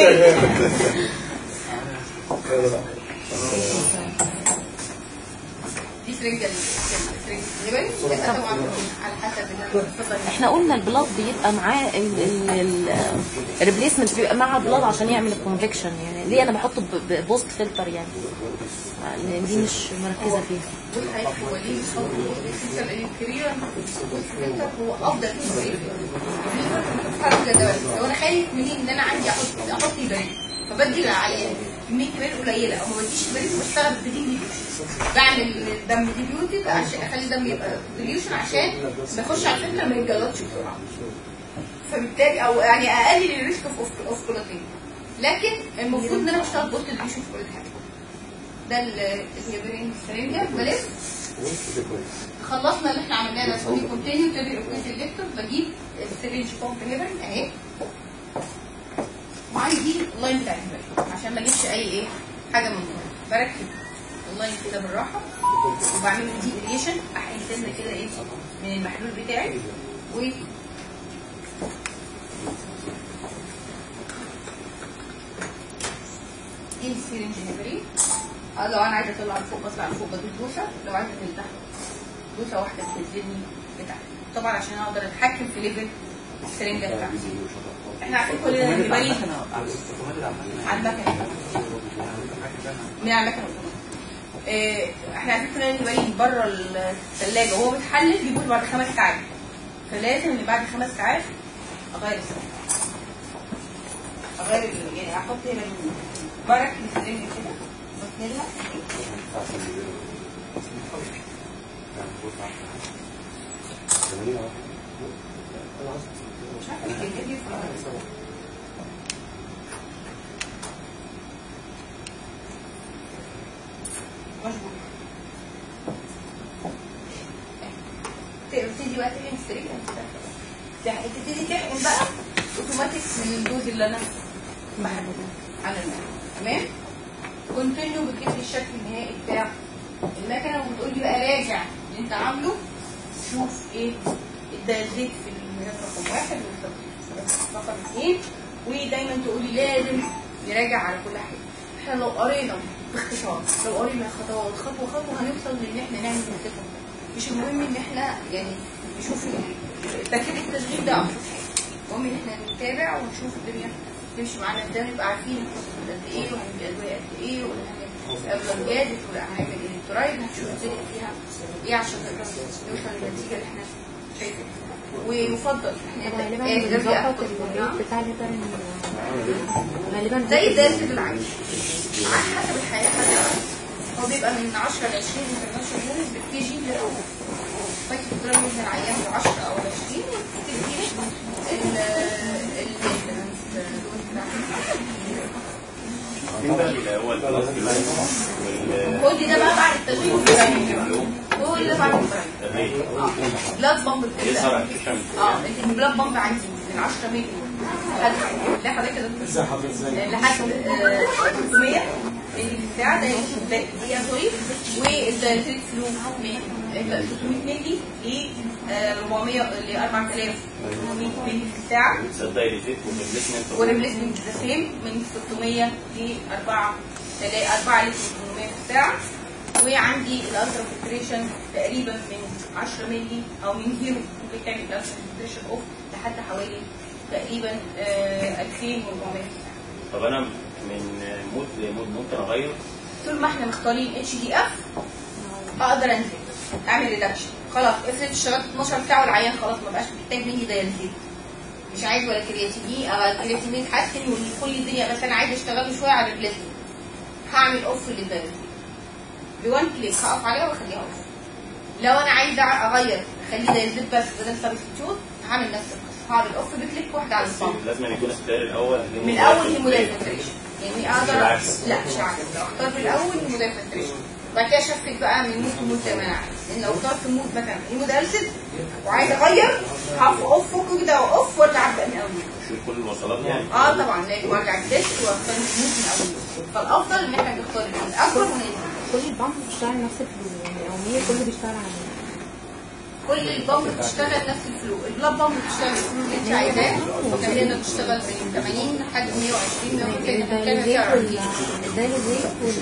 دي سرنجه طبعا على حسب احنا قلنا البلاد بيبقى معاه الريبليسمنت بيبقى مع بلاد عشان يعمل الكونفكشن. يعني ليه انا بحطه بوست فلتر يعني دي مش مركزه فيها. هو ليه الكرير هو افضل لو انا خايف منين ان انا عندي احط البريد فبدي على كميه كبيره قليله او ما بديش البريد وبشتغل بدي بعمل دم ديبيوتد عشان اخلي الدم يبقى ديليوشن عشان ما يخش على الفلتر ما يتجلطش بسرعه. فبالتالي او يعني اقلل الريسك اوف كولاتين. لكن المفروض ان انا بشتغل بوست ديليوشن في كل حاجه. ده الهيبرين سرنجه بلف. خلصنا اللي احنا عملناه ده سوري كونتينيو تبقى في السلكتور بجيب السرنج بومب هيبرين اهي. وعندي اللاين بتاع الهيبرين عشان ما اجيبش اي حاجه من بره. بركب لاين كده بالراحه، وبعمل له دي اريشن، احقن سنه كده ايه من المحلول بتاعي، و دي السيرنج هيبري. لو انا عايزه اطلع لفوق بطلع لفوق بدوس دوسه، لو عايزه انزل تحت دوسه واحده بتنزلني لتحت. طبعا عشان اقدر اتحكم في ليفل السرنجه بتاعتي. احنا عارفين كلنا ان الهيبري على المكنه، من على المكنه. احنا عارفين كلنا ان الهيبري بره الثلاجه وهو بيتحلل بيبوظ بعد 5 ساعات، فلازم ان بعد 5 ساعات اغير السرنجه، اغير يعني احط هنا برك السرنجه كده بسندها مش عارفه ايه مظبوط. تبتدي بقى تحقن السرنجه، تبتدي تحقن بقى اوتوماتيك من الدوز اللي انا بحدده على المكنه. تمام؟ كونتينيو بتجيب لي الشكل النهائي بتاع المكنه، وبتقول لي بقى راجع اللي انت عامله، شوف ايه الدلالات في المجال رقم 1 رقم 2، ودايما تقولي لازم نراجع على كل حاجه. احنا لو قرينا باختصار، لو قرينا خطوات خطوه خطوه هنوصل لان احنا نعمل الخطه. مش المهم ان احنا يعني نشوف تركيب التشغيل ده ابسط حاجه، المهم ان احنا نتابع ونشوف الدنيا تمشي معانا ازاي، نبقى عارفين قد ايه وهنعمل ادويه قد ايه، وهنعمل جادت ولا هنعمل الكترايد، هنشوف الدنيا فيها ايه عشان نوصل للنتيجه اللي احنا شايفينها. ويفضل احنا غالبا بنظبط الريت بتاع الليفر غالبا زي الدرس العادي على حسب الحياه. هو بيبقى من 10 ل 20 انترناشونال يونت بالكي جي للاول، فاكر الدرجه من العيان ب 10 او 20 وتبتدي كل ده بقى بعد التشغيل كل ده بعد التشغيل. بلاد بامب انت البلاد بامب عندي من 10 مللي لحد كده لحد 300 البتاع ده دقيقه سوري، والتريك فلو من 300 مللي ل 400 ل 4800 مللي في الساعه، والريبليسمنت ذا سيم من 600 ل 4 لتر 800 في الساعه. وعندي الالترا فلتريشن تقريبا من 10 مللي او من زيرو ممكن تعمل الالترا فلتريشن اوف لحد حوالي تقريبا 2400. طب انا من مود لمود ممكن اغير؟ طول ما احنا مختارين اتش دي اف اقدر انزل اعمل ريدكشن. خلاص افرض اشتغلت 12 ساعه والعيان خلاص ما بقاش محتاج مني دايلزيت، مش عايز ولا كرياتينين او الكرياتينين اتحسن وكل الدنيا، بس انا عايز اشتغل شويه على الريبليسمنت، هعمل اوف للدايلزيت بوان كليك، هقف عليها واخليها اوف. لو انا عايزه اغير اخليه دايلزيت بس بدل سبستيتيوت هعمل نفس القصه، هعمل اوف بكليك واحده على البامب. لازم يكون اختيار الاول من الاول هيمودايلزيشن، يعني اقدر لا مش عارف اختار في الاول هيمودايلزيشن، بعد كده اشفت بقى من مود لمود زي ما انا عايز. لان لو اخترت مود مثلا هيمودايلزيشن وعايز اغير هقف اوف فوق كده واوف وارجع ابدا من اول. شوف كل الوصلات يعني؟ طبعا لازم ارجع التست واختار المود من اول. فالافضل ان احنا نختار الاكبر وننزل. كل البامب بتشتغل نفس الفلو يعني يوميا كله بيشتغل على كل البامب بتشتغل نفس الفلو. البلاد بامب بتشتغل الفلو اللي انت عايزاه، كمان بتشتغل من 80 لحد 120 الدايلزيت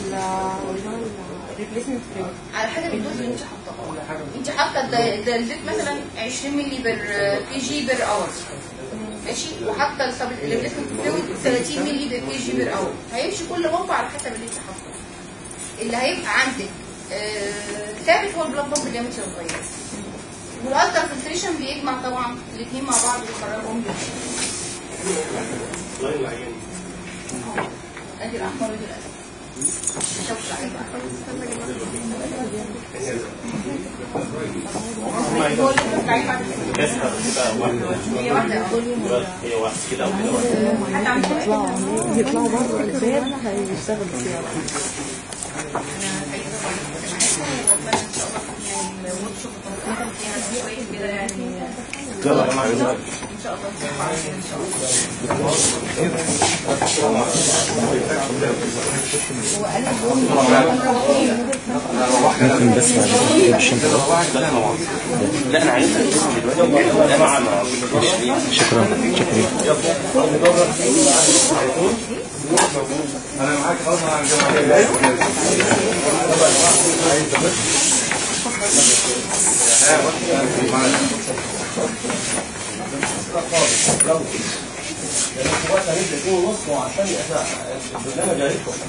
والريبليسمنت فلو على حسب الدوز اللي انت حاطاه. انت حاطه الدايلزيت مثلا 20 مللي بر كي جي بر اور، ماشي، وحاطه الريبليسمنت فلو 30 مللي بر كي جي بر اور، هيمشي كل بامب على حسب اللي انت حاطاه. اللي هيبقى عندك ثابت هو البلاد بامب اللي مش هيتغير. والالترا فلتريشن بيجمع طبعا الاثنين مع بعض ويخرجهم لاين العيان ادي الاحمر ودي الازرق. شوف العين هو اللي بتاعي بعد كده هي واحده هي واحده كده او كده حد عنده يطلعوا بره الباب هيشتغل بسيارة. ان شاء الله شاء الله نشوفكم على خير ان شاء الله. ممكن بس بعد كده الشنطه لا انا عايزها دلوقتي انا مع شكرا انا معاك خلاص.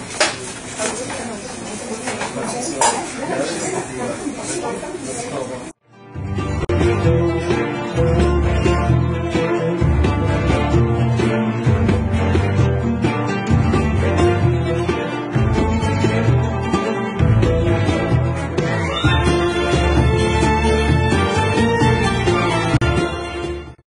انا